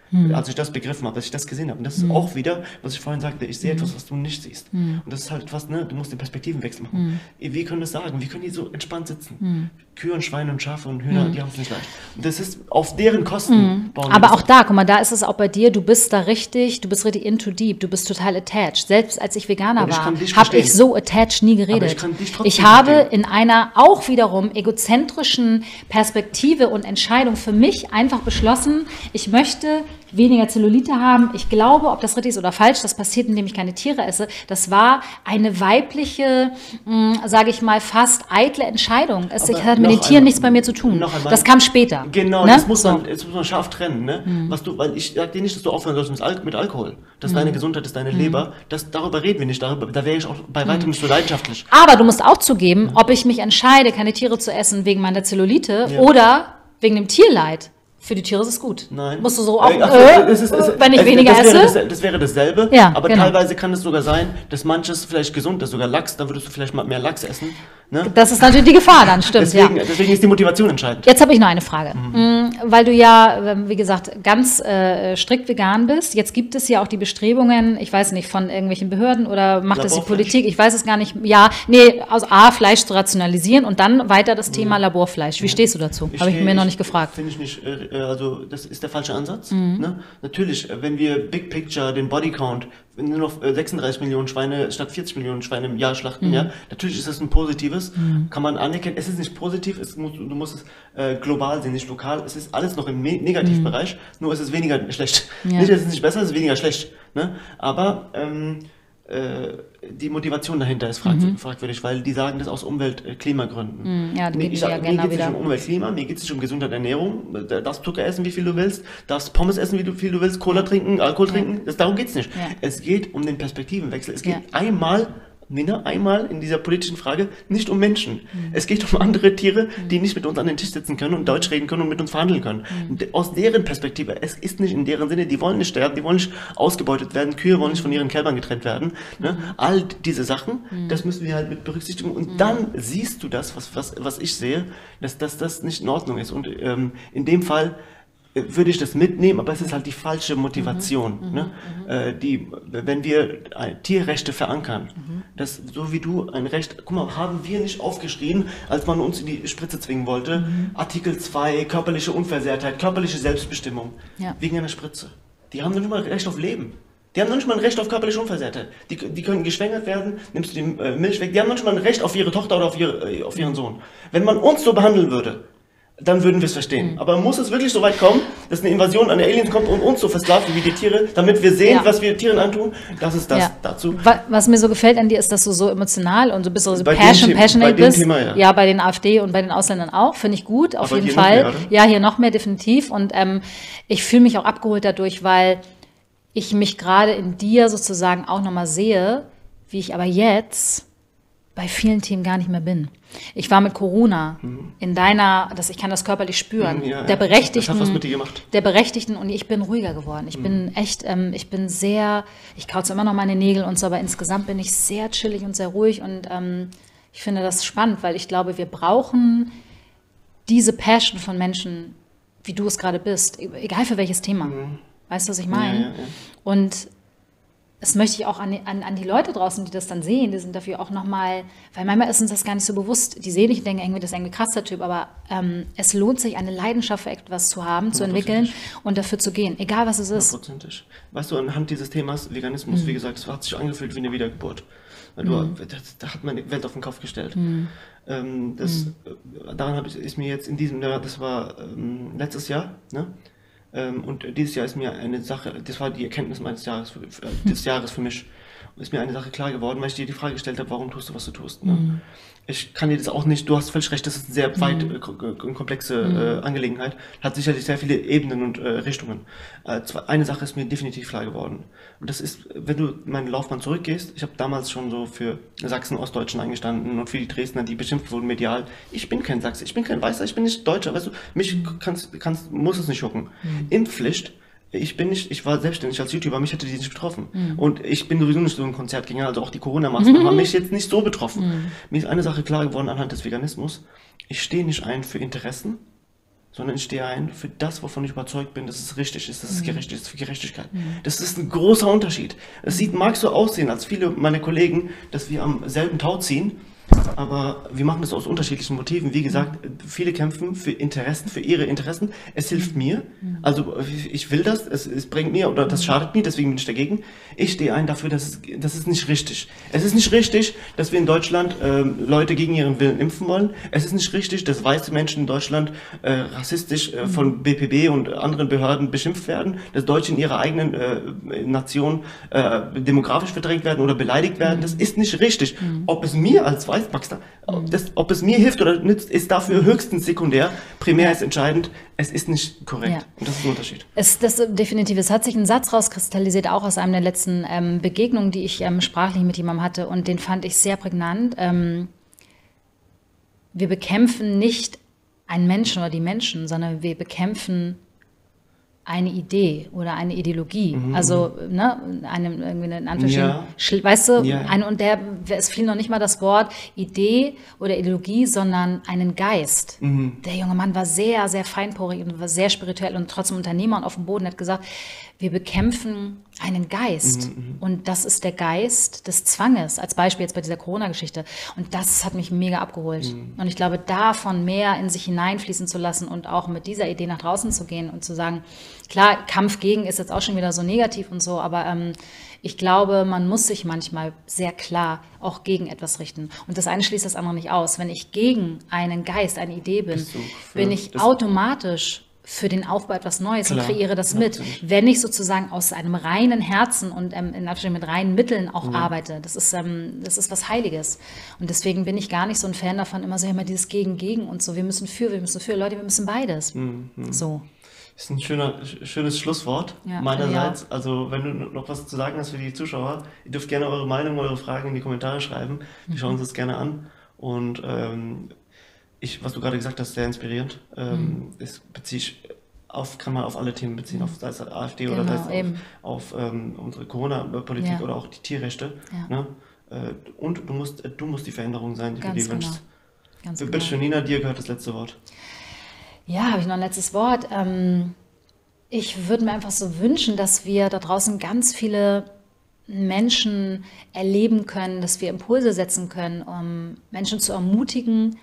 hm. als ich das begriffen habe, als ich das gesehen habe. Und das ist hm. auch wieder, was ich vorhin sagte, ich sehe hm. etwas, was du nicht siehst. Hm. Und das ist halt was, ne, du musst den Perspektivenwechsel machen. Hm. Wie können das sagen? Wie können die so entspannt sitzen? Hm. Kühe und Schweine und Schafe und Hühner, hm. die haben es nicht leicht. Und das ist auf deren Kosten. Hm. bauen Aber auch auf. da, guck mal, da ist es auch bei dir, du bist da richtig, du bist richtig into deep, du bist total attached. Selbst als ich Veganer ich war, habe ich so attached nie geredet. Aber ich kann dich trotzdem ich habe verstehen. in einer auch wiederum egozentrischen Perspektive und Entscheidung für mich einfach beschlossen, ich möchte weniger Zellulite haben. Ich glaube, ob das richtig ist oder falsch, das passiert, indem ich keine Tiere esse. Das war eine weibliche, sage ich mal, fast eitle Entscheidung. Es Aber hat mit den Tieren einmal, nichts bei mir zu tun. Einmal, das kam später. Genau, ne? das, muss so. man, das muss man scharf trennen. Ne? Mhm. Was du, weil ich sage dir nicht, dass du aufhören sollst mit, Al mit Alkohol. Das ist mhm. deine Gesundheit, das ist deine mhm. Leber. Das, darüber reden wir nicht. Darüber, da wäre ich auch bei weitem nicht so leidenschaftlich. Aber du musst auch zugeben, ob ich mich entscheide, keine Tiere zu essen wegen meiner Zellulite ja. oder wegen dem Tierleid. Für die Tiere ist es gut. Nein. Musst du so auch, äh, ach, äh, es ist, es, wenn ich es, weniger das esse? Wäre das, das wäre dasselbe, ja, aber genau. teilweise kann es sogar sein, dass manches vielleicht gesund ist, sogar Lachs, dann würdest du vielleicht mal mehr Lachs essen. Ne? Das ist natürlich die Gefahr dann, stimmt. deswegen, ja. deswegen ist die Motivation entscheidend. Jetzt habe ich noch eine Frage, mhm. weil du ja, wie gesagt, ganz äh, strikt vegan bist. Jetzt gibt es ja auch die Bestrebungen, ich weiß nicht, von irgendwelchen Behörden oder macht das die Politik, ich weiß es gar nicht. Ja, nee, aus A, Fleisch zu rationalisieren und dann weiter das Thema ja. Laborfleisch. Wie ja. stehst du dazu? Habe ich mir ich, noch nicht gefragt. Finde ich nicht, äh, also das ist der falsche Ansatz. Mhm. Ne? Natürlich, wenn wir Big Picture, den Bodycount, wenn nur noch sechsunddreißig Millionen Schweine statt vierzig Millionen Schweine im Jahr schlachten, mhm. ja, natürlich ist das ein positives, mhm. kann man anerkennen. Es ist nicht positiv, es muss, du musst es äh, global sehen, nicht lokal. Es ist alles noch im Negativbereich, mhm. nur es ist weniger schlecht. Ja. Nicht, es ist nicht besser, es ist weniger schlecht. Ne? Aber ähm, äh, die Motivation dahinter ist frag mhm. fragwürdig, weil die sagen das aus Umwelt-Klimagründen. Mhm. Ja, mir ich sag, mir geht es nicht um Umwelt-Klima, mir geht es nicht um Gesundheit, Ernährung. Du darfst Zucker essen, wie viel du willst, darfst Pommes essen, wie viel du willst, Cola trinken, Alkohol ja. trinken. Das, darum geht es nicht. Ja. Es geht um den Perspektivenwechsel. Es geht ja. einmal Nina, einmal in dieser politischen Frage nicht um Menschen. Mhm. Es geht um andere Tiere, die nicht mit uns an den Tisch sitzen können und Deutsch reden können und mit uns verhandeln können. Mhm. Aus deren Perspektive, es ist nicht in deren Sinne, die wollen nicht sterben, die wollen nicht ausgebeutet werden, Kühe wollen nicht von ihren Kälbern getrennt werden. Mhm. Ne? All diese Sachen, mhm. das müssen wir halt mit berücksichtigen. Und mhm. dann siehst du das, was, was, was ich sehe, dass, dass das nicht in Ordnung ist. Und ähm, in dem Fall würde ich das mitnehmen, aber es ist halt die falsche Motivation. Mhm, ne? mhm. Äh, die, wenn wir äh, Tierrechte verankern, mhm. das, so wie du ein Recht, guck mal, haben wir nicht aufgeschrieben, als man uns in die Spritze zwingen wollte, mhm. Artikel zwei, körperliche Unversehrtheit, körperliche Selbstbestimmung, ja. wegen einer Spritze. Die haben noch nicht mal Recht auf Leben. Die haben noch nicht mal ein Recht auf körperliche Unversehrtheit. Die, die können geschwängert werden, nimmst du die äh, Milch weg, die haben noch nicht mal ein Recht auf ihre Tochter oder auf, ihre, äh, auf ihren Sohn. Wenn man uns so behandeln würde, dann würden wir es verstehen. Mhm. Aber muss es wirklich so weit kommen, dass eine Invasion an die Aliens kommt und uns so versklaven wie die Tiere, damit wir sehen, ja. was wir Tieren antun? Das ist das ja. dazu. Was mir so gefällt an dir, ist, dass du so emotional und so bist so passion, passionate bist. Thema, ja. ja, bei den AfD und bei den Ausländern auch. Finde ich gut, auf Aber jeden Fall. Mehr, ja, hier noch mehr, definitiv. Und ähm, ich fühle mich auch abgeholt dadurch, weil ich mich gerade in dir sozusagen auch nochmal sehe, wie ich aber jetzt bei vielen Themen gar nicht mehr bin. Ich war mit Corona mhm. in deiner, das, ich kann das körperlich spüren, mhm, ja, der Berechtigten, das hat was mit dir gemacht. Der Berechtigten und ich bin ruhiger geworden. Ich mhm. bin echt, ähm, ich bin sehr, ich kauze immer noch meine Nägel und so, aber insgesamt bin ich sehr chillig und sehr ruhig und ähm, ich finde das spannend, weil ich glaube, wir brauchen diese Passion von Menschen, wie du es gerade bist, egal für welches Thema. Mhm. Weißt du, was ich meine? Ja, ja, ja. Und das möchte ich auch an die, an, an die Leute draußen, die das dann sehen, die sind dafür auch nochmal, weil manchmal ist uns das gar nicht so bewusst, die sehen dich und denken, irgendwie, das ist ein krasser Typ, aber ähm, es lohnt sich, eine Leidenschaft für etwas zu haben, zu entwickeln und dafür zu gehen, egal was es ist. Hundertprozentig. Weißt du, anhand dieses Themas Veganismus, mhm. wie gesagt, es hat sich angefühlt wie eine Wiedergeburt. Weil du, mhm. das, da hat man die Welt auf den Kopf gestellt. Mhm. Ähm, das, mhm. Daran hab ich, ist mir jetzt in diesem Jahr, das war ähm, letztes Jahr, ne? Und dieses Jahr ist mir eine Sache, das war die Erkenntnis meines Jahres, des Jahres für mich, ist mir eine Sache klar geworden, weil ich dir die Frage gestellt habe, warum tust du, was du tust. Ne? Mhm. Ich kann dir das auch nicht, du hast völlig recht, das ist eine sehr weit mhm. äh, komplexe mhm. äh, Angelegenheit, hat sicherlich sehr viele Ebenen und äh, Richtungen. Äh, zwei, eine Sache ist mir definitiv klar geworden. Und das ist, wenn du meine Laufbahn zurückgehst, ich habe damals schon so für Sachsen-Ostdeutschen eingestanden und für die Dresdner, die beschimpft wurden medial. Ich bin kein Sachse, ich bin kein Weißer, ich bin nicht Deutscher, weißt du, mich kannst, kannst, muss es nicht jucken. Mhm. Impfpflicht, ich bin nicht, ich war selbstständig als YouTuber, mich hätte die nicht betroffen. Mhm. Und ich bin sowieso nicht so ein Konzertgänger, also auch die Corona-Maßnahmen mhm. haben mich jetzt nicht so betroffen. Mhm. Mir ist eine Sache klar geworden anhand des Veganismus. Ich stehe nicht ein für Interessen, sondern ich stehe ein für das, wovon ich überzeugt bin, dass es richtig ist, dass es gerecht ist, für Gerechtigkeit. Das ist ein großer Unterschied. Es sieht, mag so aussehen, als viele meiner Kollegen, dass wir am selben Tau ziehen, aber wir machen das aus unterschiedlichen Motiven. Wie gesagt, viele kämpfen für Interessen, für ihre Interessen. Es hilft mir. Also ich will das, es, es bringt mir oder das schadet mir, deswegen bin ich dagegen. Ich stehe ein dafür, dass es, das ist nicht richtig. Es ist nicht richtig, dass wir in Deutschland äh, Leute gegen ihren Willen impfen wollen. Es ist nicht richtig, dass weiße Menschen in Deutschland äh, rassistisch äh, von B P B und anderen Behörden beschimpft werden, dass Deutsche in ihrer eigenen äh, Nation äh, demografisch verdrängt werden oder beleidigt werden. Das ist nicht richtig. Ob es mir als Weißpaxter, das, ob es mir hilft oder nützt, ist dafür höchstens sekundär. Primär ist entscheidend, es ist nicht korrekt. Ja. Und das ist ein Unterschied. Es, das definitiv. Es hat sich ein Satz rauskristallisiert, auch aus einem der letzten ähm, Begegnungen, die ich ähm, sprachlich mit jemandem hatte, und den fand ich sehr prägnant. Ähm, wir bekämpfen nicht einen Menschen oder die Menschen, sondern wir bekämpfen eine Idee oder eine Ideologie, mhm. also ne, eine, irgendwie eine, in Anführungsstrichen, ja. weißt du, ja. eine, und der, es fiel noch nicht mal das Wort Idee oder Ideologie, sondern einen Geist. Mhm. Der junge Mann war sehr, sehr feinporig und war sehr spirituell und trotzdem Unternehmer und auf dem Boden, hat gesagt, wir bekämpfen einen Geist, mhm. und das ist der Geist des Zwanges, als Beispiel jetzt bei dieser Corona-Geschichte, und das hat mich mega abgeholt, mhm. und ich glaube, davon mehr in sich hineinfließen zu lassen und auch mit dieser Idee nach draußen zu gehen und zu sagen, klar, Kampf gegen ist jetzt auch schon wieder so negativ und so, aber ähm, ich glaube, man muss sich manchmal sehr klar auch gegen etwas richten. Und das eine schließt das andere nicht aus. Wenn ich gegen einen Geist, eine Idee bin, bin ich automatisch für den Aufbau etwas Neues Klar, und kreiere das mit. Natürlich. Wenn ich sozusagen aus einem reinen Herzen und ähm, in Abstand mit reinen Mitteln auch mhm. arbeite, das ist, ähm, das ist was Heiliges. Und deswegen bin ich gar nicht so ein Fan davon, immer so immer dieses Gegen, Gegen und so. Wir müssen für, wir müssen für. Leute, wir müssen beides. Mhm. So. Das ist ein schöner, schönes Schlusswort ja, meinerseits. Ja. Also wenn du noch was zu sagen hast für die Zuschauer, ihr dürft gerne eure Meinung, eure Fragen in die Kommentare schreiben. Wir mhm. schauen uns das gerne an. Und ähm, ich, was du gerade gesagt hast, sehr inspirierend. Ähm, mhm. Das beziehe ich auf, kann man auf alle Themen beziehen, auf sei es AfD genau, oder sei es auf, auf ähm, unsere Corona-Politik ja. oder auch die Tierrechte. Ja. Ne? Äh, und du musst, du musst die Veränderung sein, die Ganz du dir genau. wünschst. Ganz Bitte genau. schön, Nina, dir gehört das letzte Wort. Ja, habe ich noch ein letztes Wort. Ähm, ich würde mir einfach so wünschen, dass wir da draußen ganz viele Menschen erleben können, dass wir Impulse setzen können, um Menschen zu ermutigen,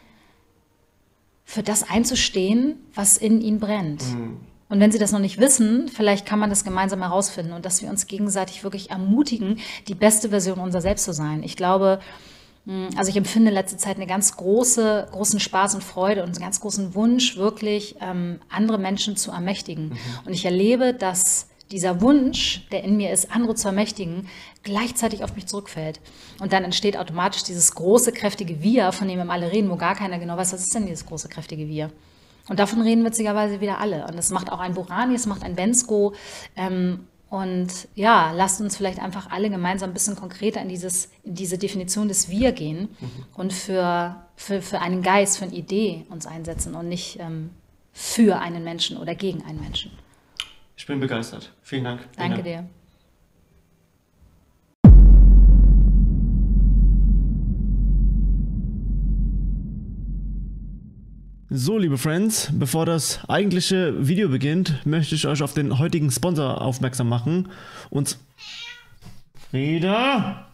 für das einzustehen, was in ihnen brennt. Mhm. Und wenn sie das noch nicht wissen, vielleicht kann man das gemeinsam herausfinden und dass wir uns gegenseitig wirklich ermutigen, die beste Version unserer selbst zu sein. Ich glaube, also ich empfinde in letzter Zeit eine ganz große, großen Spaß und Freude und einen ganz großen Wunsch, wirklich ähm, andere Menschen zu ermächtigen. Mhm. Und ich erlebe, dass dieser Wunsch, der in mir ist, andere zu ermächtigen, gleichzeitig auf mich zurückfällt. Und dann entsteht automatisch dieses große, kräftige Wir, von dem wir alle reden, wo gar keiner genau weiß, was ist denn dieses große, kräftige Wir. Und davon reden witzigerweise wieder alle. Und das macht auch ein Burani, das macht ein Bensko. Ähm, und ja, lasst uns vielleicht einfach alle gemeinsam ein bisschen konkreter in, dieses, in diese Definition des Wir gehen mhm. und für, für, für einen Geist, für eine Idee uns einsetzen und nicht ähm, für einen Menschen oder gegen einen Menschen. Ich bin begeistert. Vielen Dank. Danke dir. So, liebe Friends, bevor das eigentliche Video beginnt, möchte ich euch auf den heutigen Sponsor aufmerksam machen. Und Frieda!